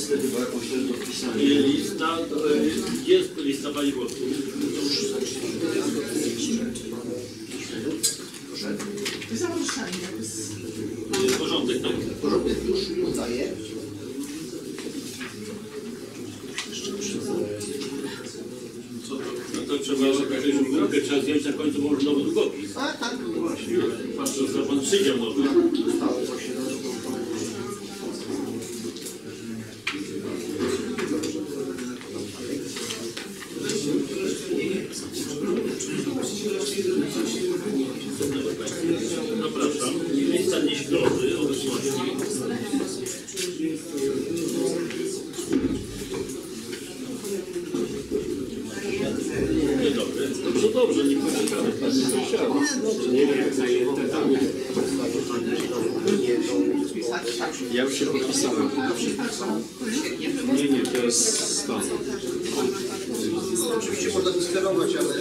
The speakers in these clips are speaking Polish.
listę chyba jakąś też do wpisania. Lista, jest lista pani posłów. Zaproszenie. Porządek, tak? Porządek już daję. No to trzeba jakąś drogę, trzeba zdjąć na końcu może nowy długopis. Tak, tak, no właśnie. Patrzę, że pan przydział nowy. Stało właśnie na to. Zapraszam. Lista nieśrodzy obecności. Niedobre. Dobrze, dobrze, nie poczekamy. Nie wiem, jak zajęte tam. Ja już się podpisałem. Nie, to jest stan. Oczywiście można to sterować, ale...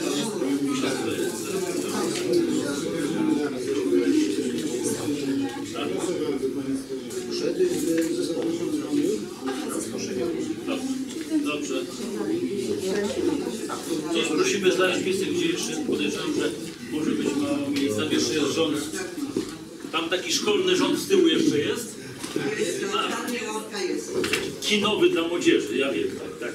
Dobrze. Dziś prosimy znaleźć miejsce, gdzie jeszcze podejrzewam, że może być mało miejsca. Jeszcze jest rząd. Tam taki szkolny rząd z tyłu jeszcze jest. Kinowy dla młodzieży, ja wiem, tak.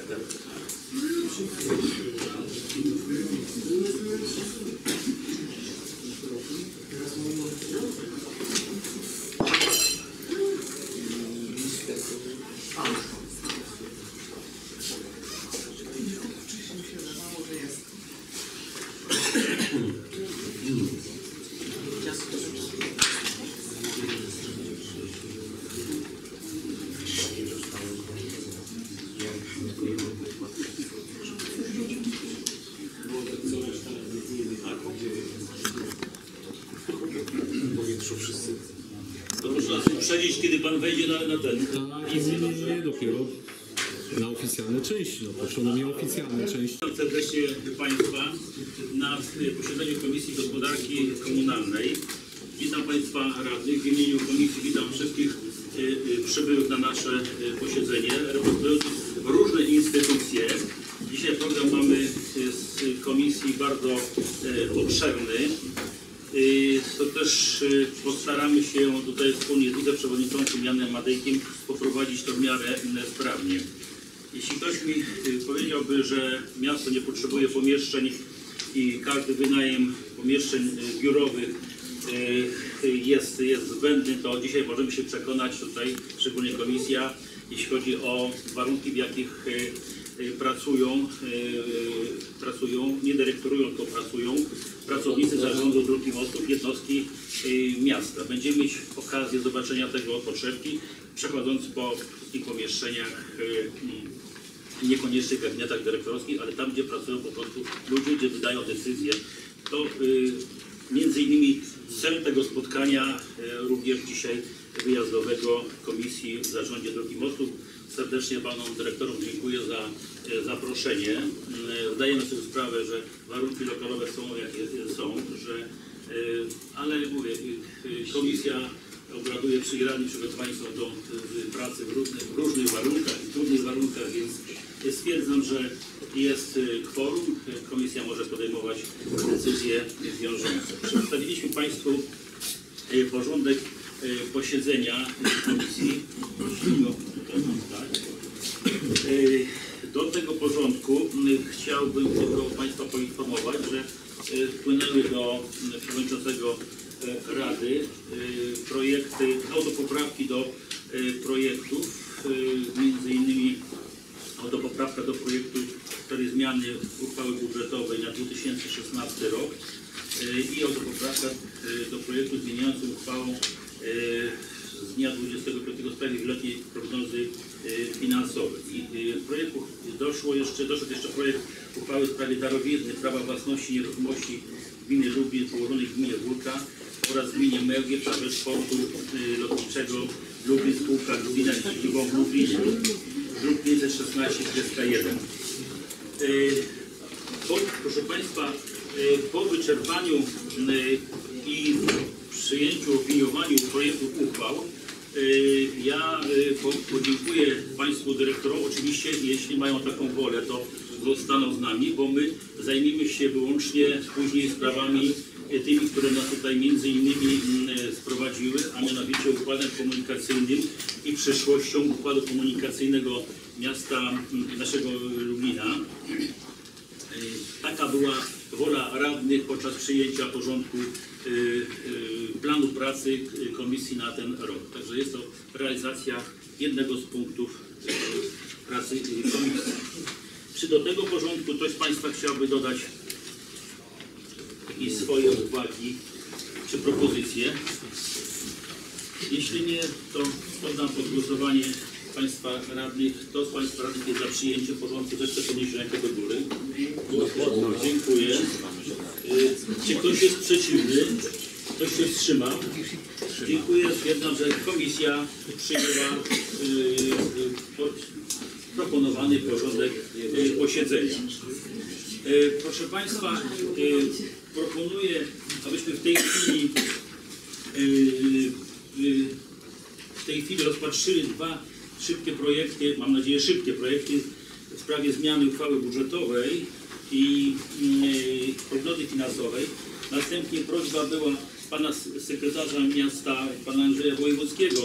To można uprzedzić, kiedy pan wejdzie na ten. Nie, dopiero na oficjalne części. No, proszono mnie o oficjalne części. Witam serdecznie Państwa na posiedzeniu Komisji Gospodarki Komunalnej. Witam Państwa radnych. W imieniu Komisji witam wszystkich przybyłych na nasze posiedzenie, reprezentujących różne instytucje. Dzisiaj program mamy z Komisji bardzo obszerny. To też postaramy się tutaj wspólnie z wiceprzewodniczącym Janem Madejkiem poprowadzić to w miarę sprawnie. Jeśli ktoś mi powiedziałby, że miasto nie potrzebuje pomieszczeń i każdy wynajem pomieszczeń biurowych jest zbędny, to dzisiaj możemy się przekonać tutaj, szczególnie komisja, jeśli chodzi o warunki, w jakich pracują, nie dyrektorują, tylko pracują pracownicy zarządu dróg i mostów, jednostki miasta. Będziemy mieć okazję zobaczenia tego od podszewki, przechodząc po wszystkich pomieszczeniach, niekoniecznie w gabinetach dyrektorskich, ale tam, gdzie pracują po prostu ludzie, gdzie wydają decyzje. To między innymi cel tego spotkania również dzisiaj wyjazdowego Komisji w Zarządzie Dróg i Mostów. Serdecznie panom dyrektorom dziękuję za zaproszenie. Zdajemy sobie sprawę, że warunki lokalowe są jakie są, ale mówię, komisja obraduje przy radni, przygotowani są do pracy w różnych warunkach i trudnych warunkach, więc stwierdzam, że jest kworum, komisja może podejmować decyzje wiążące. Przedstawiliśmy Państwu porządek posiedzenia komisji. Do tego porządku chciałbym tylko Państwa poinformować, że wpłynęły do przewodniczącego Rady projekty, autopoprawki do projektów, między innymi autopoprawka do projektu w sprawie zmiany uchwały budżetowej na 2016 rok i autopoprawka do projektu zmieniającego uchwałą z dnia 25 w sprawie wieloletniej prognozy finansowej. I doszedł jeszcze projekt uchwały w sprawie darowizny prawa własności nieruchomości gminy Lublin położonej w gminie Wólka oraz gminie Mełgiew na rzecz portu lotniczego Lublin, spółka Lublina z siedzibą w Lublinie, druk 516-1. Proszę Państwa, po wyczerpaniu i przyjęciu, opiniowaniu projektów uchwał Ja podziękuję Państwu dyrektorom. Oczywiście, jeśli mają taką wolę, to zostaną z nami, bo my zajmiemy się wyłącznie później sprawami tymi, które nas tutaj między innymi sprowadziły, a mianowicie układem komunikacyjnym i przyszłością układu komunikacyjnego miasta naszego Lublina. Taka była wola radnych podczas przyjęcia porządku planu pracy komisji na ten rok. Także jest to realizacja jednego z punktów pracy komisji. Czy do tego porządku ktoś z Państwa chciałby dodać jakieś swoje uwagi czy propozycje? Jeśli nie, to poddam pod głosowanie Państwa radnych. Kto z Państwa radnych jest za przyjęciem porządku, zechce podnieść rękę do góry. Dziękuję. Czy ktoś jest przeciwny? Ktoś się wstrzymał? Dziękuję. Stwierdzam, że komisja przyjęła proponowany porządek posiedzenia. Proszę Państwa, proponuję, abyśmy w tej chwili rozpatrzyli dwa szybkie projekty, mam nadzieję szybkie projekty w sprawie zmiany uchwały budżetowej i prognozy finansowej. Następnie prośba była pana sekretarza miasta, pana Andrzeja Wojewódzkiego,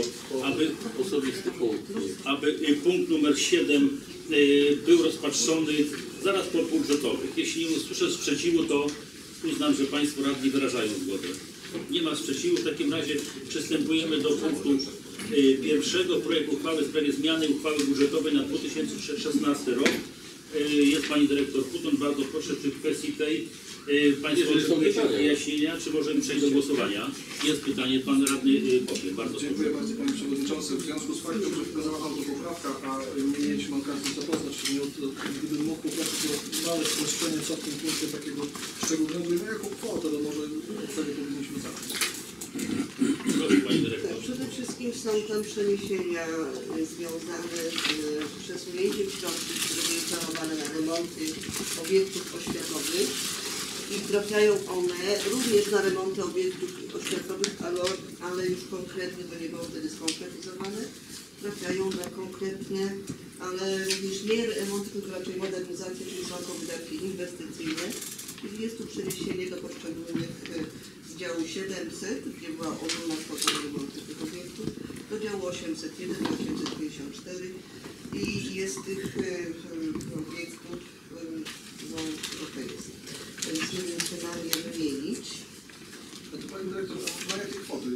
aby punkt numer 7 był rozpatrzony zaraz po budżetowych. Jeśli nie usłyszę sprzeciwu, to uznam, że Państwo radni wyrażają zgodę. Nie ma sprzeciwu. W takim razie przystępujemy do punktu pierwszego. Projekt uchwały w sprawie zmiany uchwały budżetowej na 2016 rok. Jest Pani Dyrektor Puton. Bardzo proszę, czy w kwestii tej Państwo oczekujecie wyjaśnienia, czy możemy przejść do głosowania? Jest pytanie. Pan Radny Popiel. Bardzo Dziękuję bardzo Panie Przewodniczący. W związku z faktem, że wykazała autopoprawka, a nie mieliśmy okazji zapoznać się, gdybym mógł poprosić o małe streszczenie, co w tym punkcie takiego szczególnego i na jaką kwotę, to może wtedy powinniśmy zacząć. Proszę Pani Dyrektor. Przede wszystkim są tam przeniesienia związane z przesunięciem środków, które były planowane na remonty obiektów oświatowych i trafiają one również na remonty obiektów oświatowych, ale już konkretnie, bo nie było wtedy skonkretyzowane, trafiają na konkretnie, ale również nie remonty, tylko raczej modernizacje, czyli są to wydatki inwestycyjne. Czyli jest tu przeniesienie do poszczególnych z działu 700, gdzie była ogólna kwota remontu tych obiektów, do działu 801, 854 i jest tych obiektów, no trochę jest. Więc nie wiem, czy mam je wymienić. A to Pani Dyrektor, na jakie kwoty?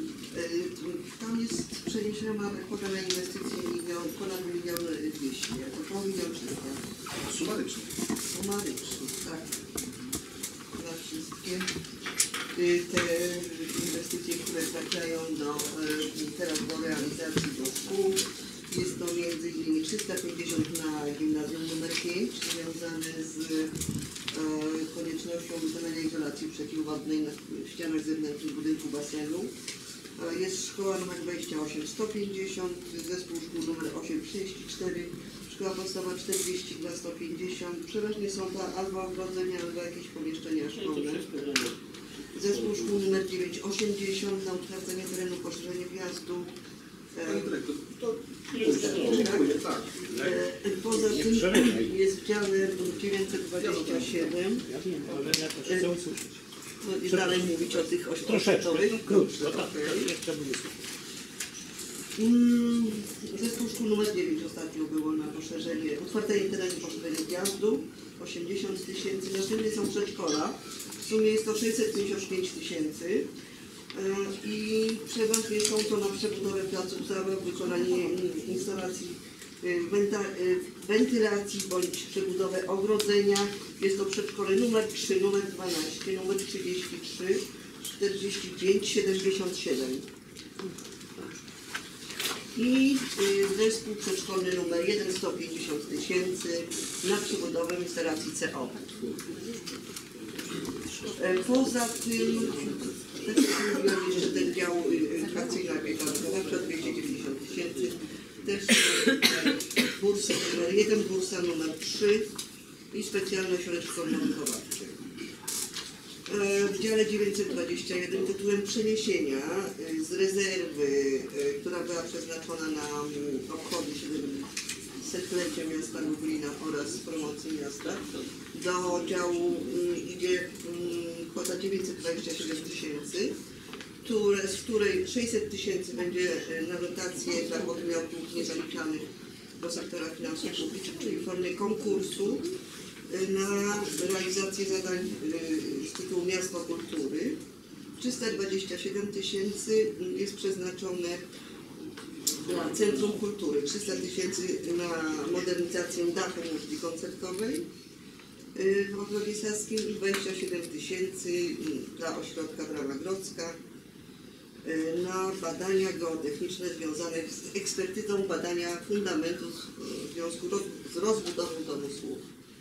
Tam jest przeniesiona kwota na inwestycje ponad 1 200 000, to 1 300 000. Sumarycznie. Sumarycznie, tak. Na wszystkie te inwestycje, które trafiają teraz do realizacji do szkół. Jest to m.in. 350 na gimnazjum nr 5, związane z koniecznością wykonania izolacji przeciwwodnej w ścianach zewnętrznych budynku basenu. Jest szkoła nr 28 150, zespół szkół nr 834, szkoła podstawowa 40 dla 150. Przeważnie są to albo ogrodzenia, albo jakieś pomieszczenia szkolne. Zespół szkół nr 9 80 na utwardzenie terenu, poszerzenie wjazdu. Pani Dyrektor, to tak. Poza tym jest w dziale 927. I dalej mówić o tych oświatowych. Zespół szkół nr 9 ostatnio było na poszerzenie, utwardzenie terenu, poszerzenie wjazdu 80 000. Następnie są przedszkola. W sumie jest to 655 000. I przeważnie są to na przebudowę placów zabaw, wykonanie instalacji wentylacji bądź przebudowę ogrodzenia. Jest to przedszkole numer 3, numer 12, numer 33, 45, 77. I zespół przedszkolny numer 1, 150 000 na przebudowę instalacji CO. Poza tym, tak jak mówiłam, jeszcze ten dział edukacyjna opieka wychowawcza 290 000. Też bursa numer 1, bursa numer 3 i specjalne ośrodek szkolno-wychowawcze. W dziale 921 tytułem przeniesienia z rezerwy, która była przeznaczona na obchody 700-lecia miasta Lublina oraz promocji miasta, do działu idzie kwota 927 tysięcy, z której 600 tysięcy będzie na dotacje dla podmiotów niezaliczanych do sektora finansów publicznych, czyli w formie konkursu na realizację zadań z tytułu Miasto Kultury. 327 tysięcy jest przeznaczone dla Centrum Kultury, 300 tysięcy na modernizację dachu muszli koncertowej w Ogrodzie Saskim i 27 tysięcy dla Ośrodka Brama Grodzka na badania geotechniczne związane z ekspertyzą badania fundamentów w związku z rozbudową domu słuch.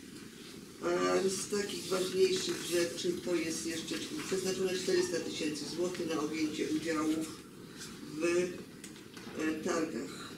Z takich ważniejszych rzeczy to jest jeszcze przeznaczone 400 tysięcy złotych na objęcie udziałów w targach.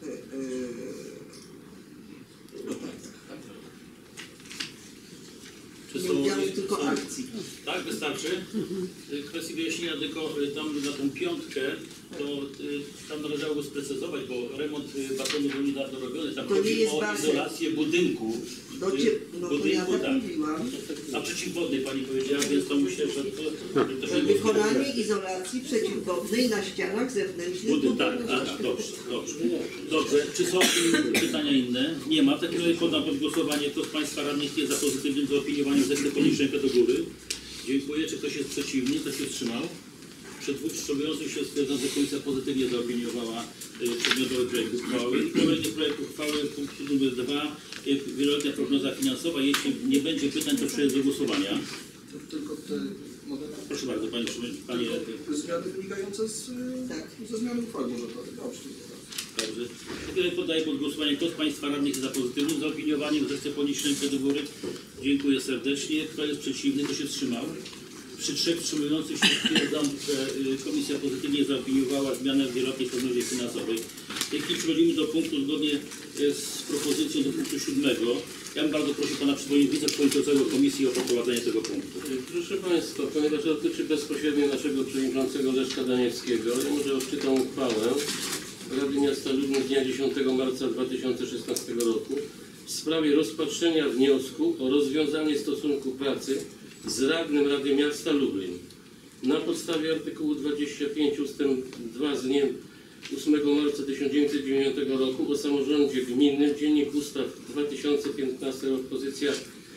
Czy Nie są udziałów, tylko akcji. Tak, wystarczy. Kwestii wyjaśnienia tylko tam na tą piątkę, to tam należałoby sprecyzować, bo remont basenu był niedawno robiony, tam To nie chodzi jest o basen. izolację budynku. No to ja tak mówiłam. A przeciwwodnej pani powiedziała, więc to myślę, że to się Wykonanie izolacji przeciwwodnej na ścianach zewnętrznych budynek. Tak, dobrze. Czy są pytania inne? Nie ma. W takim razie poddam pod głosowanie. Kto z Państwa radnych jest za pozytywnym zaopiniowaniem zechce podnieść rękę do góry. Dziękuję. Czy ktoś jest przeciwny? Kto się wstrzymał? Przed dwóch wstrzymujących się stwierdzam, że komisja pozytywnie zaopiniowała przedmiotowy projekt uchwały. I kolejny projekt uchwały, punkt numer 2, wieloletnia prognoza finansowa. Jeśli nie będzie pytań, to przejdź do głosowania. Tylko te modele. Proszę bardzo, Panie Zmiany wynikające ze zmiany uchwały budżetowej. Dobrze. Dobrze. Tutaj poddaję pod głosowanie. Kto z Państwa radnych jest za pozytywnym zaopiniowaniem? Zechce podnieść rękę do góry. Dziękuję serdecznie. Kto jest przeciwny? Kto się wstrzymał? Przy 3 wstrzymujących się stwierdzam, że komisja pozytywnie zaopiniowała zmianę w wieloletniej prognozie finansowej. W tej chwili przechodzimy do punktu zgodnie z propozycją do punktu 7. Ja bym bardzo prosił Pana Wiceprzewodniczącego Komisji o poprowadzenie tego punktu. Proszę Państwa, ponieważ dotyczy bezpośrednio naszego przewodniczącego Leszka Daniewskiego, ja może odczytam uchwałę Rady Miasta Lublin z dnia 10 marca 2016 roku w sprawie rozpatrzenia wniosku o rozwiązanie stosunku pracy z radnym Rady Miasta Lublin. Na podstawie artykułu 25 ust. 2 z dnia 8 marca 1990 roku o samorządzie gminnym, Dziennik Ustaw 2015, pozycja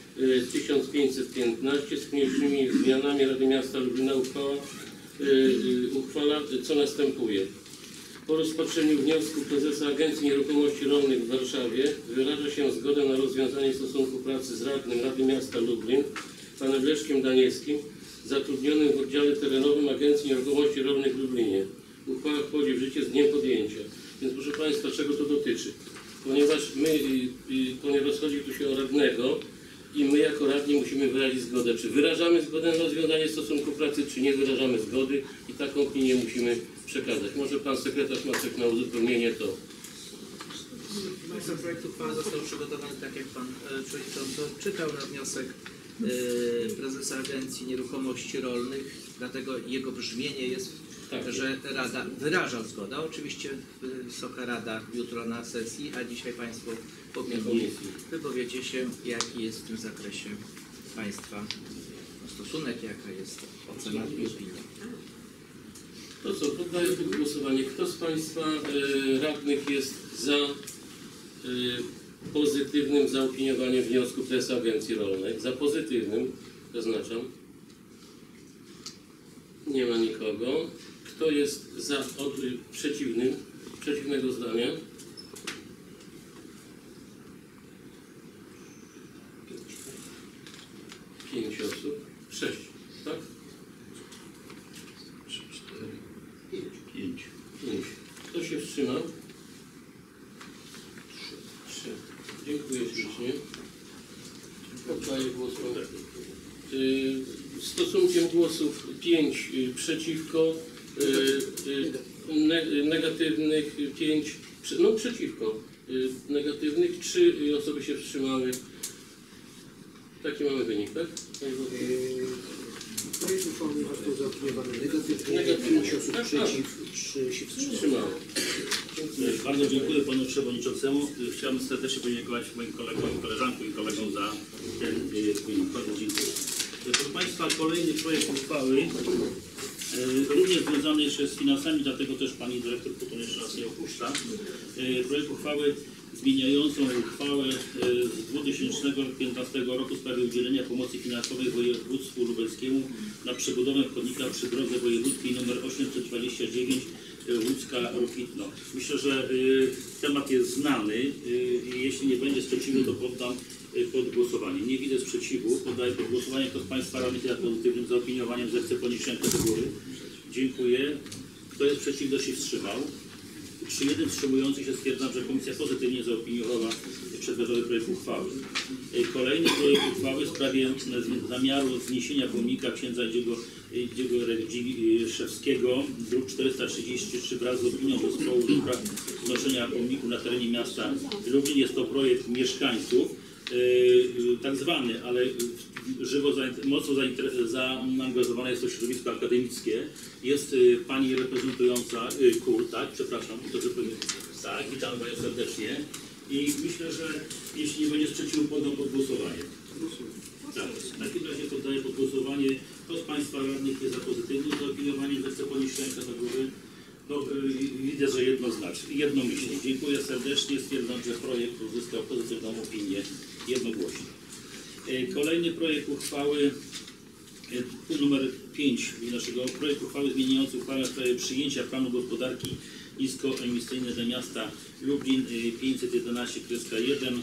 1515 z mniejszymi zmianami Rady Miasta Lublina uchwala co następuje. Po rozpatrzeniu wniosku prezesa Agencji Nieruchomości Rolnych w Warszawie wyraża się zgoda na rozwiązanie stosunku pracy z radnym Rady Miasta Lublin, panem Leszkiem Daniewskim, zatrudnionym w oddziale terenowym Agencji Nieruchomości Rolnych w Lublinie. Uchwała wchodzi w życie z dniem podjęcia. Więc proszę Państwa, czego to dotyczy? Ponieważ chodzi tu się o radnego i my jako radni musimy wyrazić zgodę. Czy wyrażamy zgodę na rozwiązanie stosunku pracy, czy nie wyrażamy zgody i taką opinię musimy przekazać. Może Pan Sekretarz Macek na uzupełnienie to. Państwa, projekt uchwały został przygotowany tak, jak Pan Przewodniczący czytał, na wniosek prezesa Agencji Nieruchomości Rolnych, dlatego jego brzmienie jest, że Rada wyraża zgodę. Oczywiście Wysoka Rada jutro na sesji, a dzisiaj Państwo powinni wypowiecie się, jaki jest w tym zakresie Państwa stosunek, jaka jest ocena i opinia. To co, poddaję pod głosowanie. Kto z Państwa radnych jest za pozytywnym zaopiniowaniem wniosku prezesa Agencji Rolnej? Za pozytywnym, zaznaczam. Nie ma nikogo. Kto jest za przeciwnego zdania? Pięć osób. 6, tak? 5. Kto się wstrzymał? 3. Dziękuję ślicznie. Oddaję głos. Stosunkiem głosów 5 przeciwko, negatywnych 5, przeciwko, negatywnych 3 osoby się wstrzymały. Taki mamy wynik, tak? Projekt uchwały został zaopiniowany negatywnie. Negatywnie. Osób przeciw, 3 się wstrzymało. Bardzo dziękuję panu przewodniczącemu. Chciałbym serdecznie podziękować moim kolegom, koleżankom i kolegom za ten film. Bardzo dziękuję. Proszę Państwa, kolejny projekt uchwały, również związany jeszcze z finansami, dlatego też pani dyrektor Puton jeszcze raz nie opuszcza. Projekt uchwały zmieniającą uchwałę z 2015 roku w sprawie udzielenia pomocy finansowej województwu lubelskiemu na przebudowę chodnika przy drodze wojewódzkiej nr 829 Łódzka-Rokitno. Myślę, że temat jest znany i jeśli nie będzie sprzeciwu, to poddam pod głosowanie. Nie widzę sprzeciwu. Poddaję pod głosowanie. Kto z Państwa radnych jest pozytywnym zaopiniowaniem, zechce podnieść rękę do góry. Dziękuję. Kto jest przeciw, kto się wstrzymał? Przy jednym wstrzymującym się stwierdzam, że Komisja pozytywnie zaopiniowała przedmiotowy projekt uchwały. Kolejny projekt uchwały w sprawie zamiaru zniesienia pomnika księdza Jedziego Redziszewskiego, druk 433, wraz z opinią zespołu do spraw znoszenia pomniku na terenie miasta Lublin. Jest to projekt mieszkańców, tak zwany, ale mocno zaangażowane jest to środowisko akademickie. Jest pani reprezentująca KUR, tak? Przepraszam, dobrze powiem. Tak, witam panią serdecznie. I myślę, że jeśli nie będzie sprzeciwu, poddam pod głosowanie. Tak, w takim razie poddaję pod głosowanie. Kto z Państwa radnych jest za pozytywnym zaopiniowaniem, zechce podnieść rękę do góry. No, widzę, że jednomyślnie. Dziękuję serdecznie. Stwierdzam, że projekt uzyskał pozytywną opinię jednogłośnie. Kolejny projekt uchwały, punkt numer 5 naszego projektu uchwały zmieniający uchwałę w sprawie przyjęcia planu gospodarki niskoemisyjnej dla miasta Lublin 511-1.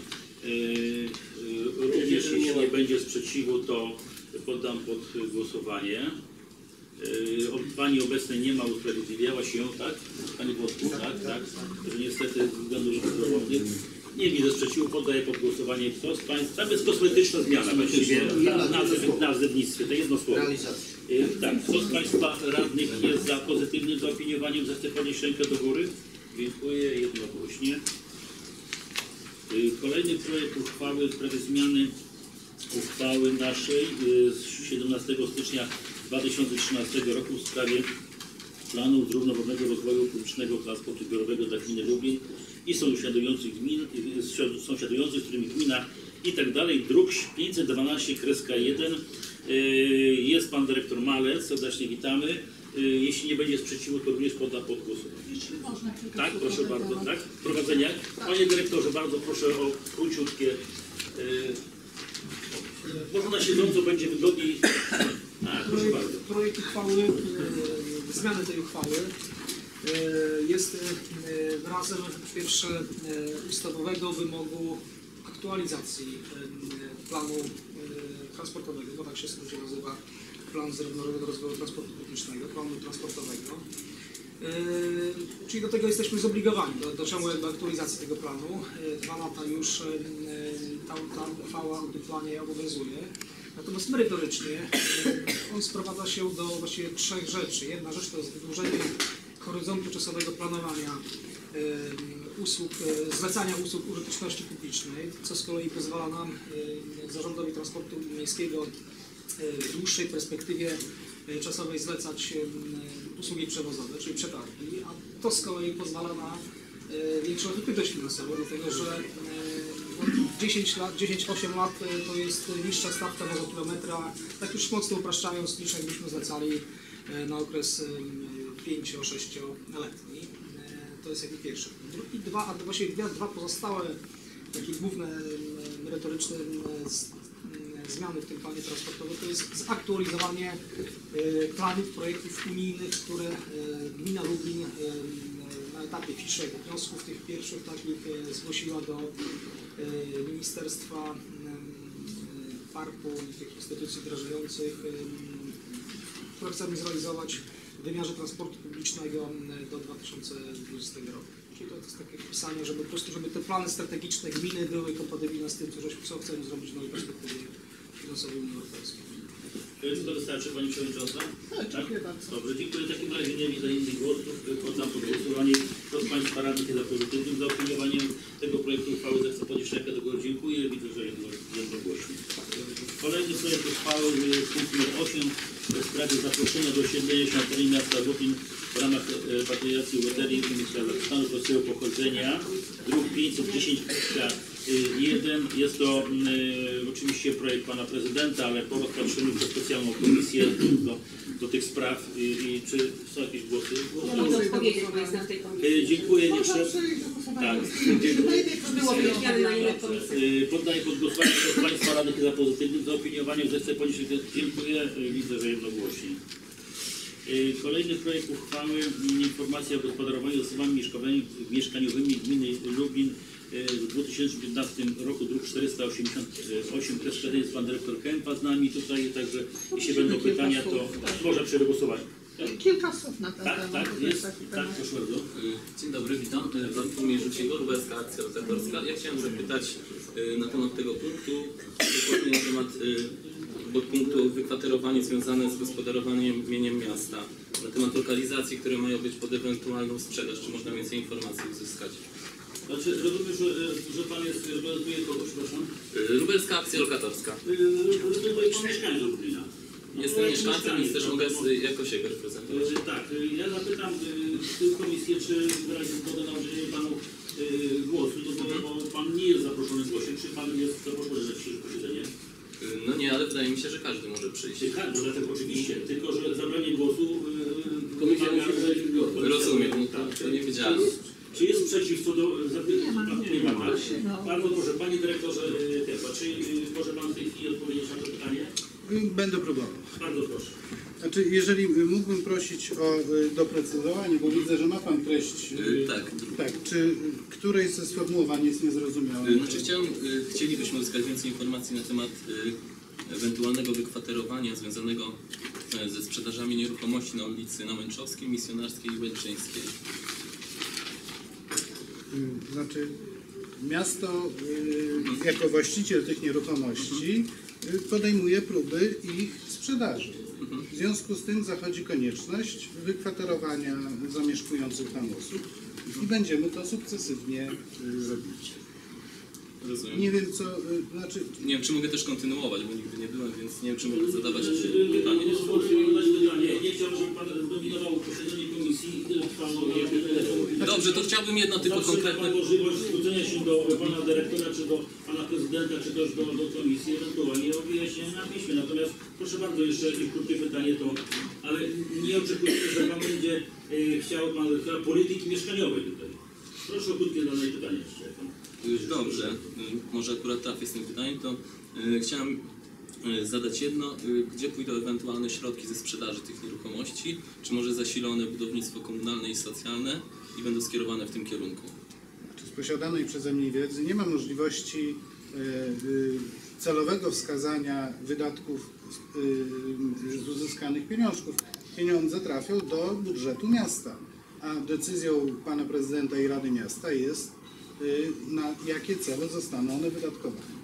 Również jeśli nie będzie sprzeciwu, to poddam pod głosowanie. Pani obecnej nie ma, usprawiedliwiała się, tak? Pani Włosku, tak? Że niestety ze względu zdrowotnych. Nie widzę sprzeciwu, poddaję pod głosowanie. Kto z Państwa? Tam jest kosmetyczna zmiana właściwie w nazewnictwie, to jedno słowo. Tak, kto z Państwa radnych jest za pozytywnym zaopiniowaniem, zechce podnieść rękę do góry? Dziękuję, jednogłośnie. Kolejny projekt uchwały w sprawie zmiany uchwały naszej z 17 stycznia 2013 roku w sprawie planu zrównoważonego rozwoju publicznego transportu zbiorowego dla gminy Lublin i sąsiadujących gmin, z którymi gmina i tak dalej. Druk 512-1. Jest pan dyrektor Malec, serdecznie witamy. Jeśli nie będzie sprzeciwu, to również poda pod głosowanie. Tak, proszę bardzo, tak? Prowadzenia. Panie dyrektorze, bardzo proszę o króciutkie. Może na siedząco będzie wygodniej. Proszę bardzo. Projekt uchwały, zmiany tej uchwały jest wyrazem po pierwsze ustawowego wymogu aktualizacji planu transportowego, bo tak się skrócie nazywa plan zrównoważonego rozwoju transportu publicznego, planu transportowego. Czyli do tego jesteśmy zobligowani, do ciągłej aktualizacji tego planu. 2 lata już ta uchwała o tym planie obowiązuje. Natomiast merytorycznie on sprowadza się do właściwie 3 rzeczy. Jedna rzecz to jest wydłużenie horyzontu czasowego planowania usług, zlecania usług użyteczności publicznej, co z kolei pozwala nam, Zarządowi Transportu Miejskiego, w dłuższej perspektywie czasowej zlecać usługi przewozowe, czyli przetargi, a to z kolei pozwala na większą efektywność finansową, dlatego że 10-8 lat to jest niższa stawka na kilometra, tak już mocno upraszczając, niż jakbyśmy zlecali na okres 5-6-letni. To jest jakby pierwszy. I dwa pozostałe, takie główne merytoryczne zmiany w tym planie transportowym to jest zaktualizowanie planów, projektów unijnych, które gmina Lublin na etapie fiszek wniosków tych pierwszych takich zgłosiła do Ministerstwa Parku i tych instytucji wdrażających, które chcemy zrealizować w wymiarze transportu publicznego do 2020 roku. Czyli to jest takie pisanie, żeby po prostu, żeby te plany strategiczne gminy były kompatybilne z tym, co chcemy zrobić w nowej perspektywie finansowej Unii Europejskiej. Czy to wystarczy, Pani Przewodnicząca? Tak? Dobrze, dziękuję. W takim razie nie widzę innych głosów. Poddam pod głosowanie. Kto z Państwa radnych jest za pozytywnym zaopiniowaniem tego projektu uchwały, zechce podnieść rękę do góry. Dziękuję. Widzę, że jednogłośnie. Kolejny projekt uchwały, punkt numer 8, w sprawie sprawie zaproszenia do osiedlenia się na terenie miasta Lublin w ramach repatriacji obywateli stanu polskiego pochodzenia, druk 510-1. Jest to oczywiście projekt pana prezydenta, ale po rozpatrzeniu przez specjalną komisję do tych spraw i czy są jakieś głosy? Ja mogę odpowiedzieć, bo jestem w tej komisji. Dziękuję, nie przed... Tak, dziękuję. Było wyjaśniane na innych komisjach. Poddaję pod głosowanie przez Państwa radnych za pozytywnym zaopiniowaniem. Zechce ponieść. Dziękuję. Widzę, że jednogłośnie. Kolejny projekt uchwały, informacja o gospodarowaniu zasobami mieszkaniowymi gminy Lublin w 2015 roku, druk 488. Też jest pan dyrektor Kępa z nami tutaj, także jeśli będą pytania, to może przed głosowaniem. Kilka słów na ten temat. Tak, jest. Tak, proszę bardzo. Dzień dobry, witam. Bartłomiej Rzucigo, Lubelska Akcja Lokatorska. Ja chciałem zapytać na temat tego punktu, dokładnie na temat podpunktu wykwaterowanie związane z gospodarowaniem mieniem miasta, na temat lokalizacji, które mają być pod ewentualną sprzedaż. Czy można więcej informacji uzyskać? Znaczy, rozumiem, że pan jest, reprezentuje kogoś, przepraszam? Lubelska Akcja Lokatorska. Reprezentuje pan mieszkańców Lublina. Jestem mieszkańcem, więc też mogę jako siebie reprezentować. Tak, ja zapytam tę komisję, czy wyrazi zgodę na udzielenie panu głosu, bo pan nie jest zaproszony w głosie. Czy pan jest zaproszony na dzisiejsze posiedzenie? No nie, ale wydaje mi się, że każdy może przyjść. Tak, dlatego oczywiście, tylko że zabranie głosu... Komisja musi wydać głos. Rozumiem, no to nie wiedziałem. Czy jest sprzeciw co do... Nie ma. Bardzo proszę, panie dyrektorze Kępa, czy może pan w tej chwili odpowiedzieć na to pytanie? Będę próbował. Bardzo proszę. Znaczy, jeżeli mógłbym prosić o doprecyzowanie, bo widzę, że ma pan treść. Tak. Tak. Czy któreś ze sformułowań jest niezrozumiałe? Znaczy chcielibyśmy uzyskać więcej informacji na temat ewentualnego wykwaterowania związanego ze sprzedażami nieruchomości na ulicy Nałęczowskiej, Misjonarskiej i Łęczyńskiej. Znaczy, miasto jako właściciel tych nieruchomości podejmuje próby ich sprzedaży. W związku z tym zachodzi konieczność wykwaterowania zamieszkujących tam osób i będziemy to sukcesywnie robić. Rozumiem. Nie wiem co, znaczy... Nie wiem, czy mogę też kontynuować, bo nigdy nie byłem, więc nie wiem, czy mogę zadawać pytanie. Nie chciałbym, żeby pan zdominował posiedzenie komisji i tyle trwało. Dobrze, to chciałbym jedno tylko konkretne... Pan możliwość zwrócenia się do pana dyrektora, czy do pana prezydenta, czy też do komisji, ewentualnie o wyjaśnienie na piśmie. Natomiast proszę bardzo, jeszcze jakieś krótkie pytanie to, ale nie oczekuję, że pan będzie chciał pan dyrektora polityki mieszkaniowej tutaj. Proszę o krótkie zadanie pytanie jeszcze. Dobrze, może akurat trafię z tym pytaniem, to chciałem zadać jedno, gdzie pójdą ewentualne środki ze sprzedaży tych nieruchomości, czy może zasilone budownictwo komunalne i socjalne i będą skierowane w tym kierunku? Z posiadanej przeze mnie wiedzy nie ma możliwości celowego wskazania wydatków z uzyskanych pieniążków. Pieniądze trafią do budżetu miasta, a decyzją pana prezydenta i Rady Miasta jest, na jakie cele zostaną one wydatkowane.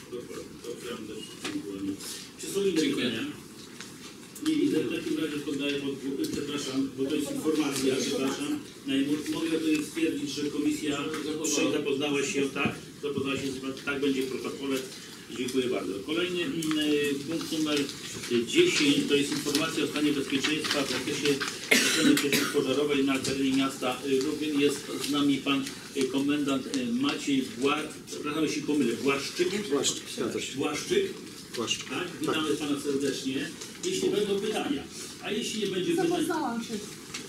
Czy są inne pytania? Nie widzę, w takim razie poddaję przepraszam, bo to jest informacja, przepraszam. Mogę stwierdzić, że komisja zapoznała się, tak będzie w protokole. Dziękuję bardzo. Kolejny punkt numer 10 to jest informacja o stanie bezpieczeństwa w zakresie ochrony przeciwpożarowej na terenie miasta Lublin. Jest z nami pan komendant Maciej przepraszam, jeśli pomylę, Błaszczyk. Błaszczyk. Tak, witamy pana serdecznie. Jeśli będą pytania, a jeśli nie będzie pytań... Zapoznałam się.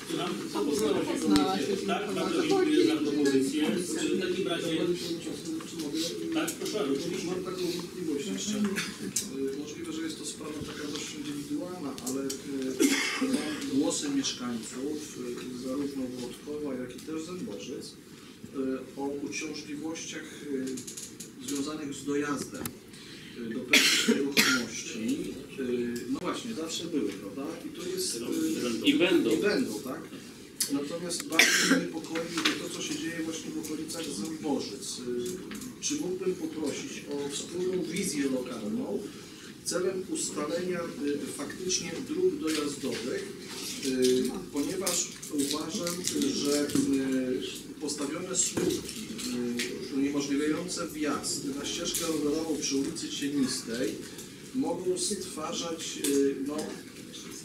Tak, bardzo dziękuję za propozycję. W takim razie... Tak, proszę, oczywiście. Mam taką wątpliwość jeszcze. Możliwe, że jest to sprawa taka dość indywidualna, ale mam głosy mieszkańców, zarówno Włodkowa, jak i też Zębożyc, o uciążliwościach związanych z dojazdem do pewnych nieruchomości. No właśnie, zawsze były, prawda? I to jest... I będą. I będą, tak? Natomiast bardzo mnie niepokoi to, co się dzieje właśnie w okolicach Zębożyc. Czy mógłbym poprosić o wspólną wizję lokalną celem ustalenia faktycznie dróg dojazdowych, ponieważ uważam, że postawione słupki uniemożliwiające wjazd na ścieżkę rowerową przy ulicy Cienistej mogą stwarzać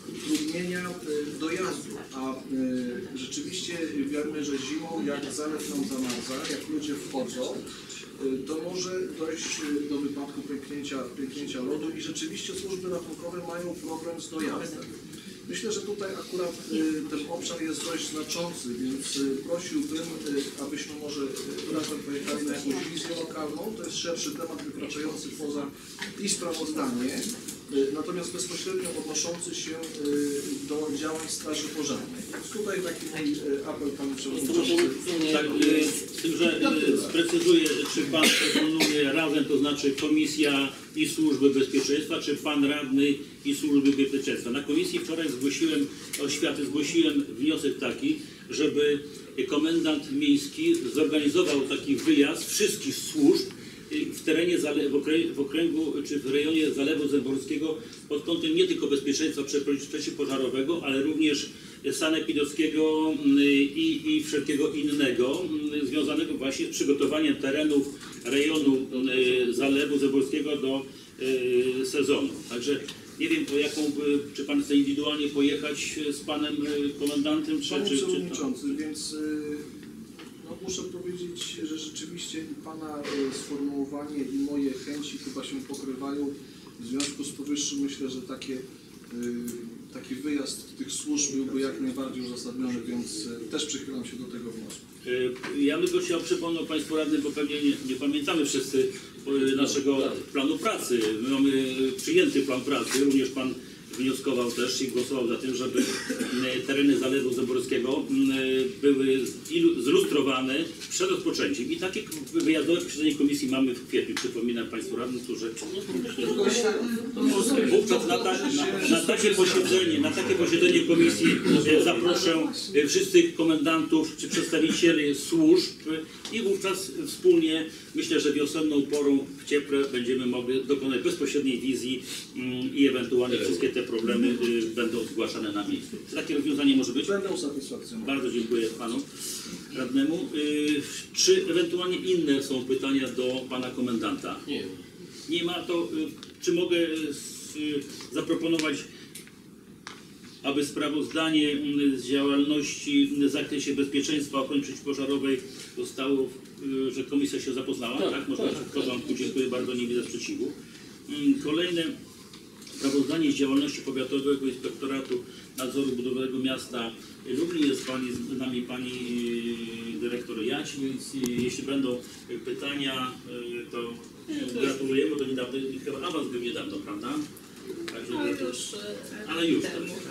utrudnienia dojazdu, a rzeczywiście wiemy, że zimą jak zalew nam zamarza, jak ludzie wchodzą, to może dojść do wypadku pęknięcia lodu i rzeczywiście służby ratunkowe mają problem z dojazdem. Myślę, że tutaj akurat ten obszar jest dość znaczący, więc prosiłbym, abyśmy może razem pojechali na jakąś wizję lokalną. To jest szerszy temat wykraczający poza i sprawozdanie, natomiast bezpośrednio odnoszący się do działań Straży Pożarnej. Więc tutaj taki mój apel, Panie Przewodniczący. Tak, z tym, że sprecyzuję, czy Pan proponuje razem, to znaczy Komisja i Służby Bezpieczeństwa, czy Pan Radny i Służby Bezpieczeństwa. Na Komisji wczoraj zgłosiłem wniosek taki, żeby komendant miejski zorganizował taki wyjazd wszystkich służb w terenie, w okręgu czy w rejonie Zalewu Zeborskiego pod kątem nie tylko bezpieczeństwa przeciwpożarowego, ale również sanepidowskiego i wszelkiego innego związanego właśnie z przygotowaniem terenów rejonu Zalewu Zeborskiego do sezonu. Także nie wiem, po jaką, czy Pan chce indywidualnie pojechać z Panem Komendantem, Panie Przewodniczący, więc no, muszę powiedzieć, że rzeczywiście i Pana sformułowanie i moje chęci chyba się pokrywają. W związku z powyższym myślę, że taki wyjazd tych służb byłby jak najbardziej uzasadniony, więc też przychylam się do tego wniosku. Ja bym tylko chciał przypomnieć Państwu radnym, bo pewnie nie pamiętamy wszyscy naszego planu pracy. My mamy przyjęty plan pracy, również Pan wnioskował też i głosował za tym, żeby tereny Zalewu Zeborskiego były zlustrowane przed rozpoczęciem. I takie wyjazdowe posiedzenie komisji mamy w kwietniu. Przypominam Państwu radnym, że wówczas na takie posiedzenie komisji zaproszę wszystkich komendantów czy przedstawicieli służb i wówczas wspólnie, myślę, że wiosenną porą w cieple będziemy mogli dokonać bezpośredniej wizji i ewentualnie wszystkie te problemy będą zgłaszane na miejscu. Czy takie rozwiązanie może być? Będę usatysfakcjonowany. Bardzo dziękuję Panu radnemu. Czy ewentualnie inne są pytania do Pana Komendanta? Nie. Nie ma, to czy mogę zaproponować, aby sprawozdanie z działalności w zakresie bezpieczeństwa ochrony przeciwpożarowej zostało, że komisja się zapoznała? Tak? Można w porządku, dziękuję bardzo, nie widzę sprzeciwu. Kolejne sprawozdanie z działalności Powiatowego Inspektoratu Nadzoru Budowlanego Miasta Lublin. Jest z nami Pani Dyrektor Jać, więc jeśli będą pytania, to gratuluję, bo to niedawno, chyba awans był niedawno, prawda? Także ale już.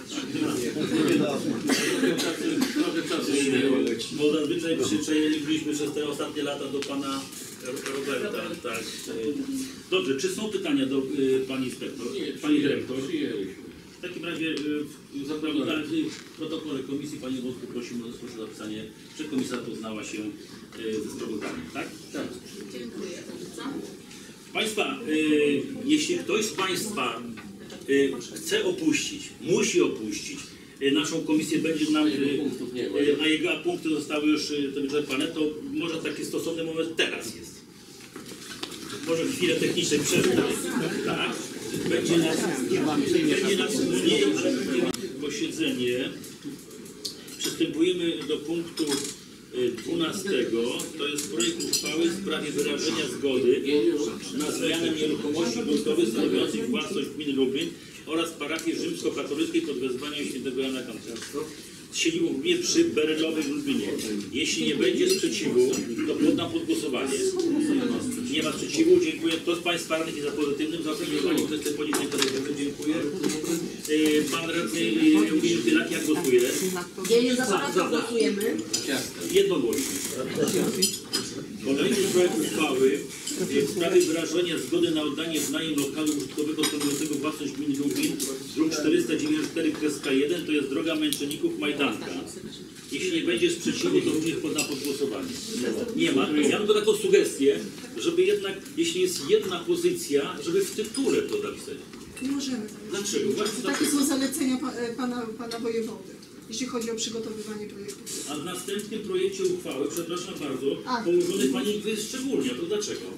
Trochę czasu minęło. Bo zazwyczaj przyczajeliśmy przez te ostatnie lata do Pana Roberta. Tak. Dobrze, czy są pytania do Pani Inspektor? Pani Dyrektor? W takim razie w protokole komisji Pani Wątku prosimy o zapisanie, że komisja zapoznała się ze sprawozdaniem, tak? Tak. Dziękuję bardzo. Państwa, jeśli ktoś z Państwa chce opuścić, musi opuścić naszą komisję, będzie nam, a jego punkty zostały już wyczerpane, to może taki stosowny moment teraz jest. Może chwilę technicznej przerwy. Tak? Będzie nas mniej, ale posiedzenie. Przystępujemy do punktu 12. To jest projekt uchwały w sprawie wyrażenia zgody na zmianę nieruchomości gruntowych stanowiących własność gminy Lublin oraz parafii rzymskokatolickiej pod wezwaniem świętego Jana Kantara z siedzibą w gminie przy Berylowej w Lublinie. Jeśli nie będzie sprzeciwu, to poddam pod głosowanie. Nie ma sprzeciwu, dziękuję. Kto z Państwa radnych jest za pozytywnym zaopiniowaniem, kto chce podnieść rękę do góry, dziękuję. Pan radny Eugeniusz Bielak, jak głosuje? Za głosujemy. Jednogłośnie. Kolejny projekt uchwały w sprawie wyrażenia zgody na oddanie w najem lokalu użytkowego stanowiącego własność gminy Lublin, druk 494/1, to jest droga Męczenników Majdanka. Jeśli nie będzie sprzeciwu, to również poddam pod głosowanie. Nie ma. Ja mam taką sugestię, żeby jednak, jeśli jest jedna pozycja, żeby w tytule to napisać. Nie możemy. Dlaczego? Właśnie Takie są zalecenia pana wojewody, jeśli chodzi o przygotowywanie projektów. A w następnym projekcie uchwały, przepraszam bardzo, położony Pani wyszczególnia. To dlaczego?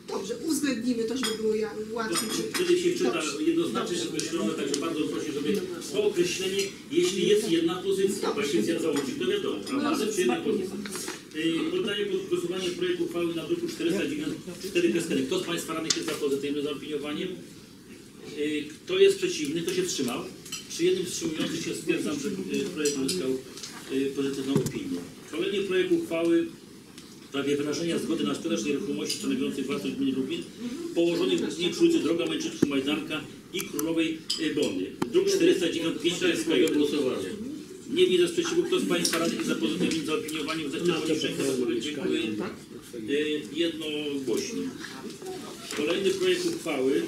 Dobrze, uwzględnimy to, żeby było łatwiej. Wtedy się czyta Dobrze. jednoznacznie określone, także bardzo proszę, żeby to określenie, jeśli jest jedna pozycja, bo jak jest załącznik, to wiadomo, prawda, ale przy jednej pozycji. Poddaję pod głosowanie projekt uchwały na druku 494 Keskeny. Kto z Państwa radnych jest za pozytywnym zaopiniowaniem? Kto jest przeciwny? Kto się wstrzymał? Przy jednym wstrzymującym się stwierdzam, że projekt uzyskał pozytywną opinię. Kolejny projekt uchwały w sprawie wyrażenia zgody na sprzedaż nieruchomości stanowiących własność gminy Lublin położonych w dni przy ulicy Droga Męczyńsko-Majdanka i Królowej Bony. Druk 495 jest głosowanie. Nie widzę sprzeciwu. Kto z Państwa radnych jest za pozytywnym zaopiniowaniem? Zechce podnieść rękę do góry. Dziękuję. Jednogłośnie. Kolejny projekt uchwały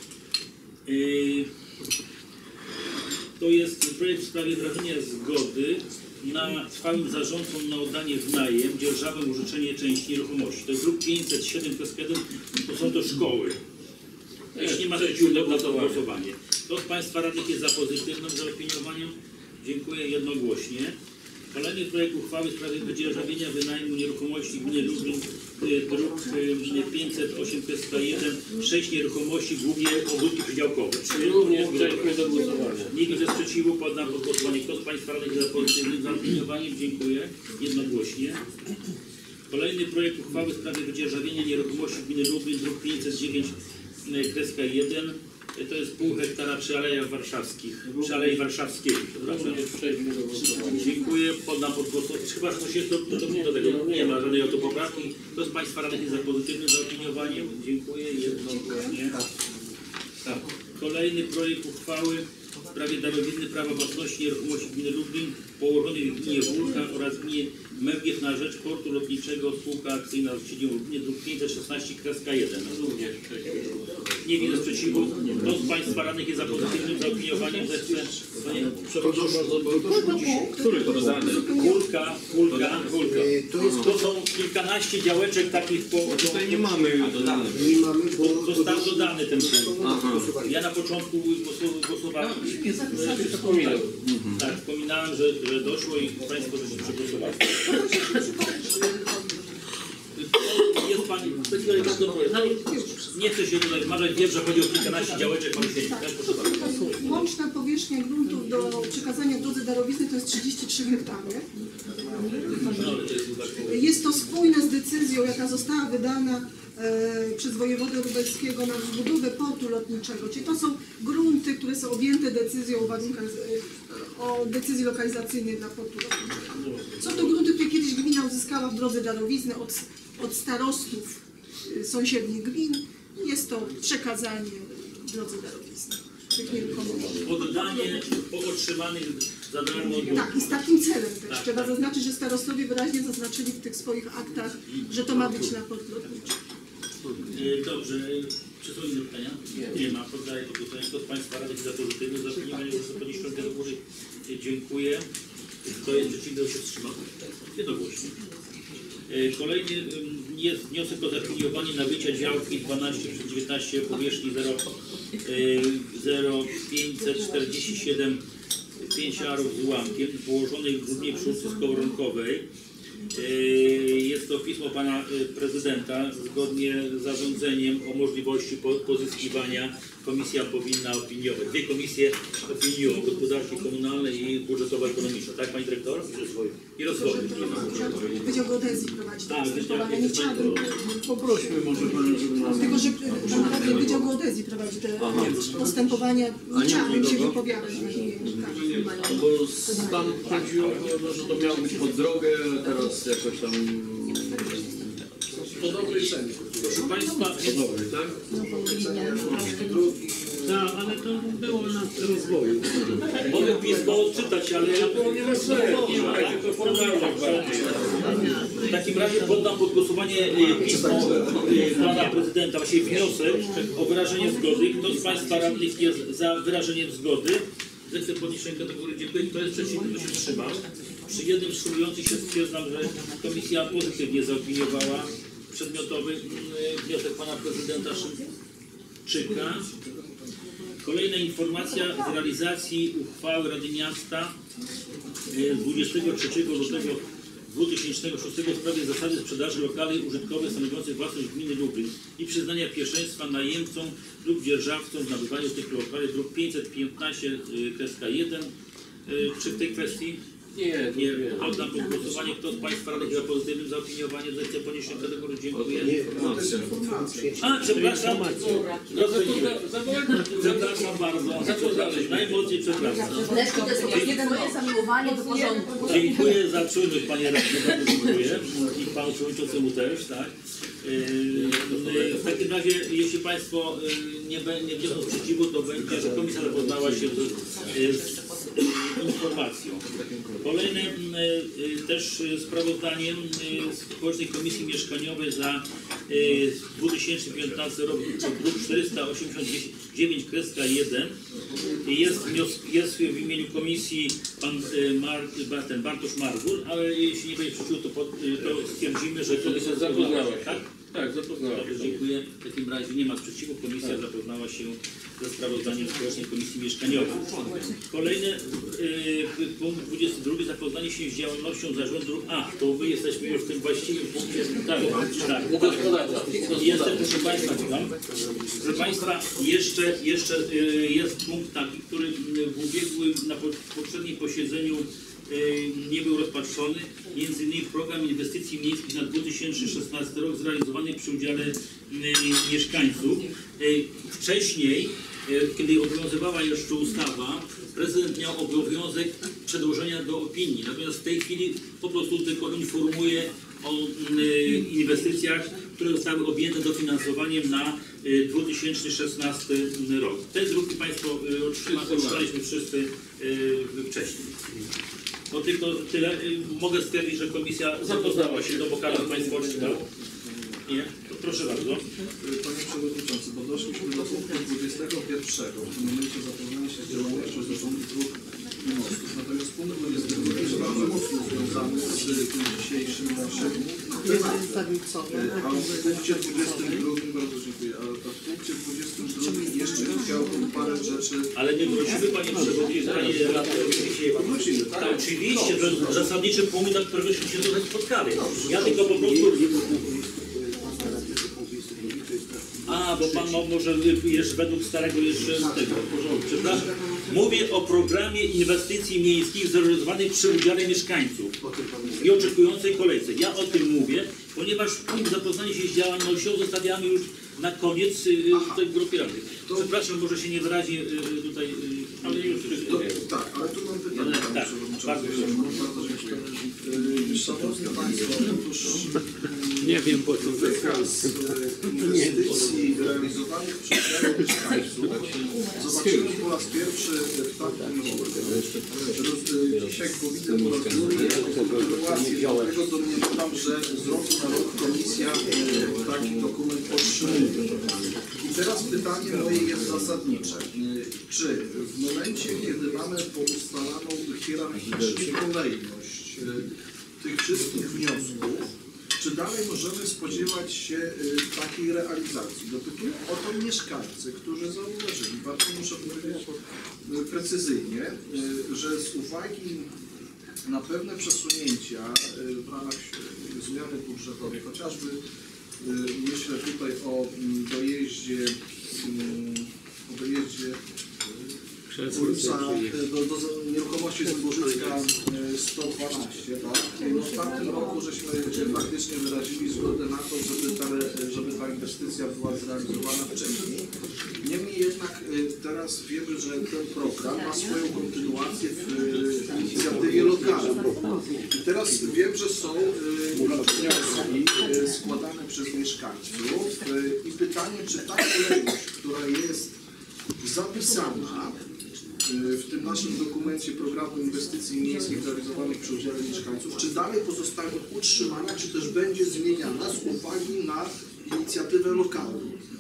to jest projekt w sprawie wyrażenia zgody na trwałym zarządcom na oddanie w najem dzierżawę użyczenie części nieruchomości. To jest druk 507 Keskeden, to są to szkoły. Jeśli nie ma sprzeciwu, to na to głosowanie. Kto z Państwa radnych jest za pozytywnym zaopiniowaniem? Dziękuję jednogłośnie. Kolejny projekt uchwały w sprawie wydzierżawienia wynajmu nieruchomości gminy Lublin, druk 508 1, 6 nieruchomości, głównie ogródki przydziałkowe. Również przejdźmy do głosowania. Nie widzę sprzeciwu, poddam pod głosowanie. Kto z Państwa radnych jest za pozytywnym zaopiniowaniem? Dziękuję jednogłośnie. Kolejny projekt uchwały w sprawie wydzierżawienia nieruchomości gminy Lublin, druk 509 1. To jest pół hektara przy Alejach Warszawskich, przy Alei Warszawskiej. Przejdźmy do głosowania. Dziękuję, poddam pod głosowanie. Chyba, że coś jest do tego. Nie ma żadnej autopoprawki. Kto z Państwa radnych jest za pozytywnym zaopiniowaniem? Dziękuję jednogłośnie. Tak. Kolejny projekt uchwały w sprawie darowizny prawa własności nieruchomości gminy Lublin położonej w gminie Wólka oraz gminie Męgiew na rzecz portu lotniczego spółka akcyjna z siedzibą w gminie, druk 516-1. Również przejdźmy do głosowania. Nie widzę sprzeciwu. Kto z Państwa radnych jest za pozytywnym zaopiniowaniem? Zechce. Przepraszam bardzo, bo Który to dodany? Kulka. To są kilkanaście działeczek takich po... Tutaj nie mamy, nie mamy, bo Został dodany ten punkt. Ja na początku głosowałem. Tak, wspominałem, że doszło i Państwo żeście przegłosowali. Jest Pani, nie chcę się tutaj wmawiać, wiem, że chodzi o kilkanaście działeczek malusienькich. Tak, proszę bardzo. Łączna powierzchnia gruntów do przekazania w drodze darowizny to jest 33 hektary. Jest to spójne z decyzją, jaka została wydana przez wojewodę lubelskiego na rozbudowę portu lotniczego. Czyli to są grunty, które są objęte decyzją o decyzji lokalizacyjnej dla portu lotniczego. Są to grunty, które kiedyś gmina uzyskała w drodze darowizny od starostów sąsiednich gmin. Jest to przekazanie w drodze darowizny tych nieruchomości. Oddanie otrzymanych za darmo. Tak, i z takim celem też. Tak, Trzeba tak. zaznaczyć, że starostowie wyraźnie zaznaczyli w tych swoich aktach, że to ma być na port lotniczy. Dobrze. Czy są inne pytania? Nie ma. Poddaję pod głosowanie. Kto z Państwa radnych za pozytywnym zaopiniowaniem, proszę podnieść rękę do góry. Dziękuję. Kto jest przeciwny, kto się wstrzymał? Jednogłośnie. Kolejny jest wniosek o zaopiniowanie nabycia działki 12/19 o powierzchni 0,547 5 arów z ułamkiem położonej w górnej przy ulicy Skowronkowej. Jest to pismo pana prezydenta. Zgodnie z zarządzeniem o możliwości pozyskiwania komisja powinna opiniować. Dwie komisje opiniują: gospodarki komunalnej i budżetowo-ekonomicznej. Tak, pani dyrektor? I rozwoju. Wydział Geodezji prowadzi to Tak, postępowanie. Nie chciałabym... Poprośmy może Panią, żeby nam... Tylko, że Wydział Geodezji prowadzi te postępowania. Nie chciałabym się wypowiadać na imieniu. Bo tam chodziło, że to miało być pod drogę, teraz jakoś tam... Po dobrej cenie. Proszę Państwa, tak? Tak, ale to było na rozwoju. mogę pismo odczytać, ale ja to nie tylko formalność bardziej. W takim razie poddam pod głosowanie pismo pana prezydenta, właściwie wniosek o wyrażenie zgody. Kto z Państwa radnych jest za wyrażeniem zgody? Zechce podnieść rękę do góry. Dziękuję. Kto jest przeciwny, kto się wstrzymał? Przy jednym wstrzymującym się stwierdzam, że komisja pozytywnie zaopiniowała przedmiotowy wniosek pana prezydenta Szymczyka. Kolejna informacja z realizacji uchwały Rady Miasta z 23 lutego 2006 w sprawie zasady sprzedaży lokali użytkowych stanowiących własność gminy Lublin i przyznania pierwszeństwa najemcom lub dzierżawcom w nabywaniu tych lokali, druk 515/1. Czy w tej kwestii? Nie. Oddam pod głosowanie. Kto z Państwa radnych za pozytywnym zaopiniowaniem zechce podnieść rękę do góry? Dziękuję. A, przepraszam. Przepraszam bardzo. Najmocniej przepraszam. Leszku, to jest twoje zamiłowanie do porządku. Dziękuję za czujność, panie radny, bardzo dziękuję. I panu przewodniczącemu też, tak. W takim razie, jeśli Państwo nie wniosą sprzeciwu, to będzie, że komisja zapoznała się z informacją. Kolejne też sprawozdaniem Społecznej Komisji Mieszkaniowej za 2015 rok, druk 489/1. Jest w imieniu komisji pan Bartosz Margur, ale jeśli nie będzie sprzeciwu, to stwierdzimy, że komisja zapoznała się, tak? Tak, zapoznała się. Dobrze, dziękuję. W takim razie nie ma sprzeciwu. Komisja zapoznała się ze sprawozdaniem Społecznej Komisji Mieszkaniowej. Kolejny punkt 22. Zapoznanie się z działalnością zarządu. To my jesteśmy już w tym właściwym punkcie. Tak. Jestem, proszę Państwa, proszę Państwa, jeszcze jest punkt taki, który na poprzednim posiedzeniu nie był rozpatrzony, m.in. program inwestycji miejskich na 2016 rok zrealizowany przy udziale mieszkańców. Wcześniej, kiedy obowiązywała jeszcze ustawa, prezydent miał obowiązek przedłożenia do opinii, natomiast w tej chwili po prostu tylko informuje o inwestycjach, które zostały objęte dofinansowaniem na 2016 rok. Te druki Państwo otrzymaliśmy wszyscy wcześniej. No tylko tyle. Mogę stwierdzić, że komisja zapoznała się, bo każdy z Państwa otrzymał. Nie? To proszę bardzo. Panie Przewodniczący, bo doszliśmy do punktu 21. W tym momencie zapoznania się z działalnością zarządu dróg i mostów. Natomiast punkt 22 jest bardzo mocno związany z tym dzisiejszym naszym tematem. A w punkcie 22, bardzo dziękuję, ale w punkcie 22 jeszcze chciałbym parę rzeczy... Ale my wrócimy, Panie Przewodniczący, tak, oczywiście, to jest zasadniczy punkt, na którego się tutaj spotkali. Ja tylko po prostu... bo Pan może jeszcze według starego jeszcze tego, przepraszam. Mówię o programie inwestycji miejskich zrealizowanej przy udziale mieszkańców i oczekującej kolejce. Ja o tym mówię, ponieważ punkt zapoznania się z działalnością zostawiamy już na koniec tej grupy radnych. Przepraszam, może się nie wyrazi tutaj, ale już tak, ale tu mam pytanie, Panie Przewodniczący. Bardzo dziękuję. Szanowni Państwo, otóż nie wiem, po co wykaz inwestycji realizowanych przez wielu mieszkańców zobaczyłem po raz pierwszy w takim roku. Dzisiaj widzę po raz drugi kontynuację, dlatego domniemam, że z roku na rok komisja taki dokument otrzymuje. I teraz pytanie moje jest zasadnicze. Czy w momencie, kiedy mamy poustalaną hierarchicznie kolejność tych wszystkich wniosków, czy dalej możemy spodziewać się takiej realizacji? Dopytuję o to mieszkańcy, którzy zauważyli, bardzo muszę powiedzieć precyzyjnie, że z uwagi na pewne przesunięcia w ramach zmiany budżetowej, chociażby myślę tutaj o dojeździe ulica do nieruchomości Zęborzycka 112, tak? No w tamtym roku żeśmy faktycznie wyrazili zgodę na to, żeby ta inwestycja była zrealizowana wcześniej. Niemniej jednak teraz wiemy, że ten program ma swoją kontynuację w inicjatywie lokalnej. I teraz wiem, że są wnioski składane przez mieszkańców i pytanie, czy ta kolejność, która jest zapisana w tym naszym dokumencie programu inwestycji miejskich realizowanych przy udziale mieszkańców, czy dalej pozostanie utrzymana, czy też będzie zmieniana z uwagi na inicjatywę lokalną?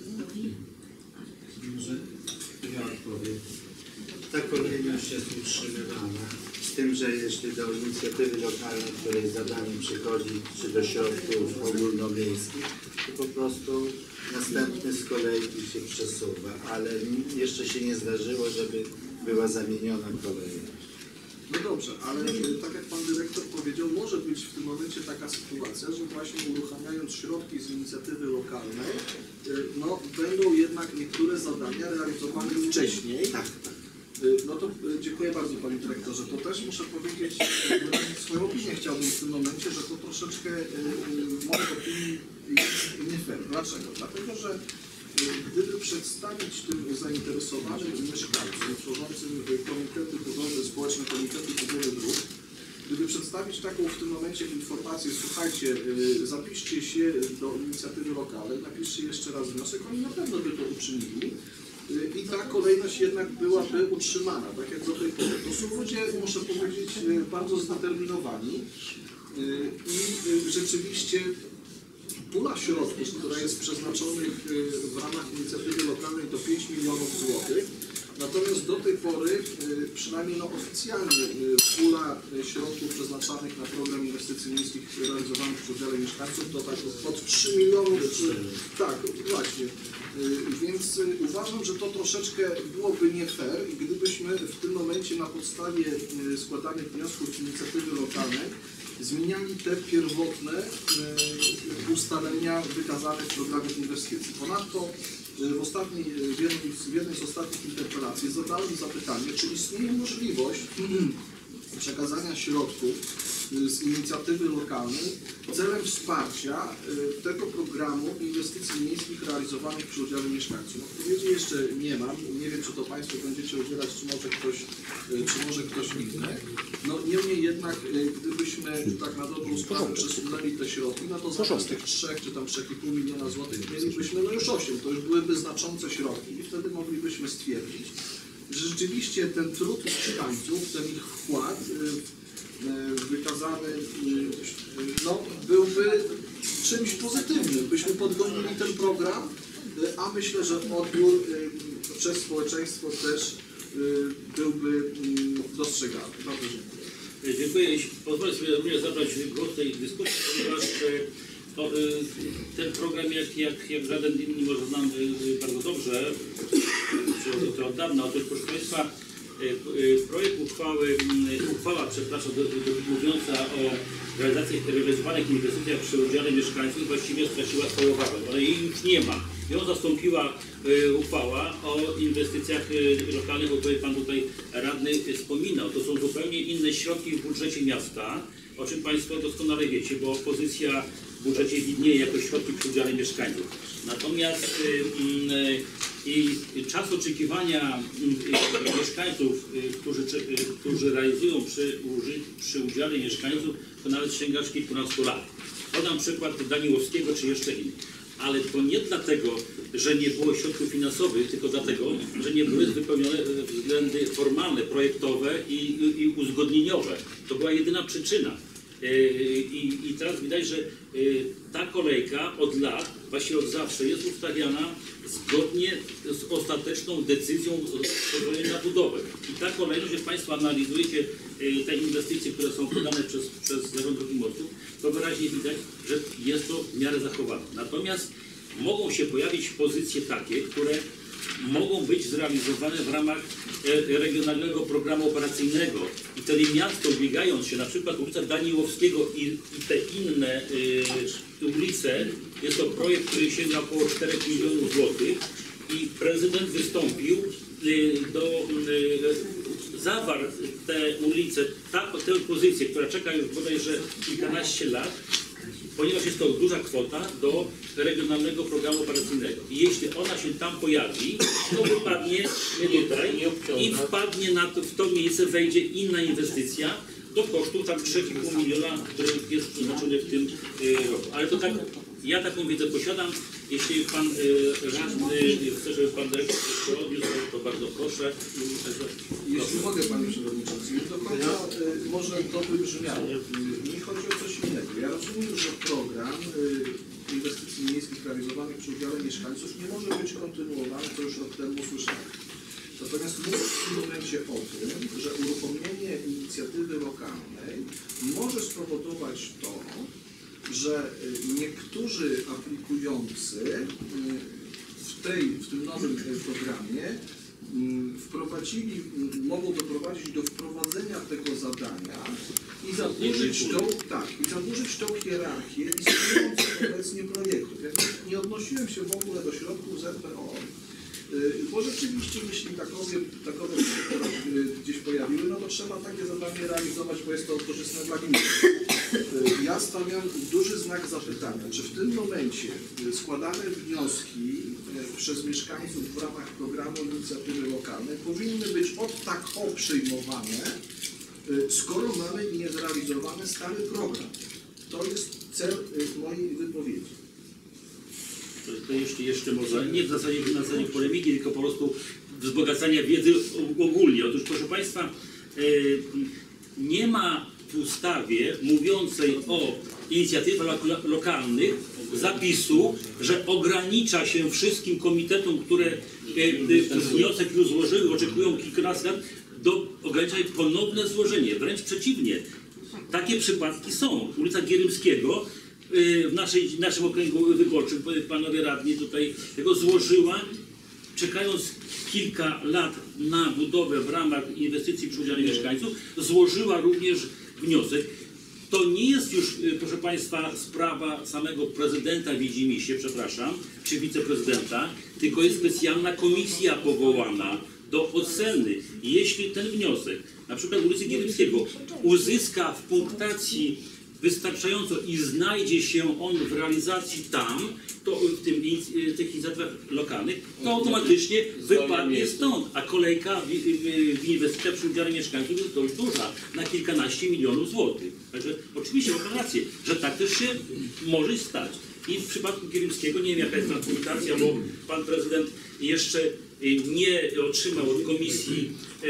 Ja odpowiem. Ta kolejność jest utrzymywana, z tym, że jeśli do inicjatywy lokalnej, której zadaniem przychodzi, czy do środków ogólnomiejskich, to po prostu następny z kolei się przesuwa, ale jeszcze się nie zdarzyło, żeby była zamieniona kolejność. No dobrze, ale tak jak Pan Dyrektor powiedział, może być w tym momencie taka sytuacja, że właśnie uruchamiając środki z inicjatywy lokalnej, no będą jednak niektóre zadania realizowane wcześniej. Tak. No to dziękuję bardzo Panie Dyrektorze. To też muszę powiedzieć, swoją opinię chciałbym w tym momencie, że to troszeczkę w mojej opinii jest nie fair. Dlaczego? Dlatego, że gdyby przedstawić tym zainteresowanym mieszkańcom tworzącym komitety podziału, społeczne komitety podziału dróg, gdyby przedstawić taką w tym momencie informację, słuchajcie, zapiszcie się do inicjatywy lokalnej, napiszcie jeszcze raz wniosek, oni na pewno by to uczynili. I ta kolejność jednak byłaby utrzymana, tak jak do tej pory. To są ludzie, muszę powiedzieć, bardzo zdeterminowani i rzeczywiście pula środków, która jest przeznaczonych w ramach inicjatywy lokalnej to 5 milionów złotych. Natomiast do tej pory, przynajmniej oficjalnie, pula środków przeznaczanych na program inwestycji miejskich realizowanych przy udziale mieszkańców to tak od 3 milionów. Tak, właśnie. Więc uważam, że to troszeczkę byłoby nie fair, gdybyśmy w tym momencie na podstawie składanych wniosków inicjatywy lokalnej zmieniali te pierwotne ustalenia wykazane w programie inwestycji. Ponadto w jednej z ostatnich interpelacji zadałem zapytanie, czy istnieje możliwość przekazania środków z inicjatywy lokalnej celem wsparcia tego programu inwestycji miejskich realizowanych przy udziale mieszkańców. Odpowiedzi jeszcze nie mam. Nie wiem, czy to Państwo będziecie udzielać, czy może ktoś inny. No niemniej jednak, gdybyśmy tak na dobrą sprawę przesunęli te środki, no to zamiast tych 3 czy tam 3,5 miliona złotych mielibyśmy no już 8. To już byłyby znaczące środki i wtedy moglibyśmy stwierdzić, że rzeczywiście ten trud mieszkańców, ten ich wkład wykazany no, byłby czymś pozytywnym. Byśmy podgonili ten program, a myślę, że odbiór przez społeczeństwo też byłby dostrzegany. Bardzo dziękuję. Dziękuję. Jeśli pozwolę sobie również zabrać głos w tej dyskusji, ponieważ ten program jak żaden inny może znamy bardzo dobrze, to od dawna. Otóż proszę Państwa, projekt uchwała mówiąca o realizowanych inwestycjach przy udziale mieszkańców właściwie straciła swoją wagę. Ona jej już nie ma. Ją zastąpiła uchwała o inwestycjach lokalnych, o której Pan tutaj radny wspominał. To są zupełnie inne środki w budżecie miasta, o czym Państwo doskonale wiecie, bo opozycja w budżecie widnieje jako środki przy udziale mieszkańców. Natomiast czas oczekiwania mieszkańców, którzy realizują przy udziale mieszkańców, to nawet sięga kilkunastu lat. Podam przykład Daniłowskiego czy jeszcze innych. Ale to nie dlatego, że nie było środków finansowych, tylko dlatego, że nie były wypełnione względy formalne, projektowe i uzgodnieniowe. To była jedyna przyczyna. I teraz widać, że ta kolejka od lat, właściwie od zawsze jest ustawiana zgodnie z ostateczną decyzją pozwolenia na budowę. I ta kolejność, że Państwo analizujecie te inwestycje, które są podane przez Zarząd Dróg i Mostów, to wyraźnie widać, że jest to w miarę zachowane. Natomiast mogą się pojawić pozycje takie, które mogą być zrealizowane w ramach regionalnego programu operacyjnego i wtedy miasto, ubiegając się na przykład ulica Daniłowskiego i te inne ulice, jest to projekt, który sięga około 4 milionów złotych i prezydent wystąpił zawarł te ulice, tę pozycję, która czeka już bodajże kilkanaście lat, ponieważ jest to duża kwota do regionalnego programu operacyjnego. I jeśli ona się tam pojawi, to wypadnie tutaj i wpadnie w to miejsce, wejdzie inna inwestycja do kosztu tam 3,5 miliona, który jest przeznaczony w tym roku. Ale to tak, ja taką wiedzę posiadam. Jeśli Pan radny chce, żeby Pan dyrektor się odniósł, to bardzo proszę. Jeśli mogę, Panie Przewodniczący, nie do końca może to wybrzmiało. Mi chodzi o coś innego. Ja rozumiem, że program inwestycji miejskich realizowanych przy udziale mieszkańców nie może być kontynuowany, to już rok temu usłyszałem. Natomiast mówię w tym momencie o tym, że uruchomienie inicjatywy lokalnej może spowodować to, że niektórzy aplikujący w tym nowym programie mogą doprowadzić do wprowadzenia tego zadania i zaburzyć tą hierarchię istniejących obecnie projektów. Ja nie odnosiłem się w ogóle do środków ZPO, bo rzeczywiście jeśli takowe gdzieś pojawiły, no to trzeba takie zadanie realizować, bo jest to korzystne dla gminy. Ja stawiam duży znak zapytania, czy w tym momencie składane wnioski przez mieszkańców w ramach programu inicjatywy lokalnej powinny być od tak przyjmowane, skoro mamy niezrealizowany stary program. To jest cel mojej wypowiedzi. To jeszcze może, nie w zasadzie na zasadzie polemiki, tylko po prostu wzbogacania wiedzy ogólnie. Otóż proszę Państwa, nie ma w ustawie mówiącej o inicjatywach lokalnych zapisu, że ogranicza się wszystkim komitetom, które wniosek już złożyły, oczekują kilkanaście lat, ogranicza ponowne złożenie. Wręcz przeciwnie. Takie przypadki są. Ulica Gierymskiego w naszym okręgu wyborczym, panowie radni tutaj tego złożyła, czekając kilka lat na budowę w ramach inwestycji przy udziale mieszkańców, złożyła również wniosek. To nie jest już, proszę Państwa, sprawa samego prezydenta Widzimisię, przepraszam, czy wiceprezydenta, tylko jest specjalna komisja powołana do oceny. Jeśli ten wniosek, na przykład ulicy Gierymskiego, uzyska w punktacji wystarczająco i znajdzie się on w realizacji tam, to w tych inicjatywach lokalnych, to automatycznie wypadnie stąd. A kolejka w inwestycjach przy udziale mieszkańców jest dość duża, na kilkanaście milionów złotych. Także oczywiście mam rację, że tak też się może stać. I w przypadku Gierymskiego, nie wiem jaka jest transmutacja, bo pan prezydent jeszcze nie otrzymał od komisji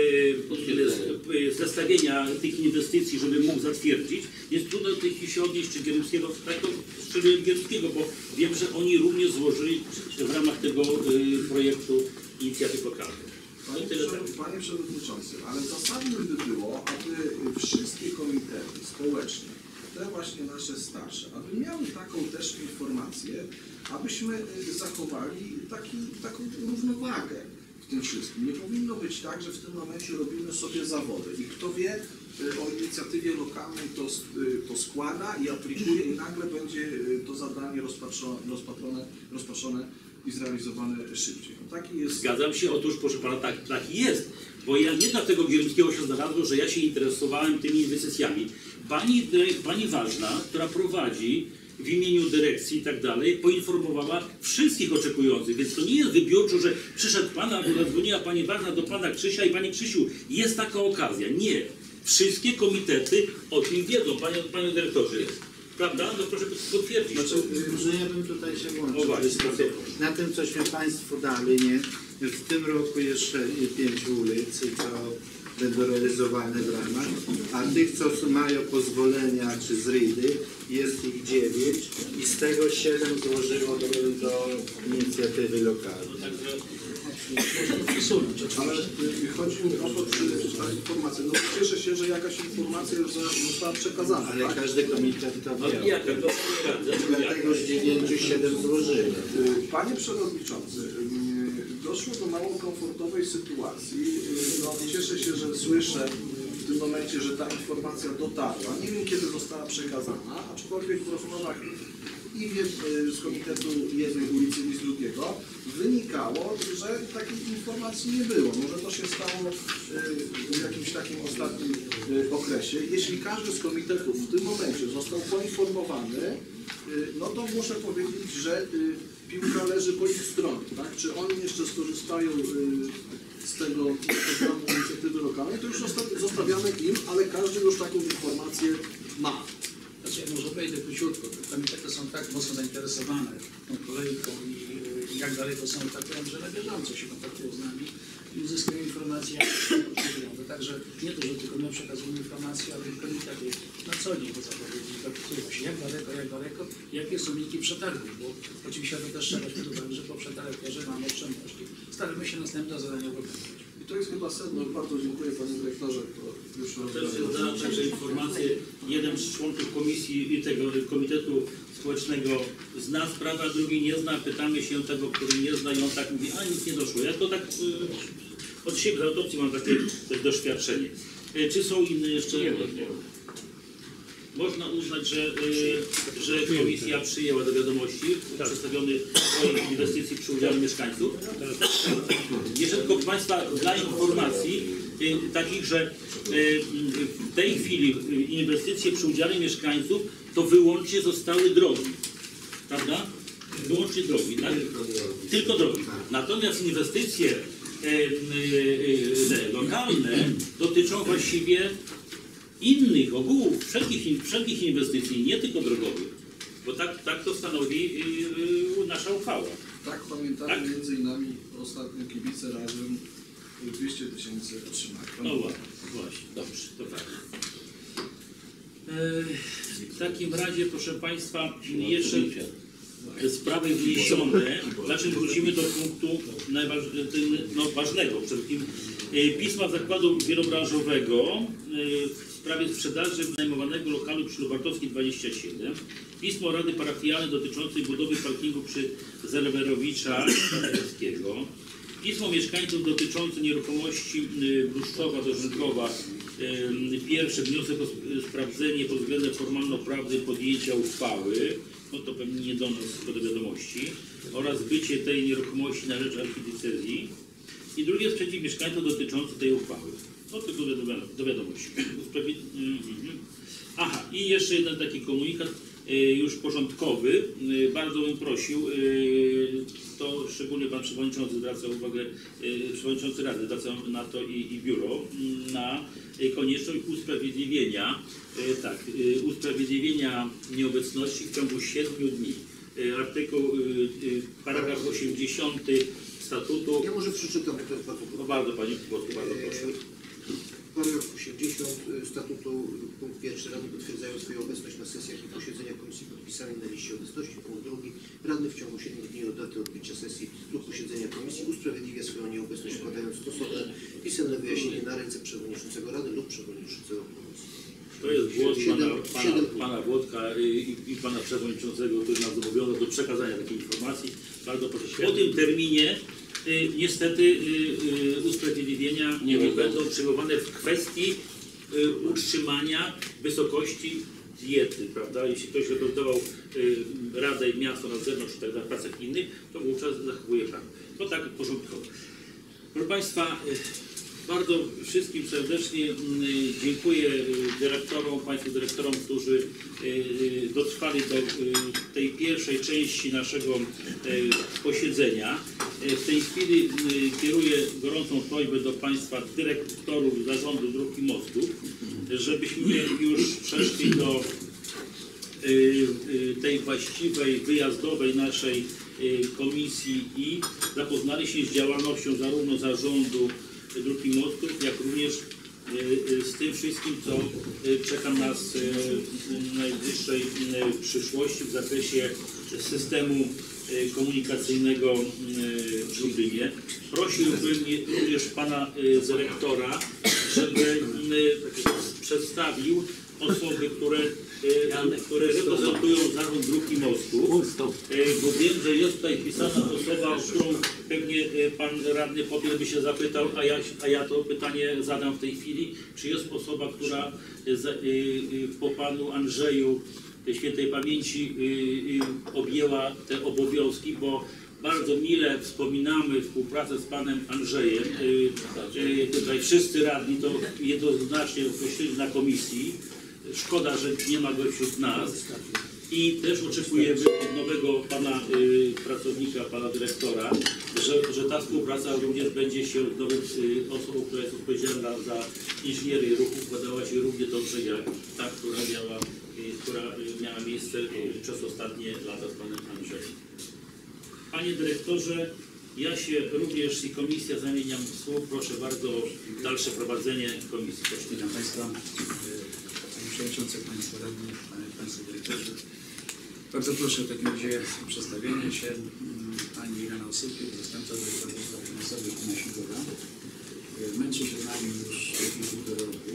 zestawienia tych inwestycji, żeby mógł zatwierdzić. Jest trudno do tych się odnieść, czy Gierymskiego, tak to szczególnie Gierymskiego, bo wiem, że oni również złożyli w ramach tego projektu inicjatyw lokalnych. Panie Przewodniczący, ale zasadne by było, aby wszystkie komitety społeczne, te właśnie nasze starsze, aby miały taką też informację, abyśmy zachowali taką równowagę w tym wszystkim. Nie powinno być tak, że w tym momencie robimy sobie zawody i kto wie o inicjatywie lokalnej to składa i aplikuje i nagle będzie to zadanie rozpatrzone i zrealizowane szybciej. No, taki jest... Zgadzam się, otóż proszę Pana, tak jest, bo ja nie dlatego Gierymskiego się znalazło, że ja się interesowałem tymi inwestycjami. Pani ważna, która prowadzi w imieniu dyrekcji i tak dalej, poinformowała wszystkich oczekujących, więc to nie jest wybiórczo, że przyszedł Pan, albo zadzwoniła Pani ważna do Pana Krzysia i Pani Krzysiu, jest taka okazja. Nie. Wszystkie komitety o tym wiedzą, Panie Dyrektorze. Prawda? No proszę potwierdzić. Znaczy, że ja bym tutaj się włączył. Na tym, cośmy Państwu dali, nie? W tym roku jeszcze 5 ulic, co będą realizowane w ramach, a tych, co mają pozwolenia czy zrydy, jest ich 9 i z tego 7 złożyło do inicjatywy lokalnej. Ale chodzi mi o to, czy ta informacja, no cieszę się, że jakaś informacja już została przekazana. Ale tak? każdy komitet to No miał. jaka? To Dlatego z 9 7 złożyło. Panie Przewodniczący, doszło do mało komfortowej sytuacji. No, cieszę się, że słyszę w tym momencie, że ta informacja dotarła. Nie wiem, kiedy została przekazana, aczkolwiek w rozmowach i z komitetu jednej ulicy i z drugiego wynikało, że takiej informacji nie było. Może to się stało w jakimś takim ostatnim okresie. Jeśli każdy z komitetów w tym momencie został poinformowany, no to muszę powiedzieć, że piłka leży po ich stronie. Tak? Czy oni jeszcze skorzystają z tego programu inicjatywy lokalnej, to już zostawiamy im, ale każdy już taką informację ma. Znaczy, ja może wejdę króciutko. Komitety są tak mocno zainteresowane tą kolejką i jak daleko są, tak powiem, że na bieżąco się kontaktują z nami i uzyskują informacje, jak to Także nie to, że tylko my przekazujemy informacje, ale komitety na co dzień to zapowiedzieć, dopytują się jak daleko, jakie są wyniki przetargów, bo oczywiście to też trzeba pod uwagę, że po przetargach mamy oszczędności. Staramy się następne zadania wykonać. I to jest chyba sedno. Bardzo dziękuję Panie Dyrektorze. To już dałem także informację, jeden z członków komisji i tego komitetu społecznego zna sprawę, a drugi nie zna. Pytamy się tego, który nie zna i on tak mówi, a nic nie doszło. Ja to tak Od siebie z autopsji mam takie doświadczenie. Czy są inne jeszcze? Nie. Można uznać, że komisja przyjęła do wiadomości przedstawiony projekt inwestycji przy udziale mieszkańców. Jeszcze tylko Państwa dla informacji takich, że w tej chwili inwestycje przy udziale mieszkańców to wyłącznie zostały drogi. Prawda? Wyłącznie drogi, tak? Tylko drogi. Natomiast inwestycje lokalne dotyczą właściwie innych ogółów, wszelkich inwestycji, nie tylko drogowych, bo tak to stanowi nasza uchwała. Tak, pamiętamy Tak? między innymi ostatnio kibice razem 200 000 otrzymali. No właśnie, dobrze, to tak. W takim razie, proszę Państwa, jeszcze sprawy wniesione, znaczy wrócimy do punktu ważnego, przede wszystkim pisma zakładu wielobranżowego w sprawie sprzedaży wynajmowanego lokalu przy Lubartowskiej 27, pismo Rady Parafialnej dotyczącej budowy parkingu przy Zelewerowicza Kazachskiego, pismo mieszkańców dotyczące nieruchomości Bluszczowa do Żynkowa, pierwszy wniosek o sprawdzenie pod względem formalno-prawnym podjęcia uchwały, no to pewnie nie do nas, do wiadomości, oraz zbycie tej nieruchomości na rzecz archidiecezji. I drugie sprzeciw mieszkańców dotyczący tej uchwały. No tylko do wiadomości. Aha, i jeszcze jeden taki komunikat już porządkowy. Bardzo bym prosił, to szczególnie Pan Przewodniczący zwraca uwagę, Przewodniczący Rady zwraca na to i Biuro, na konieczność usprawiedliwienia, usprawiedliwienia nieobecności w ciągu 7 dni. Paragraf 80 statutu. Ja może przeczytam, to jest bardzo No bardzo Panie Posłu, bardzo proszę. Paragraf 80 statutu, punkt 1. Rady potwierdzają swoją obecność na sesjach i posiedzeniach komisji podpisanej na liście obecności. Punkt 2. Radny w ciągu 7 dni od daty odbycia sesji lub posiedzenia komisji usprawiedliwia swoją nieobecność, składając stosowne pisemne wyjaśnienie na ręce przewodniczącego Rady lub przewodniczącego komisji. To jest głos pana Włodka i pana przewodniczącego, który nas zobowiązał do przekazania takiej informacji. Bardzo proszę. Po tym terminie niestety usprawiedliwienia nie będą przyjmowane w kwestii utrzymania wysokości diety, prawda? Jeśli ktoś reprezentował Radę i miasto na zewnątrz, czy tak na pracach innych, to wówczas zachowuje prawo. To tak porządkowo. Proszę Państwa, bardzo wszystkim serdecznie dziękuję dyrektorom, Państwu dyrektorom, którzy dotrwali do tej pierwszej części naszego posiedzenia. W tej chwili kieruję gorącą prośbę do Państwa dyrektorów Zarządu Dróg i Mostów, żebyśmy już przeszli do tej właściwej, wyjazdowej naszej komisji i zapoznali się z działalnością zarówno Zarządu Dróg i Mostów, jak również z tym wszystkim, co czeka nas w najbliższej przyszłości w zakresie systemu komunikacyjnego w Lublinie. Prosiłbym również pana dyrektora, żeby przedstawił osoby, które reprezentują Zarząd Dróg i Mostów, bo wiem, że jest tutaj wpisana osoba, o którą pewnie pan radny potem by się zapytał, a ja to pytanie zadam w tej chwili, czy jest osoba, która po panu Andrzeju świętej pamięci objęła te obowiązki, bo bardzo mile wspominamy współpracę z panem Andrzejem. Tutaj wszyscy radni to jednoznacznie określili na komisji. Szkoda, że nie ma go wśród nas. I też oczekujemy od nowego pana pracownika, pana dyrektora, że ta współpraca również będzie się z nową osobą, która jest odpowiedzialna za inżynierię ruchu, układała się równie dobrze jak ta, która miała miejsce przez ostatnie lata z panem Andrzejem. Panie dyrektorze, ja się również i komisja zamieniam słów. Proszę bardzo o dalsze prowadzenie komisji. Witam Państwa, Panie Przewodniczący, Państwo Radni, Państwo Dyrektorzy. Bardzo proszę w takim razie o przedstawienie się Pani Irena Osypiuk, zastępca dyrektora do spraw finansowych Gmina Świdora. Męczy się z nami już półtora roku.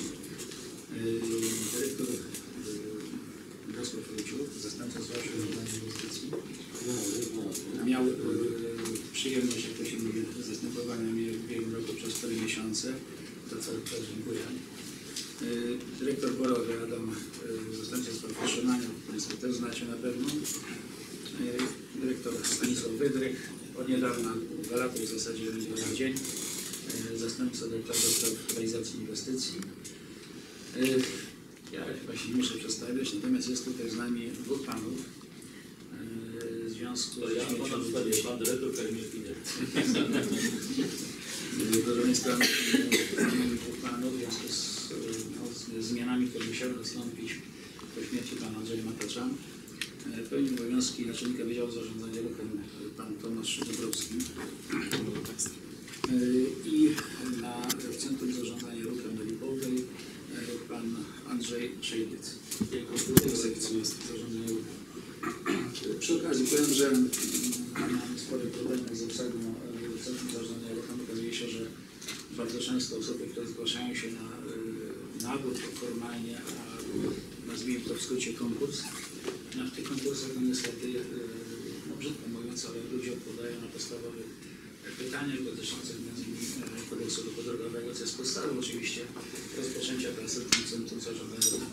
Dyrektor Mirosław Wójciuk, zastępca związku inwestycji. Miał przyjemność bezpośredniego zastępowania mnie w ubiegłym roku przez 4 miesiące. Za co też dziękuję. Dyrektor porowy Adam, zastępca spraw utrzymania, Państwo też znacie na pewno. Dyrektor Stanisław Wydrych, od niedawna, 2 lata w zasadzie na dzień. Zastępca dyrektora do spraw realizacji inwestycji. Ja chyba się nie muszę przedstawiać, natomiast jest tutaj z nami 2 panów. W związku To ja pana przedstawię, pan dyrektor Kazimierz Kinder. Proszę Państwa, mamy 2 panów w związku z zmianami, które musiały nastąpić po śmierci pana Andrzeja Matacza. Pełni obowiązki naczelnika Wydziału Zarządzania Ruchem pan Tomasz Dąbrowski i w Centrum Zarządzania Ruchem na Lipowej pan Andrzej Szejdyc. Zarządzania Ruchem. Przy okazji powiem, że mamy spore problemy z obsługą Centrum Zarządzania Ruchem. Okazuje się, że bardzo często osoby, które zgłaszają się na nabór formalnie, a nazwijmy to w skrócie konkurs, w tych konkursach no niestety, brzydko mówiąc, ale ludzie odpowiadają na podstawowe pytania dotyczące m.in. kodeksu ruchu drogowego, co jest podstawą oczywiście rozpoczęcia pracy w Centrum Zarządzania Ruchem.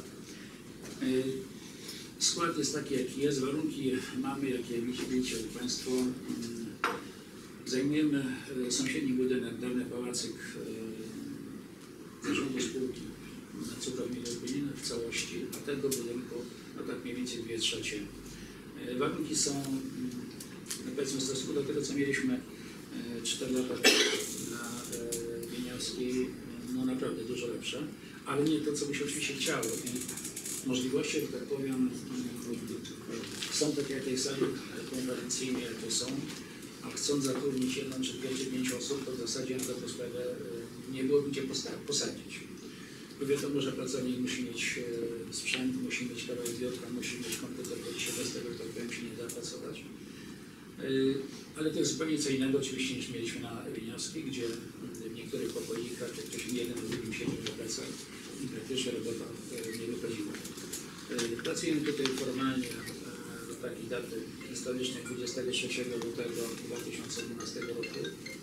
Skład jest taki, jaki jest, warunki mamy, jakie widzicie Państwo. Zajmujemy sąsiedni budynek, dawny pałacyk zarządu spółki Cukrowni Lublin w całości, a tego budynku no tak mniej więcej 2/3. Warunki są, powiedzmy, w stosunku do tego, co mieliśmy 4 lata na Wieniawskiej, no naprawdę dużo lepsze, ale nie to, co by się oczywiście chciało. I możliwości, że tak powiem, są takie jak tej sali konferencyjnej, jakie są, a chcąc zatrudnić 1 czy 2 czy 5 osób, to w zasadzie na tę sprawę nie było gdzie posadzić. Wiadomo, że pracownik musi mieć sprzęt, musi mieć kawałek biurka, musi mieć komputer, bo dzisiaj bez tego, tak powiem, się nie da pracować. Ale to jest zupełnie co innego oczywiście niż mieliśmy na Wieniawskiej, gdzie w niektórych pokoikach, jak ktoś jeden w drugim siedział na plecach i praktycznie robota nie wychodziła. Pracujemy tutaj formalnie do takiej daty historycznej 23 lutego 2012 roku.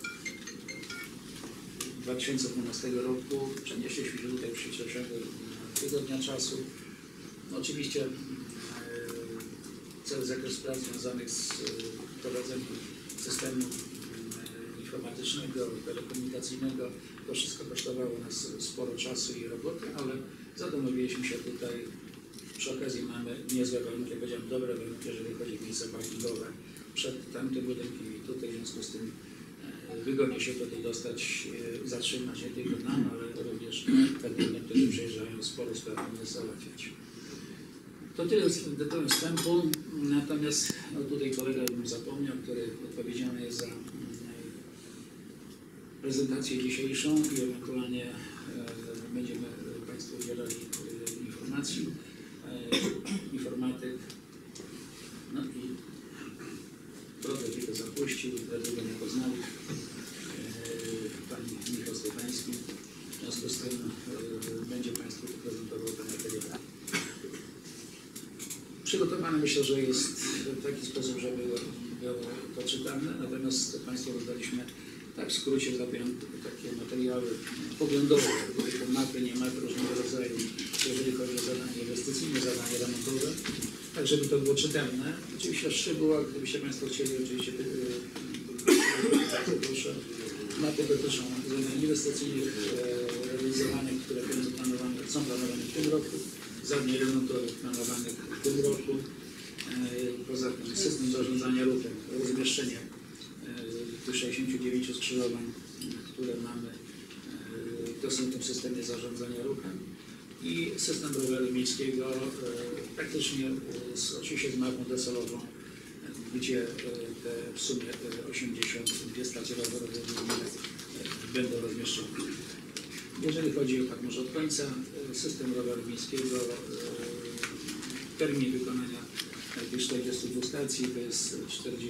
2012 roku przenieśliśmy się tutaj przy 3 tygodnia czasu. No oczywiście cały zakres prac związanych z prowadzeniem systemu informatycznego, telekomunikacyjnego, to wszystko kosztowało nas sporo czasu i roboty, ale zadomowiliśmy się tutaj. Przy okazji mamy niezłe warunki, powiedziałem dobre warunki, jeżeli chodzi o miejsca parkingowe przed tamtym budynkiem i tutaj, w związku z tym wygodnie się tutaj dostać, zatrzymać nie tylko nam, ale również tym, którzy przyjeżdżają, sporo spraw załatwiać. To tyle z tytułem wstępu, natomiast no tutaj kolega bym zapomniał, który odpowiedzialny jest za prezentację dzisiejszą i ewentualnie będziemy Państwu udzielali informacji. Informatyk, no i brodę tylko zapuścił, dlatego nie poznali. Pan Michał Stefański. W związku z tym będzie Państwu prezentował ten materiał. Przygotowany myślę, że jest w taki sposób, żeby było to czytelne, natomiast Państwu rozdaliśmy tak w skrócie, takie materiały poglądowe, tylko mapy, nie mapy różnego rodzaju, jeżeli chodzi o zadanie inwestycyjne, zadanie remontowe, tak żeby to było czytelne. Oczywiście w szczegółach, gdybyście Państwo chcieli, oczywiście proszę. Mapy dotyczą zadań inwestycyjnych, realizowanych, które są planowane w tym roku, zadań remontowych planowanych w tym roku. Poza tym system zarządzania ruchem, rozmieszczenie tych 69 skrzyżowań, które mamy, to są w tym systemie zarządzania ruchem. I system roweru miejskiego, praktycznie oczywiście z mapą docelową, gdzie te w sumie 82 stacje rowerowe będą rozmieszczone. Jeżeli chodzi o, tak może od końca, system roweru miejskiego, termin wykonania tych 42 stacji to jest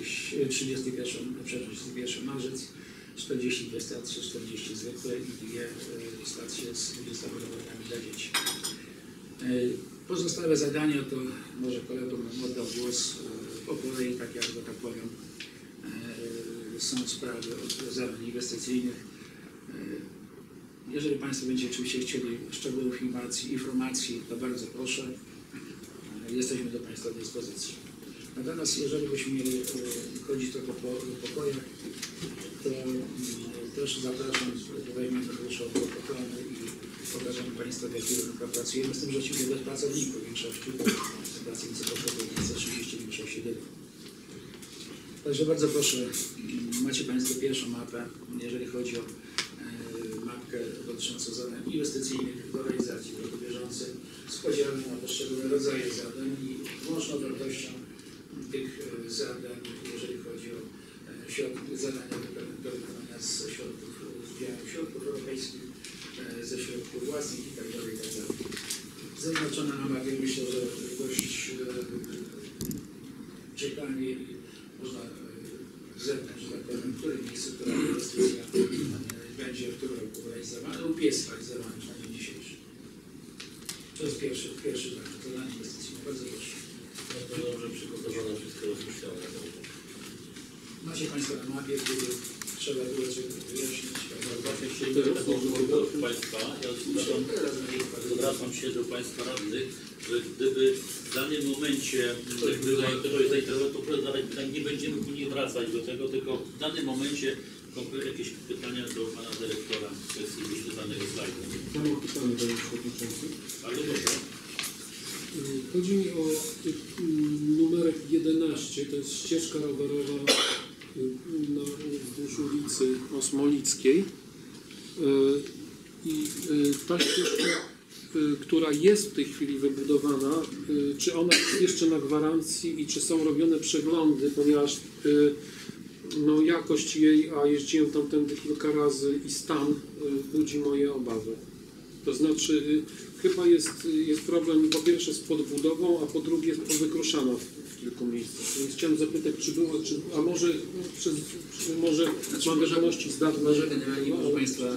31 marzec, 42 stacje, 40 zwykłe i 2 stacje z 20 rowerami dla dzieci. Pozostałe zadania to może kolegom oddał głos po kolei, tak jak go tak powiem, są sprawy od zadań inwestycyjnych. Jeżeli Państwo będziecie oczywiście chcieli szczegółów informacji, to bardzo proszę. Jesteśmy do Państwa dyspozycji. Natomiast jeżeli byśmy mieli chodzić trochę po pokojach, to też zapraszam, weźmiemy proszę o protokoły i pokażemy Państwu, w jakich warunkach pracujemy. Z tym, że oczywiście bez pracowników w większości, pracownicy potrzebują 30 w większości dywów. Także bardzo proszę, macie Państwo pierwszą mapę, jeżeli chodzi o mapkę dotyczącą zadań inwestycyjnych do realizacji w roku bieżącym z podziałem na poszczególne rodzaje zadań i łączną wartością tych zadań, jeżeli chodzi o zadania do wykonania z środków, z udziałem środków europejskich, ze środków własnych itd. Zaznaczona na mapie, myślę, że dość czytelnie i można zebrać, że tak powiem, w którym miejscu, która inwestycja będzie w tym roku realizowana lub jest realizowana na dzień dzisiejszy. To jest pierwszy zadanie inwestycyjne. Bardzo proszę. Bardzo dobrze przygotowane, wszystko rozmyślone. Macie Państwo na mapie, gdyby trzeba było coś wyjaśnić. Właśnie chcieliśmy taką prośbę od Państwa. Ja zwracam się do Państwa radnych, że gdyby w danym momencie ktoś zainteresował, to nie będziemy później wracać do tego, tylko w danym momencie jakieś pytania do Pana Dyrektora w kwestii danego slajdu. Ja mam pytanie, Panie Przewodniczący. Bardzo proszę. Chodzi mi o numerek 11, to jest ścieżka rowerowa wzdłuż ulicy Osmolickiej. I ta ścieżka, która jest w tej chwili wybudowana, czy ona jest jeszcze na gwarancji i czy są robione przeglądy, ponieważ no, jakość jej, a jeździłem tamtędy kilka razy i stan budzi moje obawy. To znaczy chyba jest problem po pierwsze z podbudową, a po drugie jest powykruszana w kilku miejscach. Więc chciałem zapytać, czy było, a może mam wiadomości z dawna, że generalnie, proszę Państwa,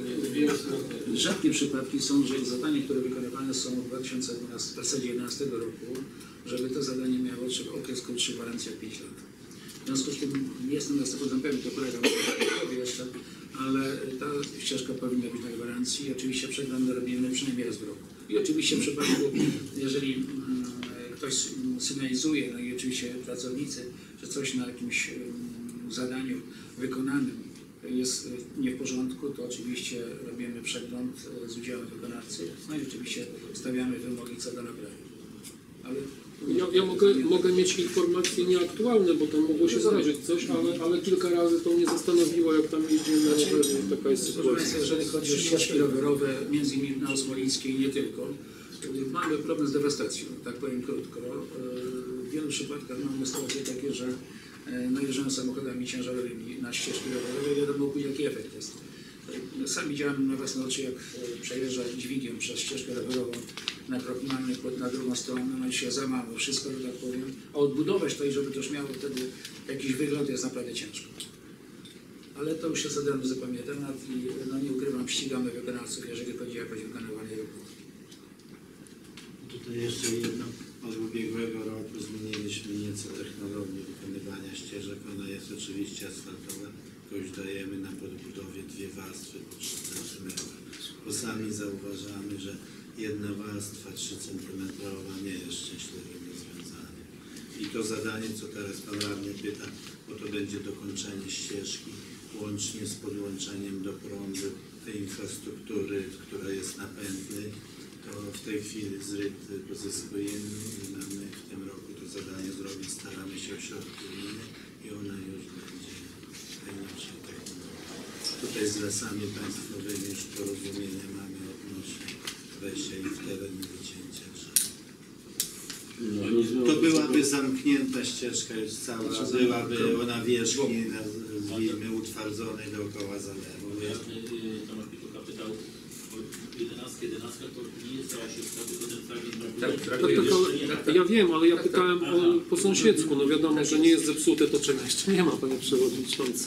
rzadkie przypadki są, że zadania, które wykonywane są w 2011 roku, żeby to zadanie miało okres krótszy, gwarancja 5 lat. W związku z tym nie jestem na 100% pewien, to kolega mówi jeszcze, ale ta ścieżka powinna być na gwarancji i oczywiście przeglądy robimy przynajmniej raz w roku. I oczywiście w przypadku, jeżeli ktoś sygnalizuje, no i oczywiście pracownicy, że coś na jakimś zadaniu wykonanym jest nie w porządku, to oczywiście robimy przegląd z udziałem wykonawcy, no i oczywiście stawiamy wymogi co do naprawy. Ale ja mogę mieć informacje nieaktualne, bo tam mogło się zdarzyć coś, ale kilka razy to mnie zastanowiło, jak tam jeździłem na rowerze, taka jest sytuacja. Jeżeli chodzi o ścieżki rowerowe, między innymi na Osmolickiej i nie tylko, mamy problem z dewastacją, tak powiem krótko. W wielu przypadkach mamy sytuacje takie, że najeżdżają samochodami ciężarowymi na ścieżki rowerowe i wiadomo, jaki efekt jest. Sam widziałem na własne oczy, jak przejeżdża dźwigiem przez ścieżkę rowerową na Kropmanny, na drugą stronę, no i się zamało wszystko, że tak powiem. A odbudować to i żeby to już miało wtedy jakiś wygląd jest naprawdę ciężko. Ale to już jest zadany zupełnie temat i no nie ukrywam, ścigamy wykonawców, jeżeli chodzi o jakość wykonywania robót. Tutaj jeszcze jedno. Od ubiegłego roku zmieniliśmy nieco technologię wykonywania ścieżek. Ona jest oczywiście asfaltowa, tylko już dajemy na podbudowie 2 warstwy po 3 cm. Bo sami zauważamy, że jedna warstwa 3 cm nie jest szczęśliwym rozwiązaniem. I to zadanie, co teraz Pan Radny pyta, bo to będzie dokończenie ścieżki, łącznie z podłączeniem do prądu tej infrastruktury, która jest napędnej. To w tej chwili zryt pozyskujemy i mamy w tym roku to zadanie zrobić. Staramy się o środki unijne i ona już będzie najnowszej technologii. Tutaj z Lasami Państwowymi już porozumienie mamy odnośnie wejścia i w teren i wycięcia drzew. To byłaby zamknięta ścieżka już cała, byłaby o nawierzchni, nazwijmy, utwardzonej dookoła zalewu. Tomasz Pitucha pytał o 11 to nie jest cała ścieżka, tylko ten Ja wiem, ale ja pytałem po sąsiedzku. No wiadomo, że nie jest zepsute, to czego jeszcze nie ma, Panie Przewodniczący.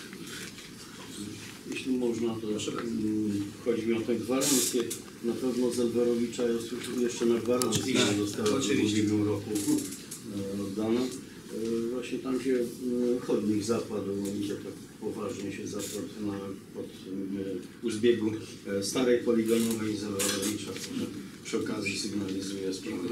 Jeśli można, to chodzi mi o tę gwarancję. Na pewno Zelwerowicza jest jeszcze na gwarancji, która została w ubiegłym roku oddana. Właśnie tam, gdzie chodnik zapadł, i to tak poważnie się zapadł u zbiegu starej poligonowej i Zawarowicza. Przy okazji sygnalizuje sprawę.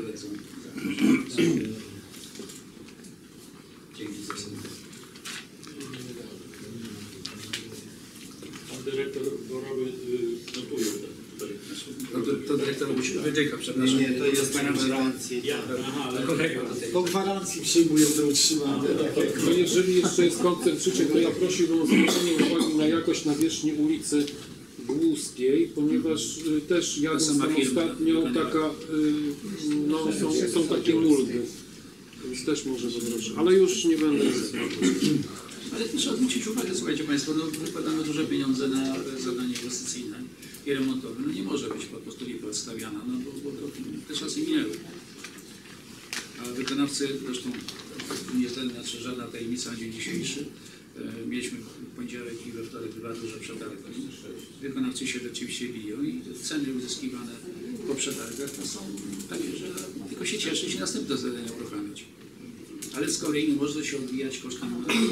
Pan dyrektor Borowy notuje tutaj. To dyrektor wytyka, przepraszam. Nie, to jest na gwarancji. Kolega. Po gwarancji przyjmują do utrzymania. No jeżeli jeszcze jest koncert życzeń, to ja prosiłbym o zwrócenie uwagi na jakość nawierzchni ulicy Głuskiej, ponieważ też jadąc tam ostatnio taka, no, są takie muldy. Więc też może poproszę, ale już nie będę. Ale trzeba zwrócić uwagę, słuchajcie Państwo, no wykładamy duże pieniądze na zadanie inwestycyjne i remontowe. No nie może być po prostu lipa odstawiana, no bo te czasy minęły. A wykonawcy, zresztą nie znaczy żadna tajemnica na dzień dzisiejszy. Mieliśmy w poniedziałek i we wtorek dwa duże przetargi. Wykonawcy się rzeczywiście biją i ceny uzyskiwane po przetargach to są takie, że tylko się cieszyć i następne zadania uruchamiać. Ale z kolei nie może się odbijać kosztem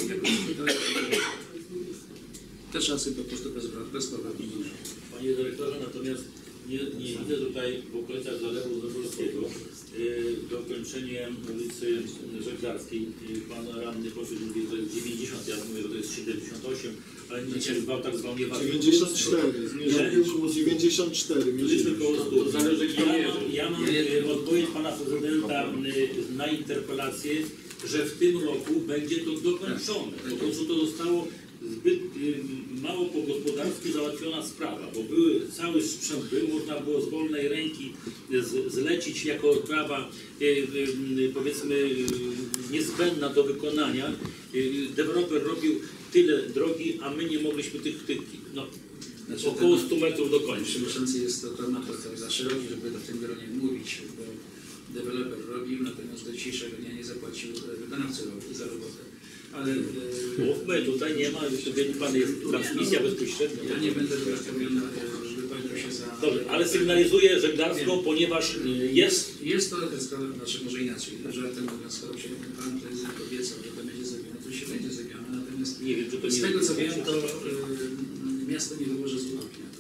te czasy po prostu bezprawnie. Panie dyrektorze, natomiast nie widzę tutaj w okolicach Zalewu Zaborskiego dokończenie ulicy Żeglarskiej. Pan radny poseł mówi, że to jest 90, ja mówię, że to jest 78, ale nie się zwał, tak zwał, nie warto. 94, zmierzył 94. Mieliśmy koło 100. Zależy, ja mam odpowiedź pana prezydenta na interpelację, że w tym roku będzie to dokończone. Po prostu to zostało zbyt mało po gospodarstwie załatwiona sprawa, bo były cały sprzęt, można było z wolnej ręki zlecić jako sprawa powiedzmy niezbędna do wykonania. Deweloper robił tyle drogi, a my nie mogliśmy tych około 100 metrów dokończyć. Przewodniczący jest to temat za szeroki, żeby w tym gronie mówić, bo deweloper robił, natomiast do dzisiejszego dnia nie zapłacił wykonawcy za robotę. Ale mówmy, tutaj nie ma, wie pan, jest transmisja bezpośrednia. Ja nie będę wypowiedział się za... Dobrze, ale sygnalizuję żeglarską, ponieważ jest... Jest to, znaczy może inaczej, żartem mówiąc, skoro się pan prezydent obiecał, że to będzie zrobione, to się będzie zrobione, natomiast nie wiem, czy to z tego co wiem, to miasto nie wyłoży złotówki na to.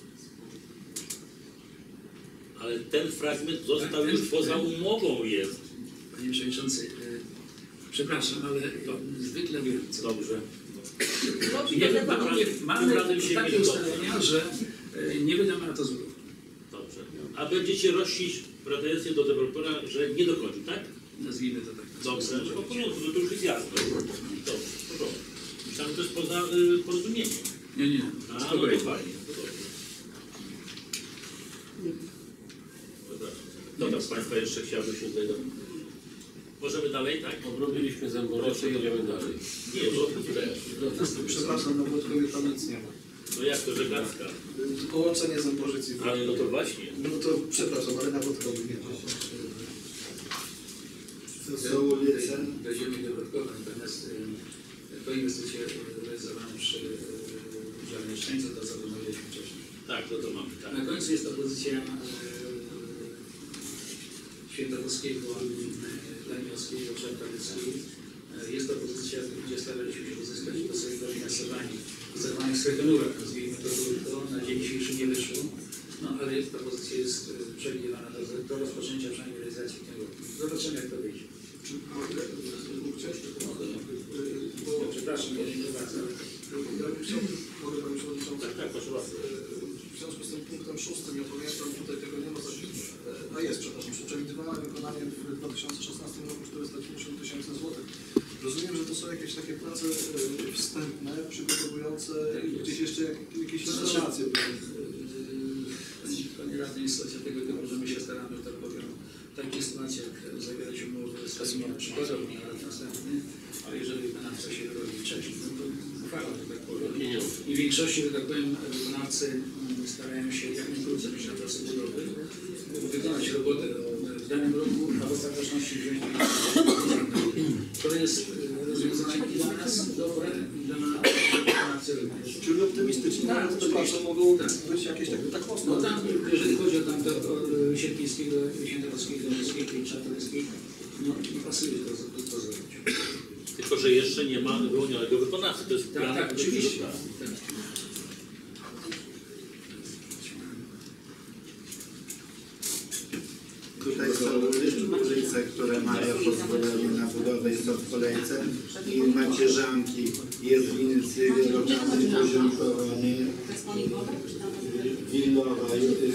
Ale ten fragment został już poza umową jest. Panie Przewodniczący, przepraszam, ale zwykle wiem, co. Dobrze. Mamy takie ustalenia, że nie wydamy na to złotówki. Dobrze. A będziecie rościć pretensje do dewelopera, że nie dokończył, tak? Nazwijmy to tak. Dobrze, po porządku, to już jest jasne. Dobrze, po prostu. Myślałem, że to jest poza porozumieniem. Nie. A, no to fajnie. Dobra, z Państwa jeszcze chciałby się tutaj... Możemy dalej, tak? Obrobiliśmy Zamborowcze, jedziemy dalej. Nie, bo Przepraszam, na Włodkowie tam nic nie ma. no jak to żeglarska? Połączenie Zamborzyc i Ale no to właśnie. No to przepraszam, ale na Włodkowie nie ma. To są ulice. Będziemy dodatkowe, natomiast to inwestycje realizowane przy Urzędzie Szczęścia, to co rozmawialiśmy wcześniej. Tak, to mamy, tak. Na końcu jest propozycja Świętochowskiego, Danielskiego, Czartoryckiej. Jest to pozycja, gdzie staraliśmy się uzyskać do sobie dofinansowanie w zerwanych sklepionówek, nazwijmy to, na dzień dzisiejszy nie wyszło. No ale ta pozycja jest przewidywana do rozpoczęcia przynajmniej realizacji w tym roku. Zobaczymy, jak to wyjdzie. Przepraszam, ja nie prowadzę. Ja bym chciał, mogę Panie Przewodniczący. Tak, proszę bardzo. W związku z tym punktem 6, ja pamiętam, tutaj tego nie ma, a jest, przepraszam, przewidywane wykonanie w 2016 roku 490 000 złotych. Rozumiem, że to są jakieś takie prace wstępne, przygotowujące gdzieś jeszcze jakieś instalacje. Panie radny, jest sytuacja tego typu, że my się staramy, że tak powiem, w takich sytuacjach zawierać umowy z kasją przykładowo na lat następny, ale jeżeli wykonawca się robi wcześniej, no to uchwała, że tak powiem. I w większości, że tak powiem, wykonawcy starają się jak najkrócej być na pracy budowy, wykonać robotę w danym roku, a w ostateczności wziąć to jest rozwiązanie i dla nas dobre, i dla wykonawcy również. Czyli optymistycznie, ale te prace mogą być jakieś tak mocno. No tam, jeżeli chodzi o tamte Sierpińskiego, Świętochowskiego, Dolskiego i Czartoryskiego, no nie pasuje to zrobić. Tylko że jeszcze nie ma wyłonionego wykonawcy. To jest plan. Tak, oczywiście. Tutaj są ulice, które mają pozwolenie na budowę i są w kolejce i macierzanki. Jest w inicjatywie lokalnej poziomkowanie Willowa,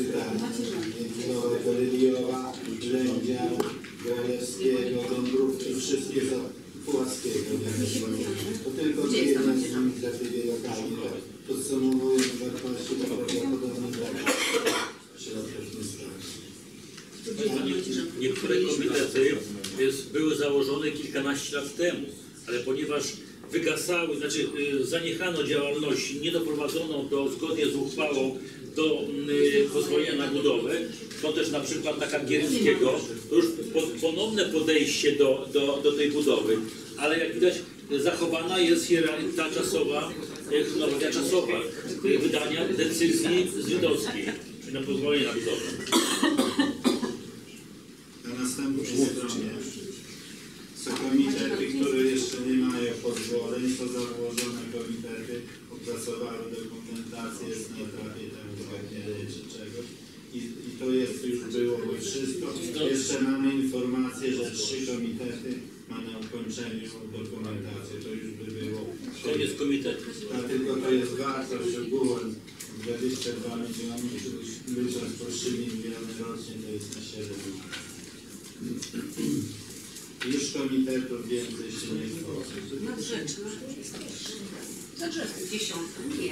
Galiliowa, Ględzia, Gralewskiego, Dąbrówki, wszystkie za Puławskiego. To tylko jedna z inicjatywy lokalnej. Podsumowując wartości, to prawdopodobnie tak środków nie starczy. Niektóre komitety były założone kilkanaście lat temu, ale ponieważ wygasały, zaniechano działalności, nie doprowadzono zgodnie z uchwałą do pozwolenia na budowę, to też na przykład na Kangierskiego, to już ponowne podejście do tej budowy, ale jak widać zachowana jest ta czasowa, chronologia czasowa wydania decyzji żydowskiej na pozwolenie na budowę. Na następnej stronie są komitety, które jeszcze nie mają pozwoleń, są założone komitety, opracowały dokumentację, jest na etapie tam zgadnienia czy czegoś. I to jest już było wszystko. Jeszcze mamy informację, że 3 komitety ma na ukończeniu dokumentację. To już by było. Koniec komitetu. A tylko to jest wartość ogółem 22 miliony, licząc po 3 miliony rocznie, to jest na 7 lat. Już komitetów więcej się nie tworzy. Na rzecz. Na rzecz. 10. Nie.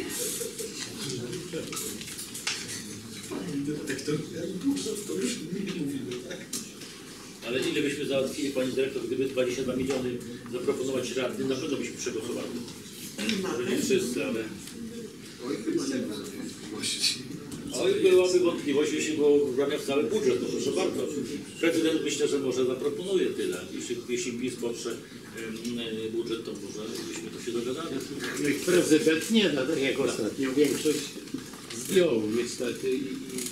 Tak to już nie mówimy, tak? Ale ile byśmy załatwili, pani dyrektor, gdyby 22 miliony zaproponować radnym, na pewno byśmy przegłosowali. Może nie wszyscy, ale... Oj, chyba nie ma wątpliwości. Oj, byłaby wątpliwość, jeśli było wbrania w cały budżet, to proszę bardzo. Prezydent myślę, że może zaproponuje tyle. Jeśli PiS poprze budżet, to może byśmy to się dogadali. No i prezydent nie da, tak jak ostatnio większość zdjął niestety i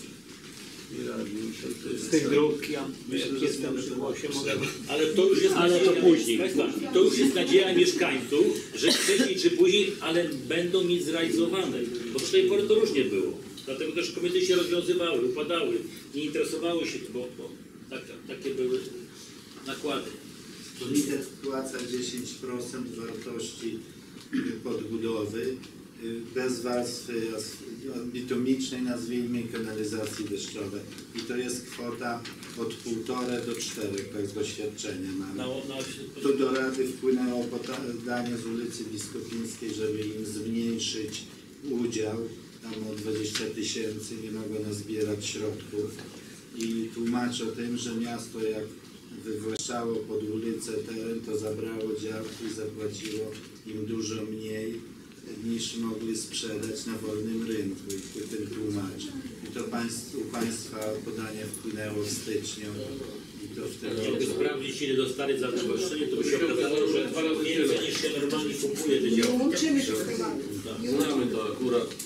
z tych dróg, ja jestem przy głosie, mogę... Ale to już jest nadzieja, to później. To już jest nadzieja mieszkańców, że wcześniej czy później, ale będą mieć zrealizowane. Bo do tej pory to różnie było. Dlatego też komitety się rozwiązywały, upadały, nie interesowały się, bo takie były nakłady. Komitet wpłaca 10% wartości podbudowy bez warstwy bitumicznej, nazwijmy, kanalizacji deszczowej. I to jest kwota od 1,5 do 4, tak z doświadczenia mamy. Tu do Rady wpłynęło podanie z ulicy Biskupińskiej, żeby im zmniejszyć udział. Tam o 20 000 nie mogło nazbierać środków. I tłumacz o tym, że miasto jak wywłaszczało pod ulicę teren, to zabrało działki i zapłaciło im dużo mniej niż mogli sprzedać na wolnym rynku. I tym tłumaczy. I to u Państwa podanie wpłynęło w styczniu. I to wtedy... Jakby sprawdzić, ile dostali za wywłaszczenie, to by się okazało, że 2 razy więcej niż się normalnie kupuje te działki. Znamy to akurat.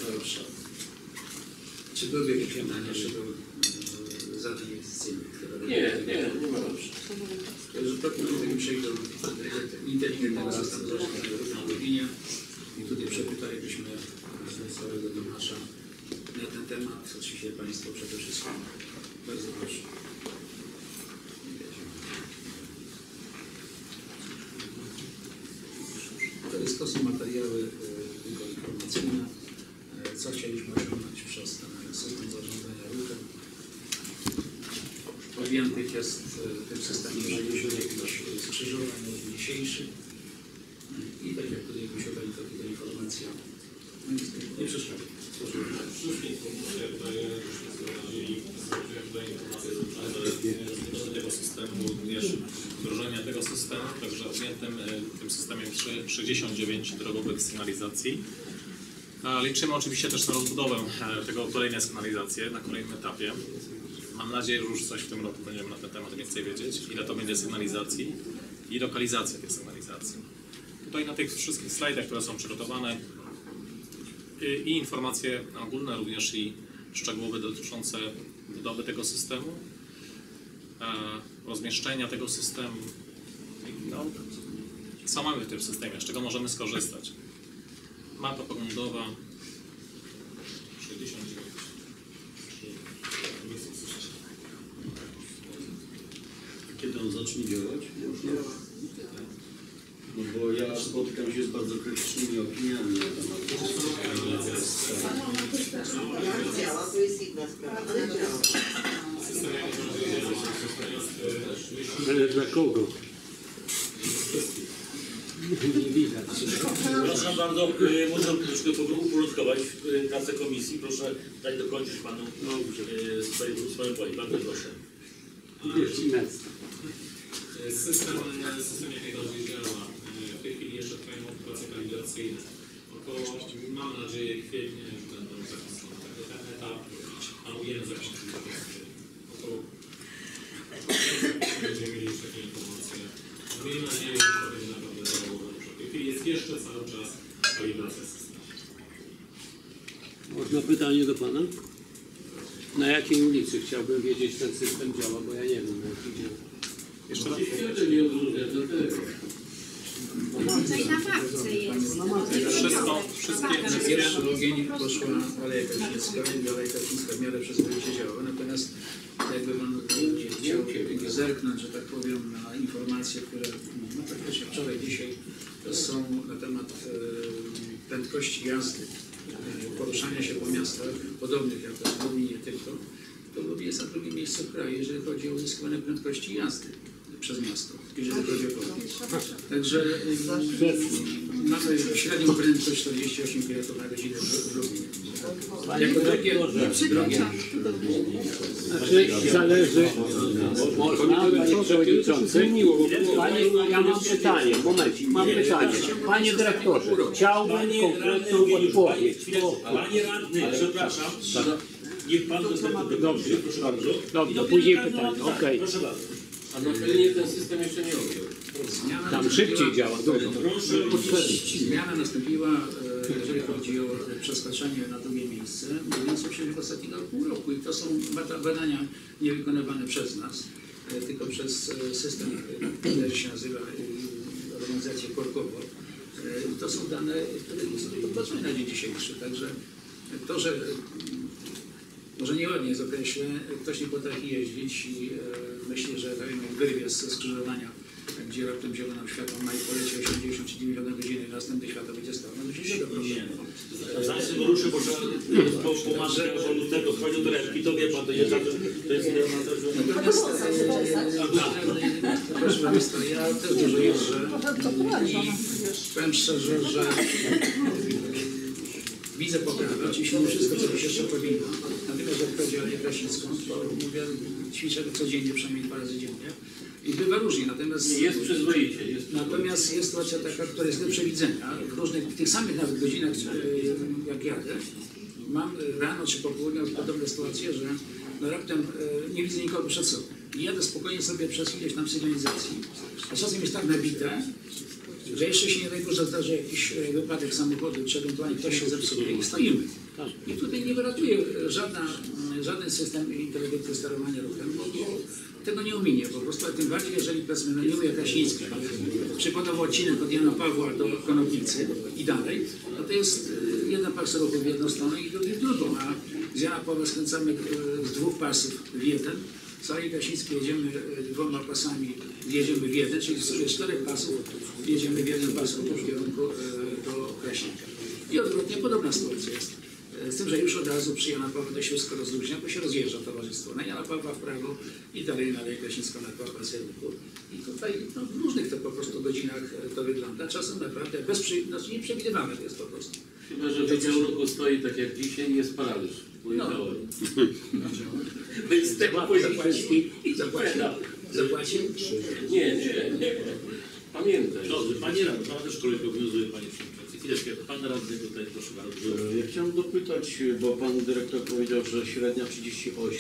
Czy były jakieś pytania, czy były zadań inwestycyjnych? Nie ma. Że proponuję przejść do inteligentnego systemu na linia i tutaj przepytalibyśmy całego Tomasza na ten temat. Oczywiście Państwo przede wszystkim. Bardzo proszę. To są materiały tylko informacyjne. Co chcieliśmy osiągnąć przez ten system zarządzania ruchem. Objętych jest w tym systemie, że jeżeli jakieś skrzyżowań jest dzisiejszy. I tak jak tutaj posiadali to tutaj informacja. Nie przeszkadza. Tego systemu, również wdrożenia tego systemu, także objętym tym systemem 69 drogowych sygnalizacji. Liczymy oczywiście też na rozbudowę tego kolejnej sygnalizacje na kolejnym etapie. Mam nadzieję, że już coś w tym roku będziemy na ten temat więcej wiedzieć, ile to będzie sygnalizacji i lokalizacja tej sygnalizacji. Tutaj na tych wszystkich slajdach, które są przygotowane, i informacje ogólne, również i szczegółowe dotyczące budowy tego systemu, rozmieszczenia tego systemu, Co mamy w tym systemie? Z czego możemy skorzystać? Mapa poglądowa 69. Kiedy on zacznie działać? No bo ja spotykam się z bardzo krytycznymi opiniami na temat Jak działa, to jest inna sprawa, ale działa. Ale dla kogo? Nie widać. Proszę bardzo, muszę troszkę uporządkować pracę komisji. Proszę dać dokończyć panu swoją powiem. Bardzo proszę. System jak najbardziej działa. W tej chwili jeszcze trwają operacje kalibracyjne. Około, mam nadzieję, kwietnia już będą zapisane. Także ten etap planujemy zakończyć około będziemy mieli już takie informacje. Miejmy nadzieję, że to będzie naprawdę działało dobrze. W tej chwili jest jeszcze cały czas kalibracja systemu. Można pytanie do Pana? Na jakiej ulicy chciałbym wiedzieć, ten system działa, bo ja nie wiem, na jakiej działa. Jeszcze raz. Nie odróżnia do tego. Tutaj na mapce jest. Wszystkie Na pierwszy ogień poszła Aleja Kaczyńska, Aleja Kaczyńska w miarę przyzwoicie działa. Natomiast jakby Pan chciał zerknąć, że tak powiem, na informacje, które no, praktycznie wczoraj, dzisiaj to są na temat prędkości jazdy, poruszania się po miastach, podobnych jak to Lublin, nie tylko, to Lublin jest na drugim miejscu w kraju, jeżeli chodzi o uzyskiwanie prędkości jazdy przez miasto, jeżeli chodzi o korki. Także mamy średnią prędkość 48 km na godzinę w Lublinie. Jako takie drogi. Znaczy zależy, można, Panie Przewodniczący, ja mam pytanie, momencik, mam pytanie. Panie Dyrektorze, chciałbym konkretną odpowiedź. Panie radny, przepraszam. Niech pan Dobrze, dobrze, później pytanie, okej. Proszę bardzo. A na terenie ten system jeszcze nie robił. Tam szybciej działa, dużo. Zmiana nastąpiła, jeżeli chodzi o przeskoczenie na drugie miejsce, mniej więcej w przeciągu ostatniego pół roku. I to są badania nie wykonywane przez nas, tylko przez system, który się nazywa organizację korkową. To są dane, które są podpatrzone na dzień dzisiejszy. Także to, że może nieładnie jest określę, ktoś nie potrafi jeździć i myśli, że wyrwie ze skrzyżowania, gdzie raptem wzięło nam światło, ma i poleci 80 czy 90 na godzinę i następne światło będzie stało. No to się źle Zaraz go ruszę, bo trzeba pomagać do tego, wchodzi do ręki, to wie pan, to jest Natomiast, proszę Państwa, ja też dużo jeżdżę i powiem szczerze, że widzę poprawę, oczywiście nie wszystko, co się jeszcze powinno. Natomiast jak chodzi o Aleję Krasińską, to mówię, ćwiczę codziennie, przynajmniej 2 razy dziennie. I bywa różnie, natomiast jest przyzwoicie. Natomiast jest sytuacja taka, która jest do przewidzenia. W różnych, w tych samych nawet godzinach, jak jadę, mam rano czy po południu podobne sytuacje, że no raptem nie widzę nikogo przed sobą. I jadę spokojnie sobie przez ileś tam sygnalizacji, a czasem jest tak nabite, że jeszcze się nie daj Boże zdarzy jakiś wypadek samochodu, czy ewentualnie ktoś się zepsuje i stoimy. I tutaj nie wyratuje żaden system inteligentnego sterowania ruchem, bo tego nie ominie po prostu, a tym bardziej, jeżeli powiedzmy na Jurę Krasińskiej, przykładowo odcinek od Jana Pawła do Konopnicy i dalej, no to jest jedna pas ruchu w jedną stronę i drugi w drugą, a z Jana Pawła skręcamy z 2 pasów w jeden, z Alei Krasińskiej jedziemy 2 pasami, jedziemy w jeden, czyli z 4 pasów jedziemy w jeden pas w kierunku do Kraśnika. I odwrotnie podobna sytuacja jest. Z tym, że już od razu przy Jana Pawła to się wszystko rozluźnia, bo się rozjeżdża towarzystwo na Jana Pawła w prawo i dalej na Aleję Krasińską na Pawła Serwiku. I tutaj no, w różnych to po prostu godzinach to wygląda. Czasem naprawdę znaczy nieprzewidywalne to jest po prostu. Chyba, że Wydział Ruchu stoi tak jak dzisiaj i jest paraliż. Więc tego Zapłacił? Nie. Pamiętaj. Dobrze, panie radny, pan też kolej obowiązuje, panie przewodniczący. Chwileczkę, pan radny tutaj, proszę bardzo. Ja chciałem dopytać, bo pan dyrektor powiedział, że średnia 38.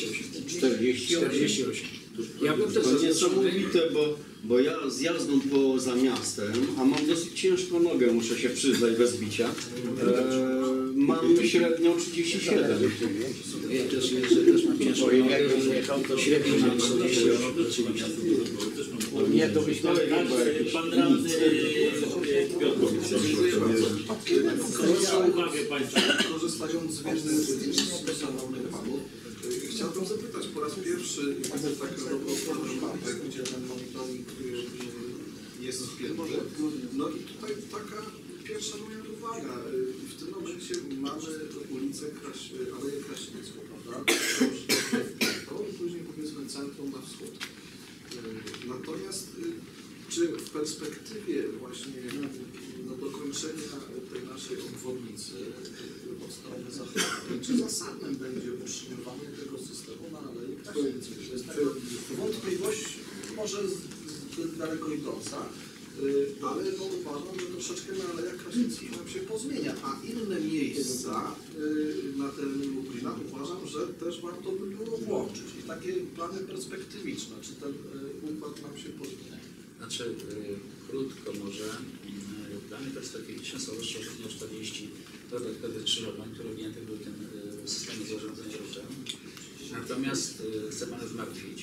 48. Ja bym też to niesamowite, bo ja z jazdą poza miastem, a mam dosyć ciężką nogę, muszę się przyznać bez bicia, mam średnią 37. Ja też jeżdżę, też mam ciężką nogę, średnio mam 38 oczywiście. Nie, to byś miał Pan radny Piotr. Dziękuję bardzo. Proszę uwagę Państwa. Korzystając z wiedzy personalnych panów, chciałbym zapytać, po raz pierwszy widzę taką dobrą mapę, gdzie ten monitoring jest w pierwsze. No i tutaj taka pierwsza moja uwaga. W tym momencie mamy ulicę Aleję Kraśnicką, prawda? I później powiedzmy centrum na wschód. Natomiast czy w perspektywie właśnie dokończenia tej naszej obwodnicy od strony zachodniej, czy zasadnym będzie utrzymywanie tego systemu na Alei Kraśnickiej? To jest taka wątpliwość może zbyt daleko idąca, ale no uważam, że troszeczkę na Alejach Kraśnickich nam się pozmienia, a inne miejsca na terenie Lublina uważam, że też warto by było włączyć. I takie plany perspektywiczne, czy ten układ nam się pozmienia? Znaczy, krótko może, plany perspektywiczne są rozszerzone o 40 dodatkowych skrzyżowań, które objęte były tym systemem zarządzania ruchem. Natomiast chcę Pana zmartwić,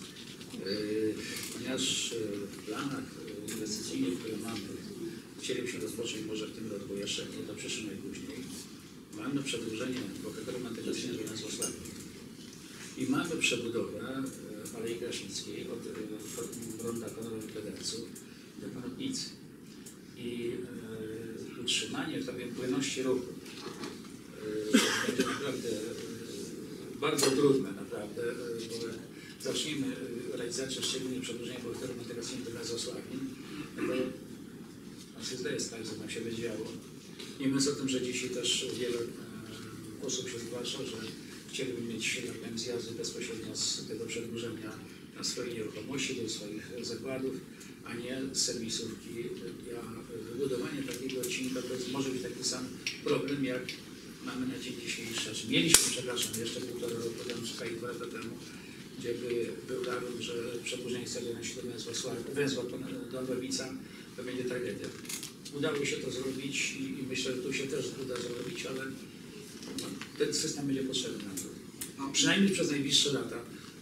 ponieważ w planach inwestycyjnych, które mamy, chcielibyśmy rozpocząć może w tym roku jeszcze, nie to przyszłym najpóźniej, mamy przedłużenie bohateru mantykacyjnego na Wrocławiu i mamy przebudowę Alei Kraśnickiej od ronda Konrada Federcu do Konopnicy. I utrzymanie, tak powiem, płynności ruchu będzie naprawdę bardzo trudne, naprawdę, bo zacznijmy realizację szczególnie przedłużenia bohateru mantykacyjnego na Wrocławiu, to nam się zdaje sprawę, co tam się będzie działo. Nie mówiąc o tym, że dzisiaj też wiele osób się zgłasza, że chcieliby mieć zjazdy bezpośrednio z tego przedłużenia na swoje nieruchomości, do swoich zakładów, a nie z serwisówki. Wybudowanie takiego odcinka to może być taki sam problem, jak mamy na dzień dzisiejszy. Znaczy mieliśmy, przepraszam, jeszcze 1,5 roku temu, czy 2 lata temu, gdzie był zarzut, że przedłużenie celu na środek węzła do Gorlica to będzie tragedia. Udało się to zrobić i myślę, że tu się też uda zrobić, ale ten system będzie potrzebny nam. Przynajmniej przez najbliższe lata.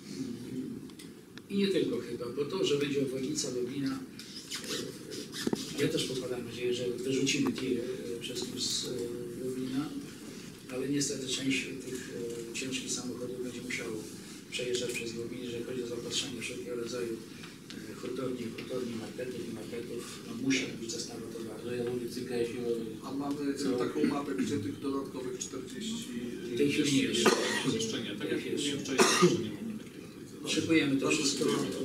I nie tylko chyba, bo to, że będzie obwodnica Lublina, ja też pokładam nadzieję, że wyrzucimy tiry wszystkim z Lublina, ale niestety część tych ciężkich samochodów będzie musiało przejeżdżać przez Lublin, jeżeli chodzi o zaopatrzenie wszelkiego rodzaju hurtowni, marketów, no musi być zestawy towaru. A mamy taką mapę, gdzie tych dodatkowych 40... W tej chwili nie jest. Jeszcze nie, tak jak mówiłem wcześniej, jeszcze nie mamy takiego. Szykujemy to wszystko,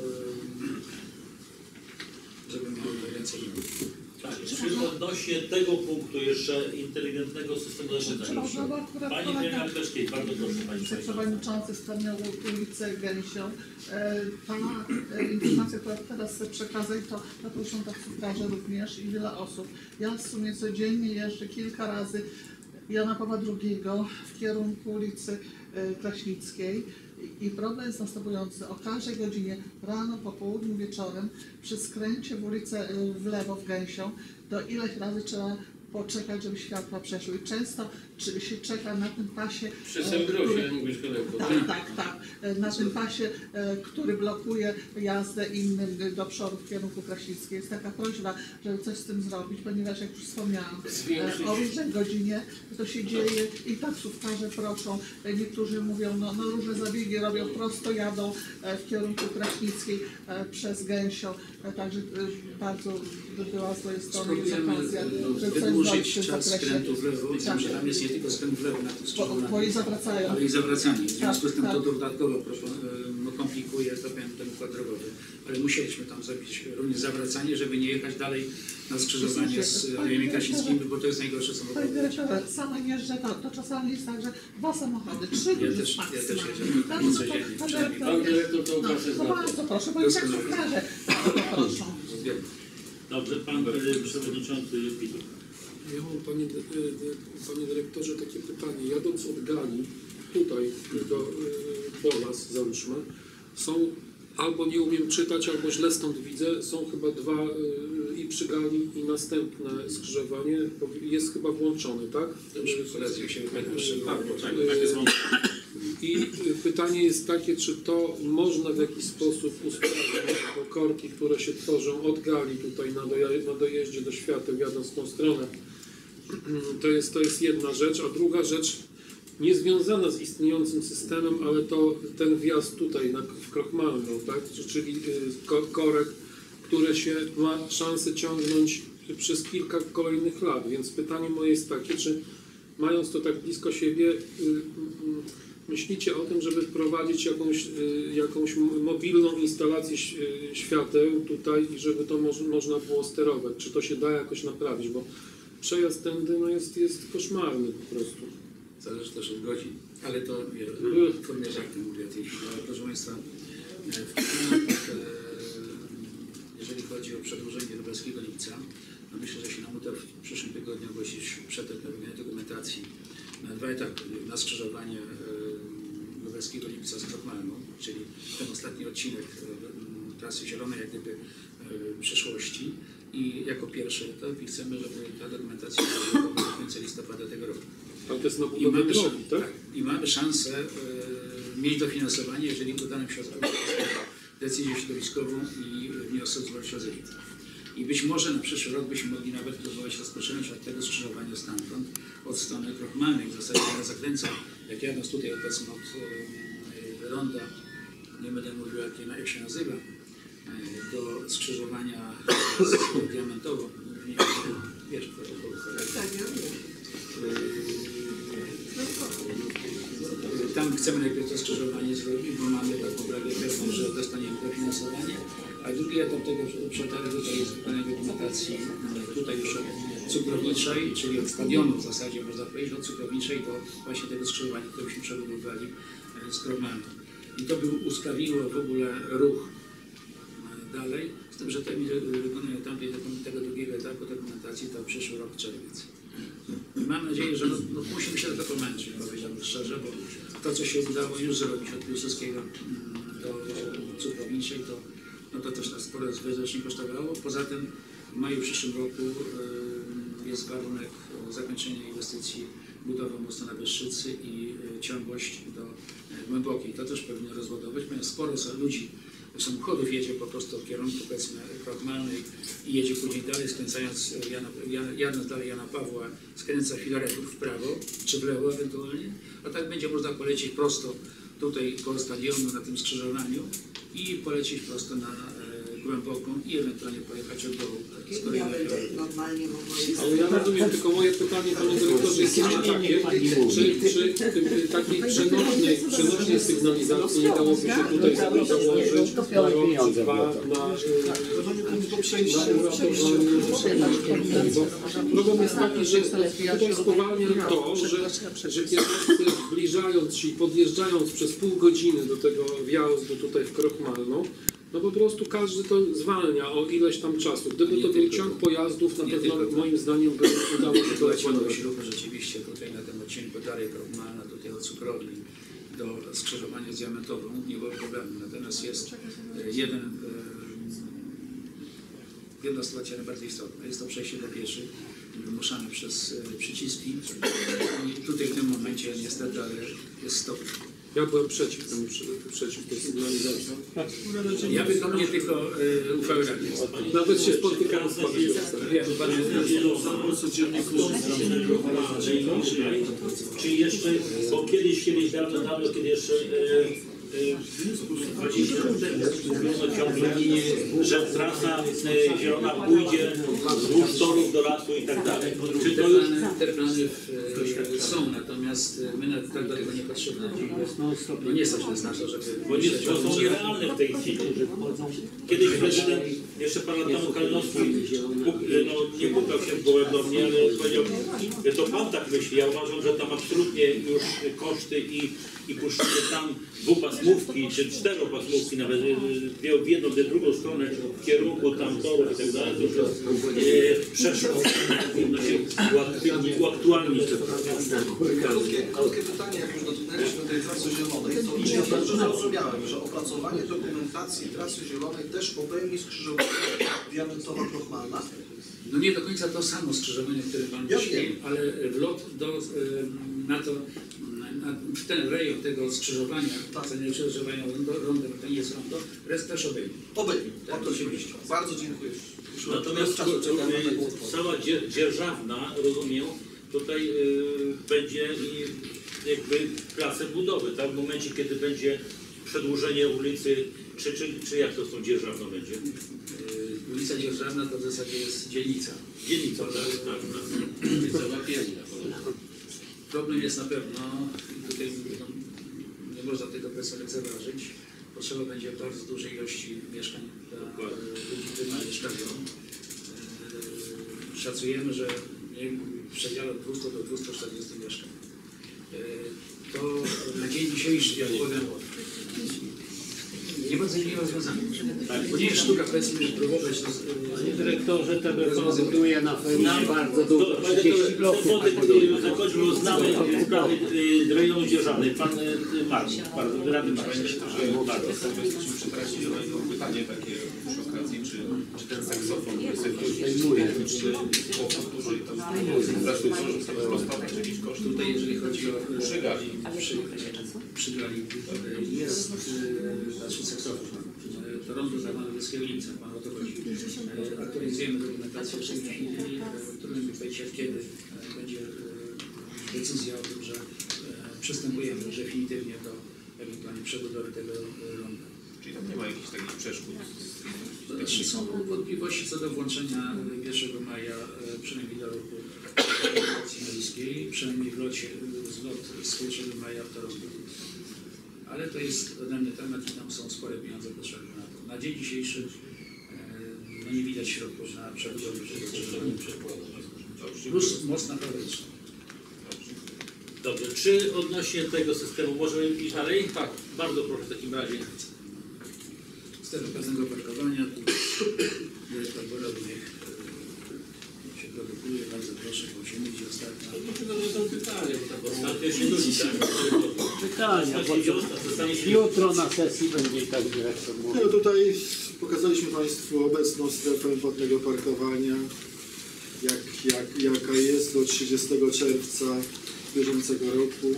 żeby miało to więcej. Tak, czy odnośnie tego punktu jeszcze inteligentnego systemu zarządzania. Pani Pielina Kleszkiej, bardzo proszę Pani Przewodniczący wspomniał ulicę Gęsią. Ta informacja, która teraz chcę przekazać, to proszę taksówkarze również i wiele osób. Ja w sumie codziennie jeżdżę kilka razy Jana Pawła II w kierunku ulicy Kraśnickiej. I problem jest następujący. O każdej godzinie rano, po południu, wieczorem przy skręcie w ulicę w lewo w Gęsią to ileś razy trzeba poczekać, żeby światła przeszły. I często się czeka na tym pasie, na tym pasie, który blokuje jazdę innym do przodu w kierunku Kraśnickiej. Jest taka prośba, żeby coś z tym zrobić, ponieważ jak już wspomniałam, o różnej godzinie to się dzieje i taksówkarze proszą, niektórzy mówią, no różne zabiegi robią, prosto jadą w kierunku Kraśnickiej przez Gęsią, także bardzo by była z mojej strony okazja, żeby coś zrobić w tym zakresie. Skrętu w lewo, tam jest nie tylko skręt w lewo na tym skrzyżowaniu, bo i zawracają. ale i zawracanie. W związku z tym to dodatkowo komplikuje ten układ drogowy. Ale musieliśmy tam zrobić również zawracanie, żeby nie jechać dalej na skrzyżowanie z Alejami Kraśnickimi, bo to jest najgorsze samochód. Panie dyrektorze, sama jeżdżę, to czasami jest tak, że 2 samochody, 3 Ja też jeżdżę. Pan dyrektor tą kasę zna. Bardzo proszę, bo i taksówkarze proszą. Dobrze, Pan Przewodniczący Pitur. Ja mam, panie dyrektorze, takie pytanie. Jadąc od Gani tutaj do nas, załóżmy, są albo nie umiem czytać, albo źle stąd widzę, są chyba 2 i przy gali i następne skrzyżowanie jest chyba włączone, tak? I pytanie jest takie, czy to można w jakiś sposób usprawnić, bo korki, które się tworzą od gali tutaj na dojeździe do Świateł, jadąc w tą stronę, to jest jedna rzecz, a druga rzecz niezwiązana z istniejącym systemem, ale to ten wjazd tutaj w Krochmalną, tak? Czyli korek, które się ma szansę ciągnąć przez kilka kolejnych lat, więc pytanie moje jest takie, czy mając to tak blisko siebie, myślicie o tym, żeby wprowadzić jakąś mobilną instalację świateł tutaj i żeby to można było sterować? Czy to się da jakoś naprawić? Bo przejazd tędy jest koszmarny po prostu. Zależy też od godzin, ale to w formie żartu mówię w tej chwili. Ale proszę Państwa, jeżeli chodzi o przedłużenie Lubelskiego Lipca, no myślę, że się nam uda w przyszłym tygodniu ogłosić przetarg na wymianę dokumentacji na 2 etapy. Na skrzyżowanie Lubelskiego Lipca z Krochmalną, czyli ten ostatni odcinek trasy zielonej jak gdyby przyszłości i jako pierwszy etap i chcemy, żeby ta dokumentacja była do końca listopada tego roku. Ale to jest na budowę drogi, tak? I mamy szansę mieć dofinansowanie, jeżeli uda nam się zrobić decyzję środowiskową i wniosek z ZEIT. I być może na przyszły rok byśmy mogli nawet próbować rozpocząć od tego skrzyżowania stamtąd, od strony Krochmalnej. W zasadzie ja zakręcam, jak jadąc tutaj obecnie od ronda, nie będę mówił jak się nazywa, do skrzyżowania z Diamentową. Wiesz, tam chcemy najpierw to skrzyżowanie zrobić, bo mamy taką pewność, że dostaniemy dofinansowanie, a drugi etap tego przetargu to jest wykonanie dokumentacji tutaj już od Cukrowniczej, czyli od stadionu w zasadzie można powiedzieć, od Cukrowniczej do właśnie tego skrzyżowania, któreśmy przebudowali z Krochmalną. I to by usprawiło w ogóle ruch dalej, z tym, że wykonanie tego drugiego etapu dokumentacji to przyszły rok czerwiec. I mam nadzieję, że musimy się do tego męczyć, powiedziałbym szczerze, bo to, co się udało już zrobić od Piłsudskiego do Cukrowniczej, to też nas sporo wydarzeń kosztowało. Poza tym w maju przyszłym roku jest warunek zakończenia inwestycji budowy mostu na Wyższycy i ciągłość do Głębokiej. To też powinno rozładować, ponieważ sporo ludzi, samochodów jedzie po prostu w kierunku powiedzmy Krochmalnej i jedzie później dalej, skręcając, jadąc dalej Jana Pawła, skręca Filaretów w prawo, czy w lewo ewentualnie, a tak będzie można polecieć prosto tutaj koło stadionu na tym skrzyżowaniu i polecieć prosto na Głęboką i ewentualnie pojechać od dołu. Ale ja rozumiem, tylko moje pytanie, panie dyrektorze, jest jeszcze takie, czy takiej przenośnej sygnalizacji nie dałoby się tutaj założyć na rok czy dwa problem jest taki, że tutaj spowalnia to, że kierowcy zbliżając się i podjeżdżając przez pół godziny do tego wjazdu tutaj w Krochmalną, no po prostu każdy to zwalnia o ileś tam czasu. Gdyby to był ciąg pojazdów, na pewno moim zdaniem by udało się to rozładować. Rzeczywiście tutaj na tym odcinku dalej Krochmalna, tutaj od Cukrowni do skrzyżowania z Diamentową nie było problemu. Natomiast jest jedna sytuacja najbardziej istotna. Jest to przejście dla pieszych wymuszane przez przyciski i tutaj w tym momencie niestety jest stop. Ja byłem przeciw tej sygnalizacji. Ja wykonuję tylko uchwałę Rady. Nawet się spotykałem z panem. Czy jeszcze, bo kiedyś dawno, kiedy jeszcze 20 mówiono ciągle, że trasa zielona pójdzie wzdłuż torów do lasu i tak dalej. Czy to już te plany są, natomiast my tak daleko nie patrzymy. No nie stać nas na to, żeby... Bo są nierealne w tej chwili. Kiedyś prezydent, jeszcze parę lat temu Kalinowski, nie pukał się w głowę do mnie, ale powiedział, że to pan tak myśli. Ja uważam, że tam absolutnie już koszty i puszczenie tam dwupasmówki czy czteropasmówki, nawet w jedną, w drugą stronę w kierunku tam torów i tak dalej, to już przeszło. Powinno się uaktualnić. Krótkie pytanie, jak już dotknęliśmy tej trasy zielonej, to czy ja dobrze zrozumiałem, że opracowanie dokumentacji trasy zielonej też obejmie skrzyżowanie diamentowa Krochmalna? No nie do końca to samo skrzyżowanie, które Pan myśli, ale wlot w ten rejon tego skrzyżowania, skrzyżowania rondem, to nie jest rondo, rest też obejmie. Obejmie, tak, oczywiście. Bardzo dziękuję. Natomiast cała dzierżawna, rozumiem, tutaj będzie jakby klasę budowy, tak? W momencie, kiedy będzie przedłużenie ulicy, czy jak to z tą dzierżawną będzie? Ulica Dzierżawna to w zasadzie jest dzielnica. Dzielnica, tak. Problem jest na pewno, tutaj nie można tego lekceważyć, potrzeba będzie bardzo dużej ilości mieszkań dla ludzi, którzy mieszkają. Szacujemy, że w przedziale 200 do 240 mieszkań. To na dzień dzisiejszy, jak powiem, nie bardzo nie rozwiązane. Bo nie jest sztuka, powiedzmy, próbować Panie dyrektorze, TBP buduje na pewno bardzo dużo, 30 bloków. Zakończmy, znamy sprawy rejonu dzierżawnej. Pan Marcin, bardzo radny Marcin. Jesteśmy przy trasie zielonej, to pytanie takie przy okazji, czy ten saksofon techniczny powtórzy to infrastrukturę, żeby sobie rozstawiać jakiś koszt? Tutaj, jeżeli chodzi o przygali, jest saksofon. To rondo za Mazowieckiej ulicy, Pan o to chodzi. Aktualizujemy dokumentację w tej chwili, trudno mi powiedzieć, kiedy będzie decyzja o tym, że przystępujemy definitywnie do ewentualnie przebudowy tego ronda. Czyli tam nie ma jakichś takich przeszkód? Są wątpliwości co do włączenia 1 maja przynajmniej do ruchu komunikacji miejskiej, przynajmniej zlot z 1 maja to rozwój. Ale to jest odrębny temat i tam są spore pieniądze potrzebne na to. Na dzień dzisiejszy no nie widać środków na przebudowę tego plus most na Pawełczną. Dobrze, czy odnośnie tego systemu możemy iść dalej? Tak. Bardzo proszę w takim razie. System pewnego parkowania, tu dyrektor Borowy niech się produkuje, bardzo proszę, bo się mówi ostatnio. To są pytania, bo tak ostatnio się nudzi, tak? Pytania, jutro na sesji będzie i tak dyrektor mówił. No tutaj pokazaliśmy Państwu obecną strefę płatnego parkowania, jaka jest do 30 czerwca bieżącego roku.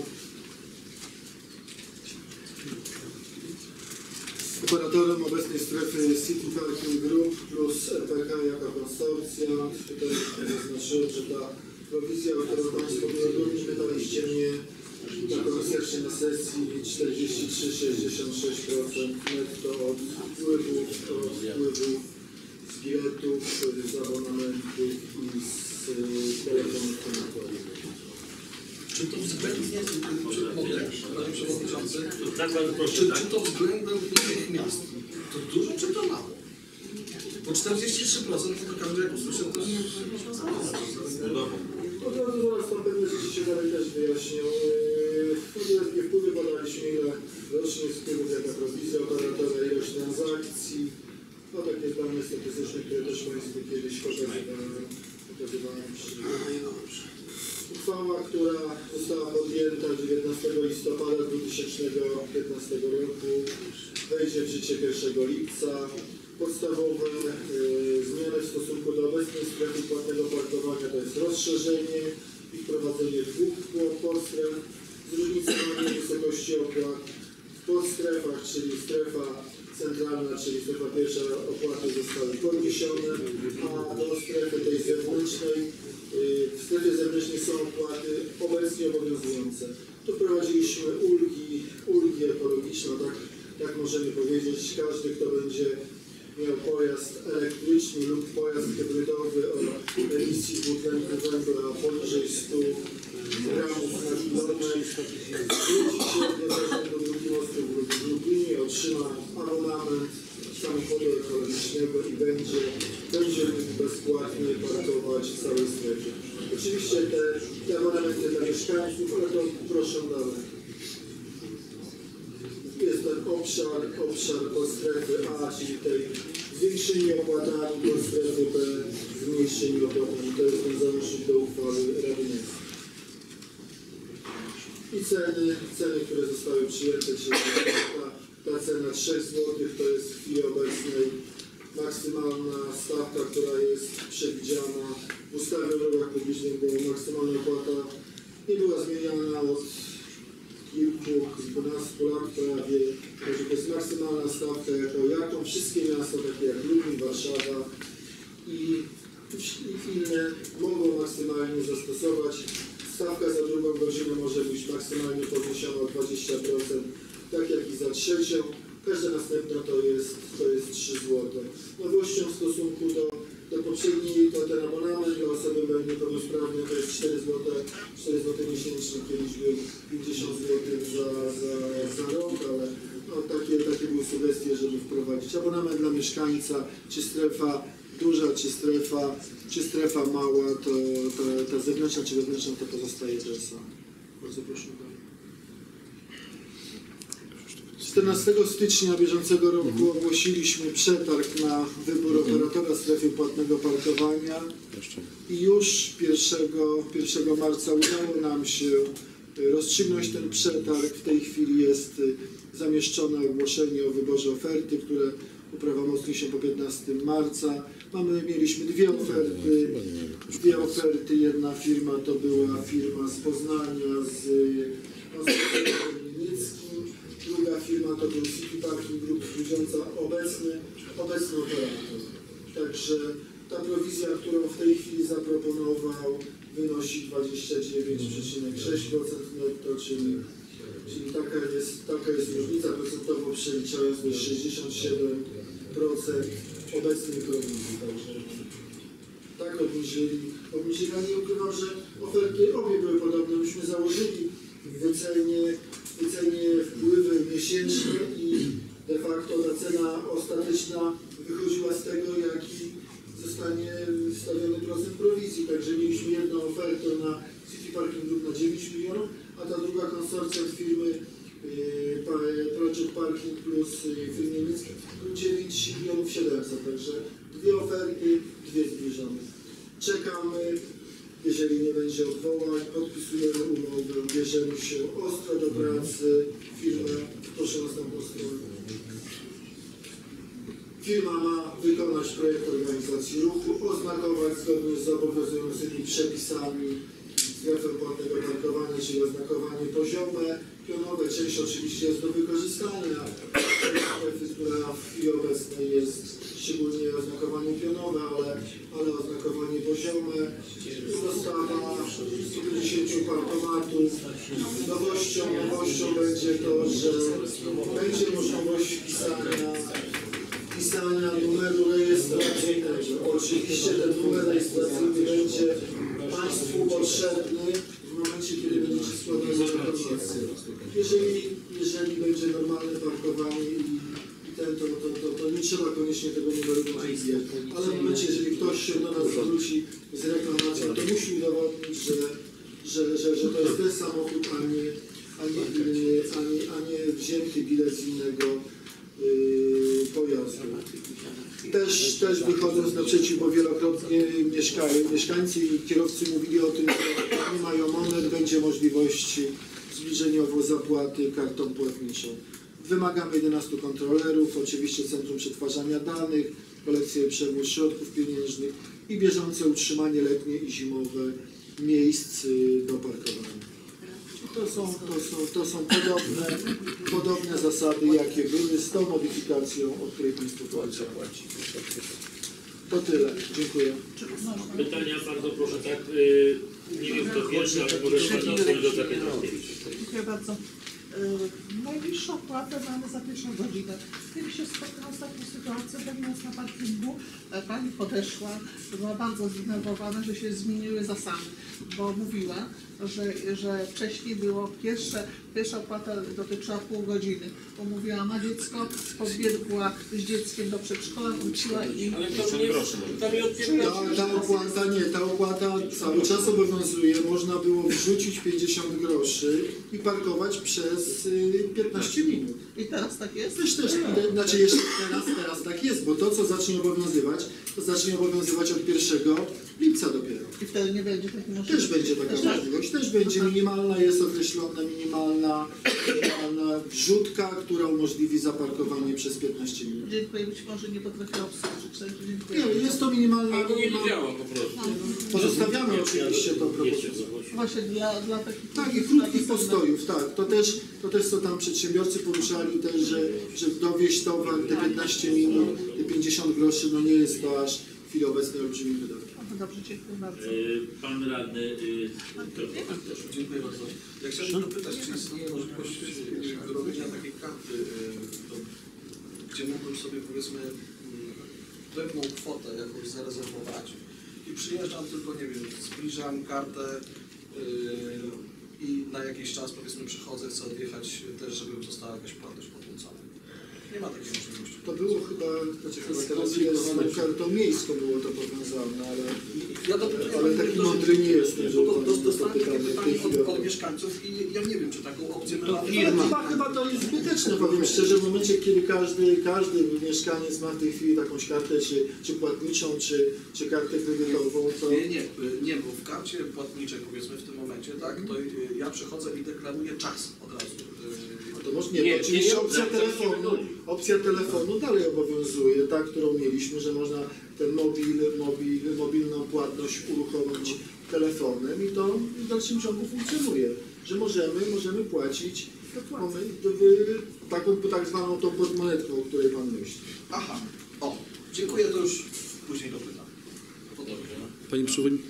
Operatorem obecnej strefy jest City Parking Group plus RPK jako konsorcja. Tutaj zaznaczyłem, że ta prowizja, którą Państwo pytaliście mnie na komisarzu na sesji 43,66% netto od wpływu z biletów, z abonamentów i z telefonów komórkowych. Czy to względnie, Panie Przewodniczący, czy to względem innych miast? To dużo czy to mało? Bo 43% to każdy jak usłyszę, to nie od razu zaraz tam pewne rzeczy się dalej też wyjaśnią. Jakie wpływy badaliśmy, ile rocznie z wpływów, jaka prowizja operatora, ilość transakcji. No takie dane statystyczne, które też Państwu kiedyś pokazywałem. Uchwała, która została podjęta 19 listopada 2015 roku, wejdzie w życie 1 lipca. Podstawowe zmiany w stosunku do obecnej strefy płatnego parkowania to jest rozszerzenie i wprowadzenie 2 podstref, zróżnicowanie wysokości opłat w podstrefach, czyli strefa centralna, czyli strefa pierwsza, opłaty zostały podniesione, a do strefy tej zewnętrznej, w strefie zewnętrznej są opłaty obecnie obowiązujące. Tu wprowadziliśmy ulgi ekologiczne, tak możemy powiedzieć. Każdy, kto będzie miał pojazd elektryczny lub pojazd hybrydowy o emisji dwutlenku węgla poniżej 100 gramów na kilometr, wróci się do zarządu Dróg Mostów lub w Lublinie, otrzyma abonament samochodu ekologicznego i będzie mógł bezpłatnie parkować w całej strefie. Oczywiście te abonamenty dla mieszkańców, ale to proszę dalej. Jest ten obszar podstrefy A, czyli tej zwiększymi opłatami, podstrefy B, zmniejszymi opłatami. To jest ten załącznik do uchwały Rady Miasta. I ceny, które zostały przyjęte, czyli ta cena 3 zł to jest w chwili obecnej maksymalna stawka, która jest przewidziana w ustawie o drogach publicznych, bo maksymalna opłata nie była zmieniana od kilkunastu lat prawie. Także to jest maksymalna stawka, jaką wszystkie miasta, takie jak Lublin, Warszawa i inne mogą maksymalnie zastosować. Stawka za drugą godzinę może być maksymalnie podniesiona o 20%, tak jak i za trzecią. Każda następna to jest 3 zł. Nowością w stosunku do poprzedniej to ten abonament dla osoby niepełnosprawnej to jest 4 zł miesięcznie, kiedyś był 50 zł za rok, ale no, takie były sugestie, żeby wprowadzić abonament dla mieszkańca, czy strefa duża, czy strefa mała, to ta zewnętrzna czy wewnętrzna to pozostaje ten sam. Bardzo proszę dalej. 14 stycznia bieżącego roku ogłosiliśmy przetarg na wybór operatora strefy płatnego parkowania i już 1 marca udało nam się rozstrzygnąć ten przetarg. W tej chwili jest zamieszczone ogłoszenie o wyborze oferty, które uprawomocni się po 15 marca. Mieliśmy dwie oferty. Jedna firma to była firma z Poznania, z Niemieckim. Druga firma to był City Parking Group, widząca obecny operator. Także ta prowizja, którą w tej chwili zaproponował, wynosi 29,6% netto, czyli taka jest różnica procentowo przeliczając do 67% obecnej prowizji. Także tak obniżyli. Ja nie ukrywam, że oferty obie były podobne. Myśmy założyli wycenie wpływy miesięczne i de facto ta cena ostateczna wychodziła z tego, jaki zostanie wstawiony procent prowizji. Także mieliśmy jedną ofertę na City Parking Group na 9 milionów, a ta druga konsorcjum firmy Project Parking plus firmy niemieckiej 9 milionów 700. Także dwie oferty, dwie zbliżone. Czekamy. Jeżeli nie będzie odwołań, podpisujemy umowę, bierzemy się ostro do pracy. Proszę następną stronę. Firma ma wykonać projekt organizacji ruchu, oznakować zgodnie z obowiązującymi przepisami strefę płatnego parkowania, czyli oznakowanie poziome, pionowe. Część oczywiście jest do wykorzystania. Strefy, która w chwili obecnej jest szczególnie oznakowanie pionowe, ale oznakowanie poziome. Dostawa 150 parkomatów. Nowością będzie to, że będzie możliwość wpisania numeru rejestracyjnego. Oczywiście ten numer rejestracyjny będzie Państwu potrzebny w momencie, kiedy będziecie składali informacje. Jeżeli będzie normalne parkowanie to nie trzeba koniecznie tego numeru wpisać. Ale w momencie, jeżeli ktoś się do nas zwróci z reklamacją, to musi udowodnić, że to jest ten samochód, a nie wzięty bilet z innego pojazdu. Też wychodząc naprzeciw, bo wielokrotnie mieszkańcy i kierowcy mówili o tym, że nie mają monet, będzie możliwość zbliżeniowo zapłaty kartą płatniczą. Wymagamy 11 kontrolerów, oczywiście Centrum Przetwarzania Danych, kolekcję i przewóz środków pieniężnych i bieżące utrzymanie letnie i zimowe miejsc do parkowania. To są podobne zasady, jakie były z tą modyfikacją, o której Państwo płaci. To tyle. Dziękuję. Pytania bardzo proszę, tak? Nie wiem kto pierwszy, ale może Pan odpowiedzieć do zapytania. Dziękuję bardzo. Najniższą opłatę mamy za pierwszą godzinę. Kiedyś się spotkałam z taką sytuacją, będąc na parkingu, pani podeszła, była bardzo zdenerwowana, że się zmieniły zasady, bo mówiła, że wcześniej było pierwsza opłata dotyczyła pół godziny. Bo mówiła, ma dziecko, podbiegła z dzieckiem do przedszkola, wróciła i... Ale to nie ta opłata cały czas obowiązuje. Można było wrzucić 50 groszy i parkować przez 15 minut. I teraz tak jest? Znaczy jeszcze teraz tak jest, bo to co zacznie obowiązywać, to zacznie obowiązywać od 1 lipca dopiero. I wtedy nie będzie takiej możliwości. Też będzie taka możliwość, też będzie minimalna, jest określona minimalna wrzutka, która umożliwi zaparkowanie przez 15 minut. Dziękuję, być może nie potrafię obsłużyć, także dziękuję. Nie, jest to minimalna. Albo nie wiedziałam po prostu. Pozostawiamy oczywiście tą propozycję. Właśnie dla takich... Tak, i krótkich postojów, tak. To też co tam przedsiębiorcy poruszali też, że dowieźć towar te 15 minut, te 50 groszy, no nie jest to aż w chwili obecnej olbrzymi wydatek. Dobrze, dziękuję bardzo. Pan radny, Dziękuję bardzo. Ja chciałem dopytać, czy istnieje możliwość robienia takiej karty, gdzie mógłbym sobie powiedzmy pewną kwotę jakąś zarezerwować i przyjeżdżam tylko, nie wiem, zbliżam kartę i na jakiś czas powiedzmy przychodzę, chcę odjechać też, żeby została jakaś płatność potrącona. Nie ma takiej możliwości. To było chyba teraz jest z tą kartą miejską było to powiązane, ale taki mądry nie jestem, że dostałem takie pytanie od mieszkańców i ja nie wiem, czy taką opcję Chyba to jest zbyteczne, powiem szczerze, w momencie, kiedy każdy mieszkaniec ma w tej chwili jakąś kartę, czy płatniczą, czy kartę kredytową, to... Nie, bo w karcie płatniczej, powiedzmy w tym momencie, tak, to ja przychodzę i deklaruję czas od razu. To może nie, oczywiście opcja telefonu dalej obowiązuje, ta, którą mieliśmy, że można ten mobilną płatność uruchomić telefonem i to w dalszym ciągu funkcjonuje, że możemy płacić taką tak zwaną tą portmonetką, o której Pan myśli. Aha, dziękuję, to już później dopytam. Panie Przewodniczący.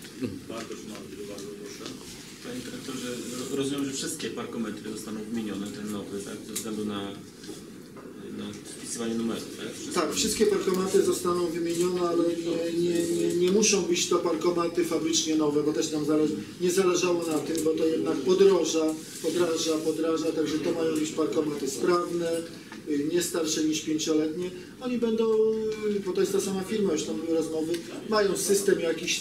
Panie dyrektorze, rozumiem, że wszystkie parkometry zostaną wymienione, ten nowy, tak, ze względu na wpisywanie numerów, tak? Tak, wszystkie parkomaty zostaną wymienione, ale nie muszą być to parkomaty fabrycznie nowe, bo też nam nie zależało na tym, bo to jednak podraża, także to mają być parkomaty sprawne, nie starsze niż 5-letnie. Oni będą, bo to jest ta sama firma, już tam były rozmowy, mają system jakiś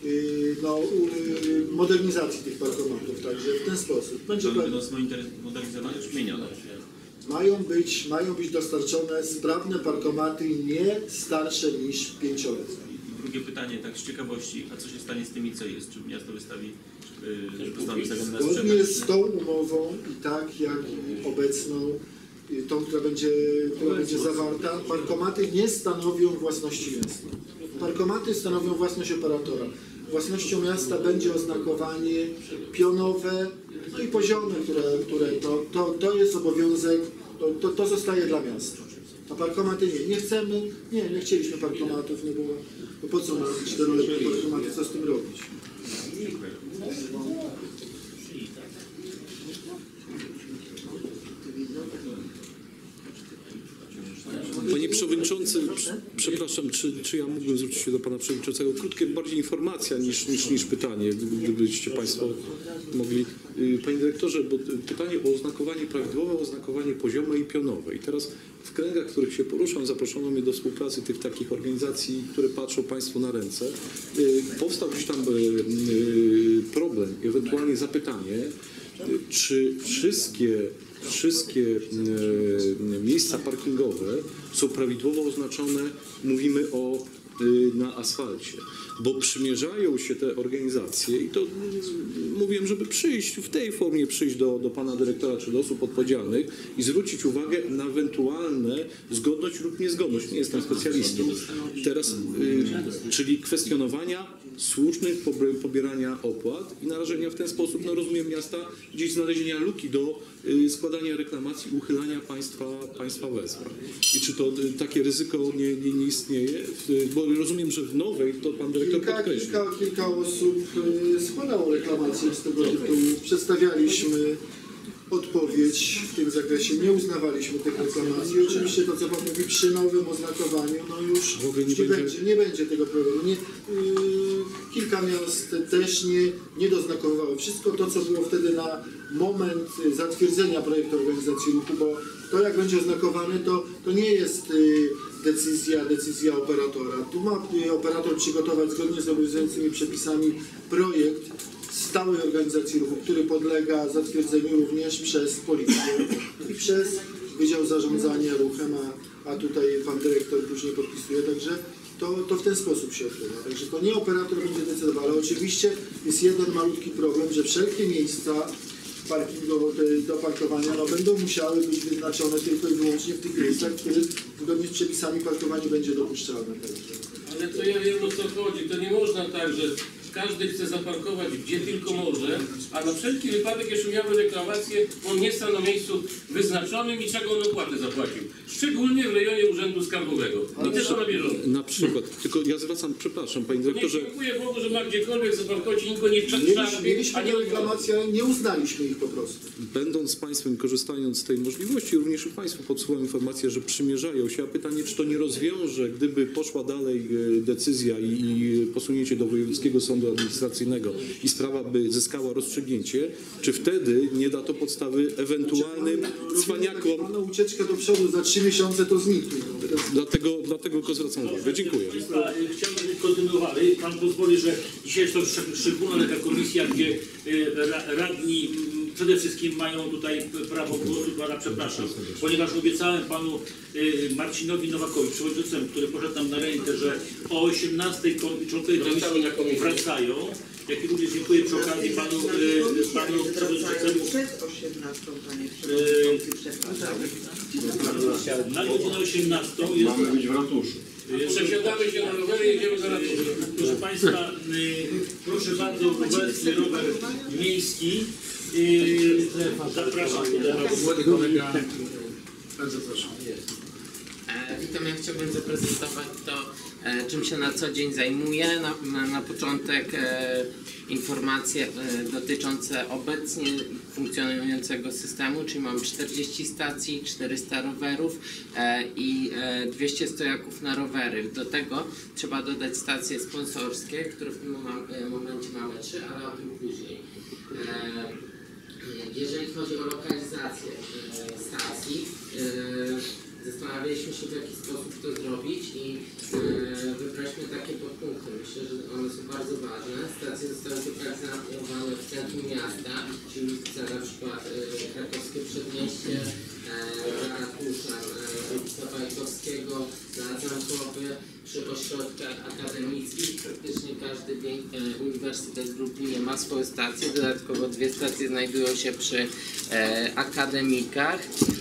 modernizacji tych parkomatów, także w ten sposób. Będą modernizowane czy zmienione? Mają być dostarczone sprawne parkomaty nie starsze niż 5-letnie. Drugie pytanie, tak z ciekawości, a co się stanie z tymi, co jest? Czy miasto wystawi Zgodnie z tą umową i tak jak obecną, tą, która będzie zawarta, parkomaty nie stanowią własności miasta. Parkomaty stanowią własność operatora. Własnością miasta będzie oznakowanie pionowe, no i poziome, które to jest obowiązek, to zostaje dla miasta. A parkomaty nie chcieliśmy parkomatów, nie było, bo po co mamy 4-letnie parkomaty, co z tym robić? Panie Przewodniczący, przepraszam, czy ja mógłbym zwrócić się do Pana Przewodniczącego? Krótkie, bardziej informacja niż pytanie, gdybyście Państwo mogli. Panie Dyrektorze, bo pytanie o oznakowanie, prawidłowe oznakowanie poziome i pionowe. I teraz w kręgach, w których się poruszam, zaproszono mnie do współpracy tych takich organizacji, które patrzą Państwu na ręce. Powstał gdzieś tam problem, ewentualnie zapytanie, czy wszystkie miejsca parkingowe są prawidłowo oznaczone, mówimy na asfalcie, bo przymierzają się te organizacje i to mówiłem, żeby w tej formie przyjść do pana dyrektora czy do osób odpowiedzialnych i zwrócić uwagę na ewentualne zgodność lub niezgodność. Nie jestem specjalistą. Teraz, czyli kwestionowania słusznych pobierania opłat i narażenia w ten sposób, rozumiem, miasta gdzieś znalezienia luki do składania reklamacji, uchylania państwa wezwań. I czy to takie ryzyko nie istnieje? Bo rozumiem, że w nowej, to pan dyrektor podkreślił. Kilka osób składało reklamacje z tego tytułu. Przedstawialiśmy odpowiedź w tym zakresie. Nie uznawaliśmy tych reklamacji. Oczywiście to, co Pan mówi, przy nowym oznakowaniu, już nie będzie tego problemu. Kilka miast też nie doznakowywało. Wszystko to, co było wtedy na moment zatwierdzenia projektu organizacji ruchu, bo to, jak będzie oznakowane, to nie jest decyzja operatora. Tu ma operator przygotować zgodnie z obowiązującymi przepisami projekt stałej organizacji ruchu, który podlega zatwierdzeniu również przez policję i przez Wydział Zarządzania Ruchem, a tutaj pan dyrektor później podpisuje. Także to w ten sposób się odbywa. Także to nie operator będzie decydował, ale oczywiście jest jeden malutki problem, że wszelkie miejsca do parkowania będą musiały być wyznaczone tylko i wyłącznie w tych miejscach, w których zgodnie z przepisami parkowanie będzie dopuszczalne. Ale to ja wiem, o co chodzi. To nie można tak, że każdy chce zaparkować gdzie tylko może, a na wszelki wypadek jeszcze miałby reklamację, on nie stał na miejscu wyznaczonym i czego on opłatę zapłacił. Szczególnie w rejonie Urzędu Skarbowego. I też to na bieżąco. Na przykład, tylko ja zwracam, przepraszam Panie Dyrektorze. Nie dziękuję Bogu, że ma gdziekolwiek zaparkować i nikogo nie Mieliśmy te reklamacje, ale nie uznaliśmy ich po prostu. Będąc z Państwem i korzystając z tej możliwości, również i Państwu podsyłam informację, że przymierzają się, a pytanie, czy to nie rozwiąże, gdyby poszła dalej decyzja i posunięcie do Wojewódzkiego Sądu Administracyjnego i sprawa by zyskała rozstrzygnięcie, czy wtedy nie da to podstawy ewentualnym cwaniakom. Pana ucieczkę do przodu za 3 miesiące to zniknie. Dlatego tylko zwracam uwagę. Dziękuję. Chciałbym, żeby kontynuowali. Pan pozwoli, że dzisiaj jest to szczególna taka komisja, gdzie radni przede wszystkim mają tutaj prawo głosu, pana przepraszam, ponieważ obiecałem panu Marcinowi Nowakowi, przewodniczącemu, który poszedł nam na rękę, że o 18 członkowie komisji wracają. Jak i również dziękuję przy okazji panu przewodniczącemu. Przed 18, panie przewodniczący, przepraszam. Na godzinę 18 jest... Mamy być w ratuszu. Przesiadamy się na rowery i jedziemy za ratusz. Proszę Państwa, proszę bardzo, obecny rower miejski. Zapraszam do Młody kolega, bardzo proszę. Witam, ja chciałbym zaprezentować to, czym się na co dzień zajmuję. Na początek informacje dotyczące obecnie funkcjonującego systemu, czyli mam 40 stacji, 400 rowerów i 200 stojaków na rowery. Do tego trzeba dodać stacje sponsorskie, które w tym momencie mamy 3, ale o tym później. Jeżeli chodzi o lokalizację stacji, zastanawialiśmy się, w jaki sposób to zrobić i wybraliśmy takie podpunkty. Myślę, że one są bardzo ważne. Stacje zostały zlokalizowane w centrum miasta, czyli ulice na przykład Krakowskie Przedmieście, Ratusza, ulica Bajkowskiego, Plac Zamkowy, przy ośrodkach akademickich. Praktycznie każdy uniwersytet w Lublinie ma swoją stację. Dodatkowo 2 stacje znajdują się przy akademikach.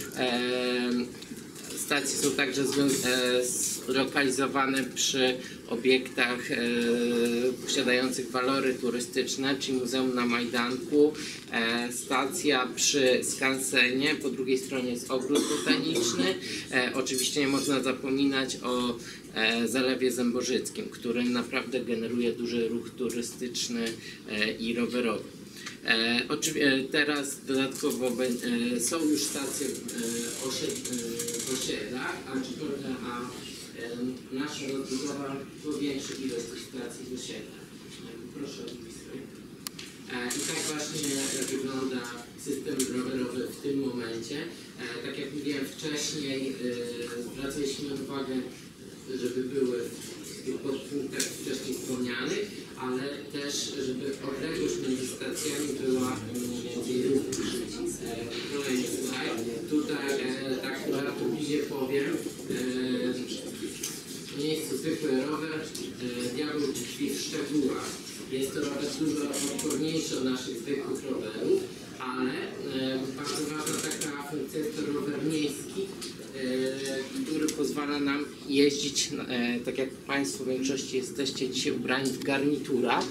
Stacje są także zlokalizowane przy obiektach posiadających walory turystyczne, czyli Muzeum na Majdanku, stacja przy skansenie, po drugiej stronie jest ogród botaniczny. Oczywiście nie można zapominać o Zalewie Zębożyckim, który naprawdę generuje duży ruch turystyczny i rowerowy. Teraz dodatkowo są już stacje w osiedlach, a nasza rozbudowa powiększy ilość tych stacji w osiedlach. Proszę o wpisy. I tak właśnie wygląda system rowerowy w tym momencie. Tak jak mówiłem wcześniej, zwracaliśmy uwagę, żeby były w tych podpunktach wcześniej wspomnianych, ale też, żeby odległość między stacjami była mniej więcej kolejny slajd. Tutaj tak żartobliwie powiem, nie jest to zwykły rower, diabeł tkwi w szczegółach. Jest to rower dużo odporniejszy od naszych zwykłych rowerów, ale bardzo ważna taka funkcja jest to rower miejski, który pozwala nam jeździć, tak jak Państwo w większości jesteście dzisiaj ubrani w garniturach,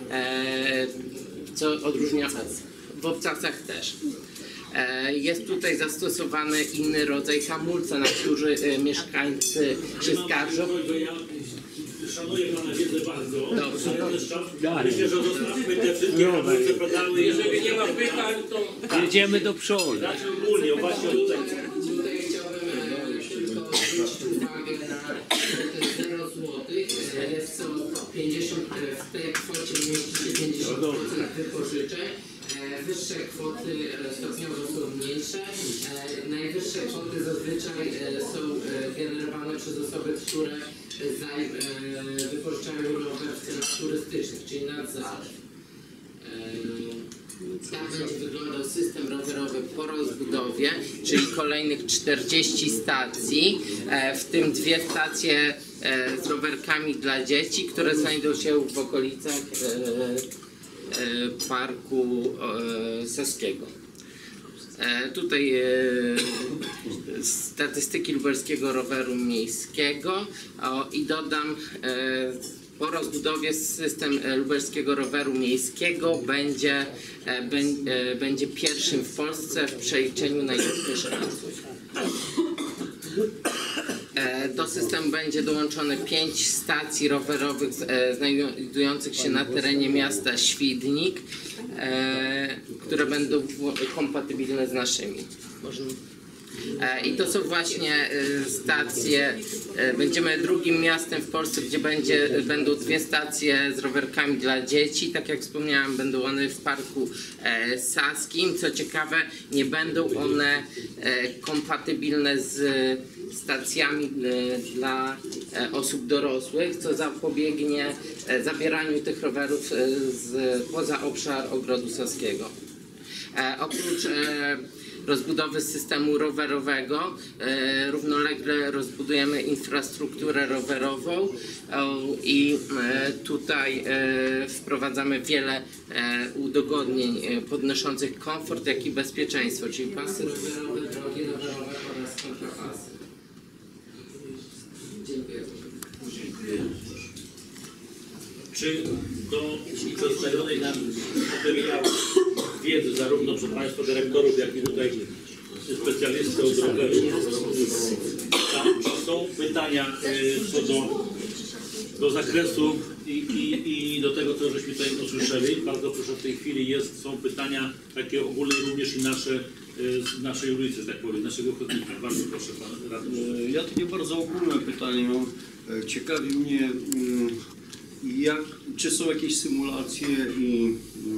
co odróżnia w obcasach też. Jest tutaj zastosowany inny rodzaj hamulca, na który mieszkańcy się skarżą. Szanuję Pana wiedzę bardzo. Myślę, że zostawmy te wszystkie hamulce, pedały. Jeżeli nie ma pytań, to jedziemy do przodu. Znaczy ogólnie, właśnie tutaj. Tutaj chciałbym tylko zwrócić uwagę na te 0 zł. Jest to 50, w tej kwocie mieści się 50% wypożyczeń. Wyższe kwoty stopniowo są mniejsze. Najwyższe kwoty zazwyczaj są generowane przez osoby, które wypożyczają rower w celach turystycznych, czyli nad zalew. Tak będzie wyglądał system rowerowy po rozbudowie, czyli kolejnych 40 stacji, w tym 2 stacje z rowerkami dla dzieci, które znajdą się w okolicach Parku Saskiego. Tutaj statystyki lubelskiego roweru miejskiego i dodam, po rozbudowie system lubelskiego roweru miejskiego będzie pierwszym w Polsce w przeliczeniu na ilość mieszkańców. Do systemu będzie dołączone 5 stacji rowerowych znajdujących się na terenie miasta Świdnik, które będą kompatybilne z naszymi. I to są właśnie stacje, będziemy drugim miastem w Polsce, gdzie będą 2 stacje z rowerkami dla dzieci. Tak jak wspomniałem, będą one w Parku Saskim. Co ciekawe, nie będą one kompatybilne z stacjami dla osób dorosłych, co zapobiegnie zabieraniu tych rowerów poza obszar Ogrodu Saskiego. Oprócz rozbudowy systemu rowerowego równolegle rozbudujemy infrastrukturę rowerową i tutaj wprowadzamy wiele udogodnień podnoszących komfort, jak i bezpieczeństwo, czyli pasy rowerowe, drogi rowerowe oraz kontrapasy. Dziękuję. Czy do przedstawionej nam materiału wiedzy zarówno przez Państwa dyrektorów, jak i tutaj specjalistów od roweru, czy są pytania co do zakresu i do tego, co żeśmy tutaj usłyszeli? Bardzo proszę, w tej chwili są pytania takie ogólne również i nasze z naszej ulicy, tak powiem, naszego chodnika. Bardzo proszę Pan Radny. Ja takie bardzo ogólne pytanie mam. Ciekawi mnie, czy są jakieś symulacje i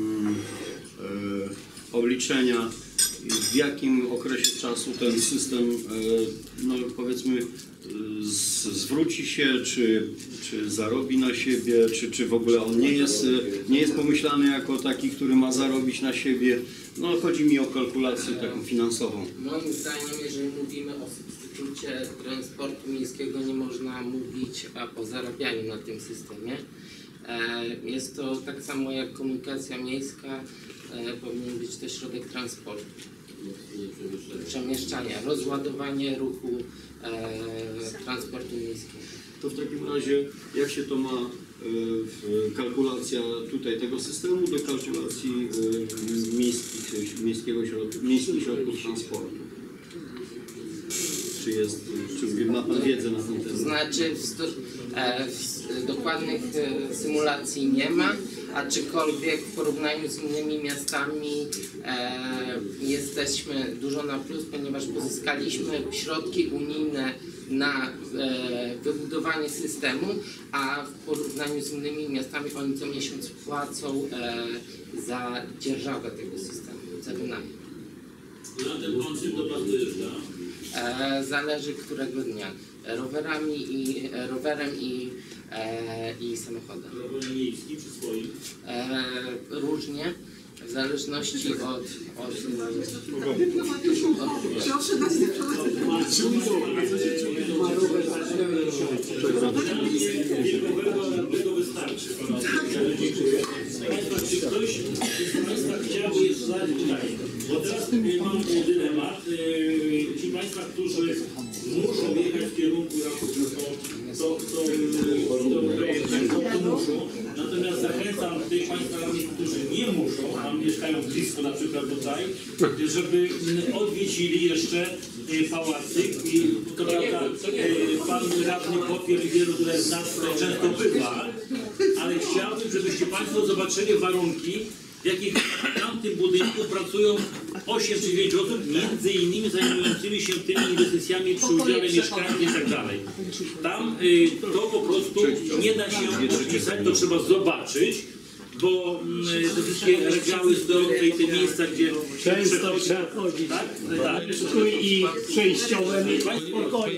obliczenia, w jakim okresie czasu ten system, no powiedzmy, zwróci się, czy zarobi na siebie, czy w ogóle on nie jest pomyślany jako taki, który ma zarobić na siebie. No chodzi mi o kalkulację taką finansową. Moim zdaniem, jeżeli mówimy o substytucie transportu miejskiego, nie można mówić o zarabianiu na tym systemie. Jest to tak samo jak komunikacja miejska, powinien być to środek transportu, przemieszczania, rozładowanie ruchu transportu miejskiego. To w takim razie, jak się to ma kalkulacja tutaj tego systemu do kalkulacji miejskich środków transportu? Czy ma Pan wiedzę na ten temat? To znaczy dokładnych symulacji nie ma, aczkolwiek w porównaniu z innymi miastami jesteśmy dużo na plus, ponieważ pozyskaliśmy środki unijne na wybudowanie systemu, a w porównaniu z innymi miastami oni co miesiąc płacą za dzierżawę tego systemu, za wynajem. Na ten końcu do Pan dojeżdża? Zależy którego dnia. Rowerem i samochodem. Rowerem miejskim czy swoim? Różnie, w zależności od Proszę dać Tego wystarczy. Państwa, czy ktoś z Państwa chciałby jeszcze zadać pytanie? Bo teraz mam dylemat. Ci Państwa, którzy muszą jechać w kierunku to muszą. Natomiast zachęcam tych Państwa, którzy nie muszą, a mieszkają blisko na przykład tutaj, żeby odwiedzili jeszcze pałacyk i to prawda, Pan radny potwierdzi, wielu z nas często bywa, ale chciałbym, żebyście Państwo zobaczyli warunki, w jakich w tamtym budynku pracują 8 czy 9 osób, między innymi zajmującymi się tymi inwestycjami przy udziale mieszkańców i tak dalej. Tam to po prostu nie da się opisać, to trzeba zobaczyć, bo te wszystkie regały stoją w te miejsca, gdzie często trzeba chodzić. Tak? I przejściowe pokoje.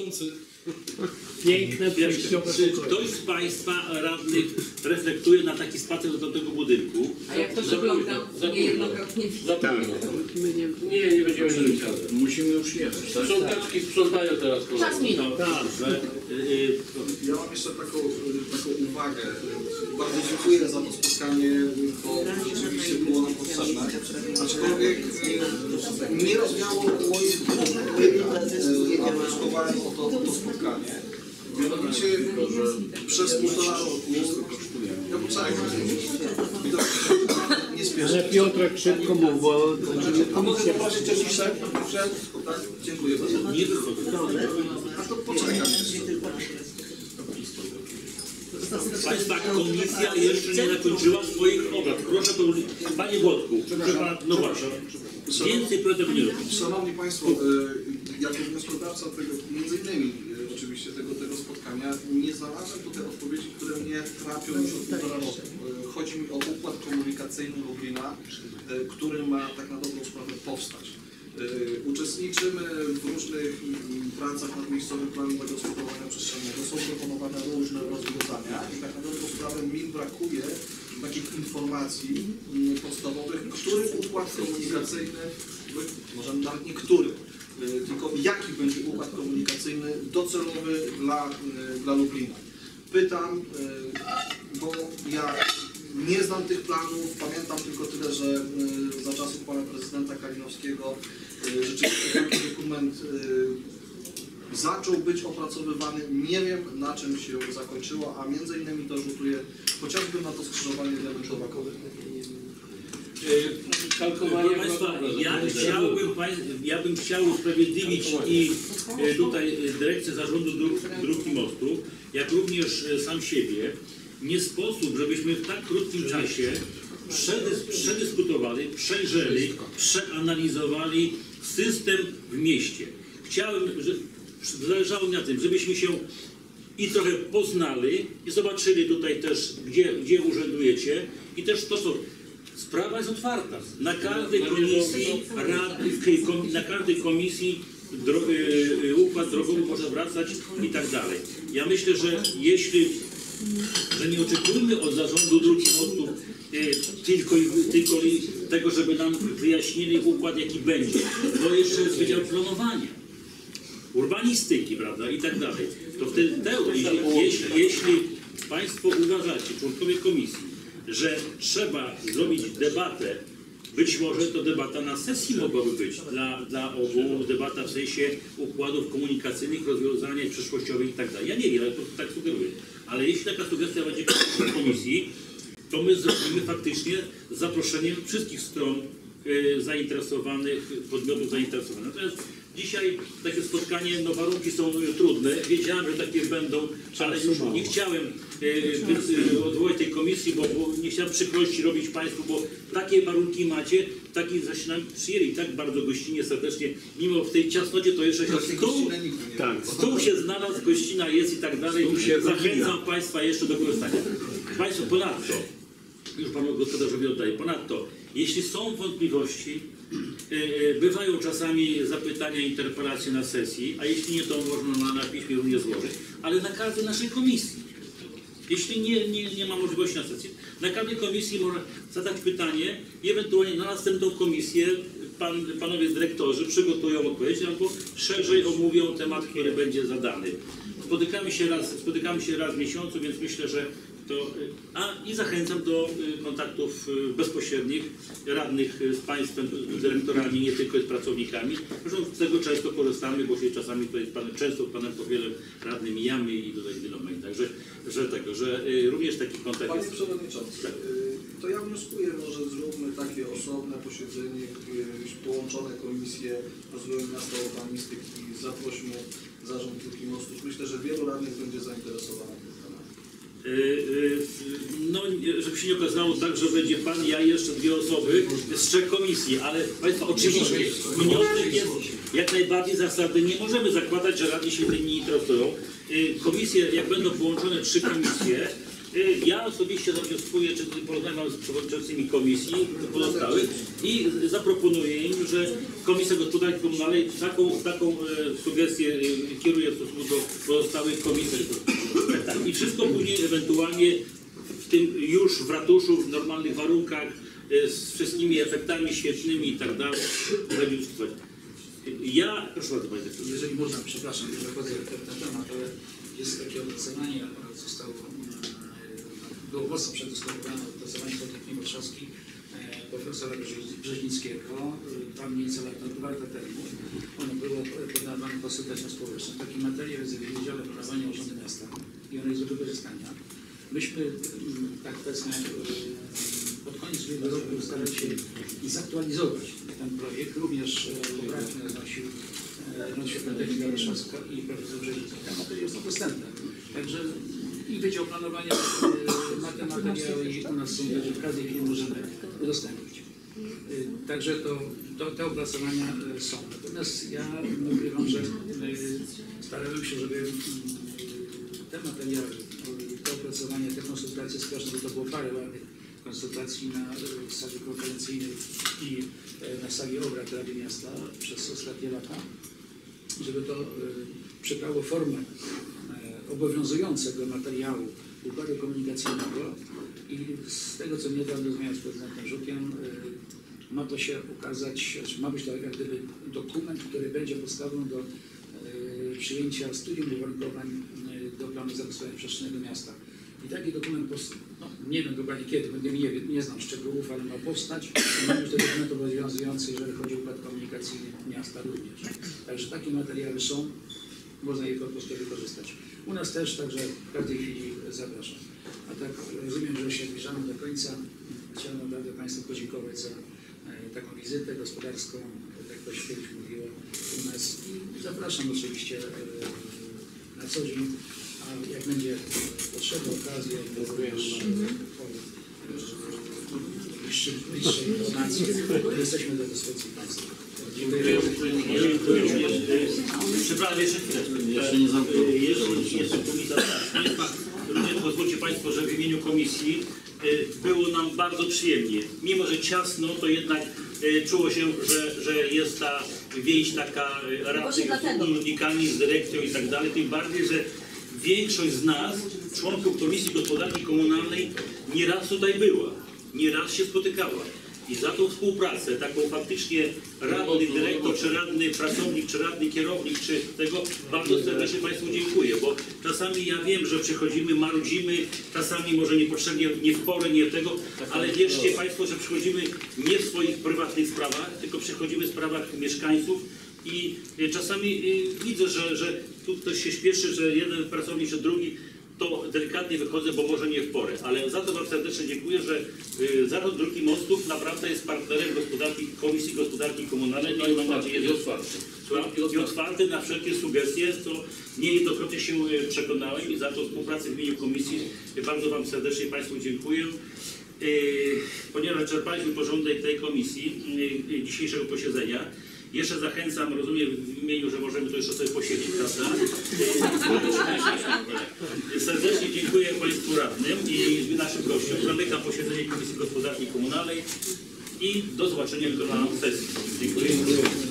Piękne przejściowe Czy pokoje. ktoś z Państwa radnych reflektuje na taki spacer do tego budynku? A jak to wygląda niejednokrotnie widzę. Nie będzie Musimy już jechać, tak? Sprzątaczki sprzątają teraz. Czas minął. Ja mam jeszcze taką uwagę. Bardzo dziękuję za to spotkanie, bo rzeczywiście było nam potrzebne. Aczkolwiek nie rozwiało moich pytań, a wnioskowałem o to spotkanie. Mianowicie przez 1,5 roku... Ja poczekaj. Nie spieszę. Ale Piotrek szybko mów, bo... A mogę prosić o ciszę? Tak, dziękuję bardzo. Nie wychodzi. A to poczekam jeszcze. Państwa komisja jeszcze nie zakończyła swoich obrad. Proszę to, panie Włodku, no właśnie. Więcej proszę tego nie robić. Szanowni Państwo, jako wnioskodawca tego, między innymi oczywiście tego spotkania, nie znalazłem tutaj odpowiedzi, które mnie trapią już od 1,5 roku. Chodzi mi o układ komunikacyjny Lublina, który ma tak na dobrą sprawę powstać. Uczestniczymy w różnych pracach nad miejscowym planem zagospodarowania przestrzennego, są proponowane różne rozwiązania i tak na dobrą sprawę mi brakuje takich informacji podstawowych, który układ komunikacyjny, może nawet nie który, tylko jaki będzie układ komunikacyjny docelowy dla Lublina. Pytam, bo ja nie znam tych planów, pamiętam tylko tyle, że za czasów pana prezydenta Kalinowskiego rzeczywiście taki dokument zaczął być opracowywany. Nie wiem, na czym się zakończyło, a między innymi to rzutuje chociażby na to skrzyżowanie diamentowakowe. Proszę Państwa, ja bym chciał usprawiedliwić i tutaj Dyrekcję Zarządu Dróg i Mostów, jak również sam siebie. Nie sposób, żebyśmy w tak krótkim czasie przedyskutowali, przejrzeli, przeanalizowali system w mieście. Zależało mi na tym, żebyśmy się i trochę poznali i zobaczyli tutaj też, gdzie urzędujecie i też to, co sprawa jest otwarta. Na każdej komisji na każdej komisji układ drogowy może wracać i tak dalej. Ja myślę, że nie oczekujmy od Zarządu Dróg i Mostów tylko tego, żeby nam wyjaśnili układ, jaki będzie. Bo jeszcze jest Wydział Planowania, urbanistyki, prawda, i tak dalej. To wtedy, jeśli Państwo uważacie, członkowie komisji, że trzeba zrobić debatę, być może to debata na sesji mogłaby być dla obu, debata w sensie układów komunikacyjnych, rozwiązań przyszłościowych i tak dalej. Ja nie wiem, ale to tak sugeruję. Ale jeśli taka sugestia będzie w komisji, to my zrobimy faktycznie z zaproszeniem wszystkich stron zainteresowanych, podmiotów zainteresowanych. Natomiast dzisiaj takie spotkanie, no warunki są trudne, wiedziałem, że takie będą, ale już nie chciałem odwołać tej komisji, bo nie chciałem przykrości robić Państwu, bo takie warunki macie, takie zaś nam przyjęli tak bardzo gościnnie, serdecznie, mimo w tej ciasnocie to jeszcze stół się znalazł, gościna jest i tak dalej. Zachęcam Państwa jeszcze do korzystania. Państwo, ponadto, już Panu gospodarzowi oddaję, ponadto, jeśli są wątpliwości, bywają czasami zapytania, interpelacje na sesji, a jeśli nie, to można na piśmie również złożyć, ale na każdej naszej komisji. Jeśli nie ma możliwości na sesji, na każdej komisji można zadać pytanie i ewentualnie na następną komisję panowie dyrektorzy przygotują odpowiedź albo szerzej omówią temat, który będzie zadany. Spotykamy się raz w miesiącu, więc myślę, że to... I zachęcam do kontaktów bezpośrednich radnych z państwem, z dyrektorami, nie tylko z pracownikami. Zresztą z tego często korzystamy, bo się czasami tutaj często z panem Powielem radnym mijamy i tutaj wieloma. Także, że również taki kontakt Panie jest... Przewodniczący, Tak. to ja wnioskuję, może zróbmy takie osobne posiedzenie, połączone komisje rozwoju miasta urbanistyki, zaprośmy Zarząd Dróg i Mostów. Myślę, że wielu radnych będzie zainteresowanych tym tematem. No, żeby się nie okazało tak, że będzie pan, ja i jeszcze 2 osoby z 3 komisji, ale Państwa, oczywiście wniosek jest jak najbardziej zasadny. Nie możemy zakładać, że radni się tym nie interesują. Komisje, jak będą połączone 3 komisje, ja osobiście zawnioskuję, czy porozmawiam z przewodniczącymi komisji pozostałych i zaproponuję im, że Komisja Gospodarki Komunalnej taką sugestię kieruje w stosunku do pozostałych komisji. I wszystko później ewentualnie w tym już w ratuszu, w normalnych warunkach z wszystkimi efektami świetnymi i tak dalej. Będzie dyskutować. Ja, proszę bardzo, panie doktorze. Jeżeli można, przepraszam, że wchodzę w ten temat, ale jest takie opracowanie, zostało, było mocno przedyskutowane opracowanie Politechniki Warszawskiej profesora Brzezińskiego 2 lata temu. Ono było pod nazwą konsultacja społeczna. Taki materiał jest w Wydziale Planowania Urzędu Miasta i on jest do wykorzystania. Myśmy, tak powiedzmy, pod koniec ubiegłego roku starali się zaktualizować ten projekt. Również poprawki znosił Politechnika Warszawska i profesor Brzeziński. Ten materiał jest dostępny. Także i Wydział Planowania ma te materiały i u nas są, że w każdej chwili możemy udostępnić. Także te opracowania są. Natomiast ja ukrywam, że starałem się, żeby te materiały, te opracowania, te konsultacje społeczne, bo to było parę ładnych konsultacji na sali konferencyjnej i na sali obrad Rady Miasta przez ostatnie lata, żeby to przybrało formę obowiązującego materiału układu komunikacyjnego i z tego, co niedawno rozmawiałem z prezydentem Żukiem, ma to się ukazać, ma być to jak gdyby dokument, który będzie podstawą do przyjęcia studium uwarunkowań do planu zagospodarowania przestrzennego miasta. I taki dokument, nie wiem dokładnie kiedy, nie znam szczegółów, ale ma powstać. Ma być to dokument obowiązujący, jeżeli chodzi o układ komunikacyjny miasta również. Także takie materiały są, można je po prostu wykorzystać. U nas też, także w każdej chwili zapraszam. A tak rozumiem, że się zbliżamy do końca. Chciałem naprawdę Państwu podziękować za taką wizytę gospodarską, tak jak to się kiedyś mówiło u nas. I zapraszam oczywiście na co dzień, a jak będzie potrzeba, okazja, to również bliższe informacje, jesteśmy do dyspozycji Państwa. Dziękuję. Przepraszam, jeszcze chwilę. Jeżeli jest komisja, również pozwólcie Państwo, że w imieniu komisji było nam bardzo przyjemnie. Mimo że ciasno, to jednak czuło się, że jest ta więź taka rady z urzędnikami, z dyrekcją i tak dalej. Tym bardziej, że większość z nas, członków Komisji Gospodarki Komunalnej, nieraz tutaj była, nieraz się spotykała. I za tą współpracę, taką faktycznie radny dyrektor, czy radny pracownik, czy radny kierownik, czy tego, bardzo serdecznie Państwu dziękuję, bo czasami ja wiem, że przychodzimy, marudzimy, czasami może niepotrzebnie, nie w porę, nie w tego, ale wierzcie Państwo, że przychodzimy nie w swoich prywatnych sprawach, tylko przychodzimy w sprawach mieszkańców i czasami widzę, że tu ktoś się śpieszy, że jeden pracownik, czy drugi, to delikatnie wychodzę, bo może nie w porę, ale za to Wam serdecznie dziękuję, że Zarząd Dróg i Mostów naprawdę jest partnerem Komisji Gospodarki Komunalnej i mam nadzieję, że otwarty na wszelkie sugestie, co niejednokrotnie się przekonałem i za tą współpracę w imieniu Komisji bardzo Wam serdecznie Państwu dziękuję. Ponieważ wyczerpaliśmy porządek tej komisji dzisiejszego posiedzenia, jeszcze zachęcam, rozumiem w imieniu, że możemy to jeszcze sobie posiedzieć, prawda? Serdecznie dziękuję Państwu radnym i naszym gościom. Zamykam posiedzenie Komisji Gospodarki Komunalnej i do zobaczenia jutro na sesji. Dziękuję.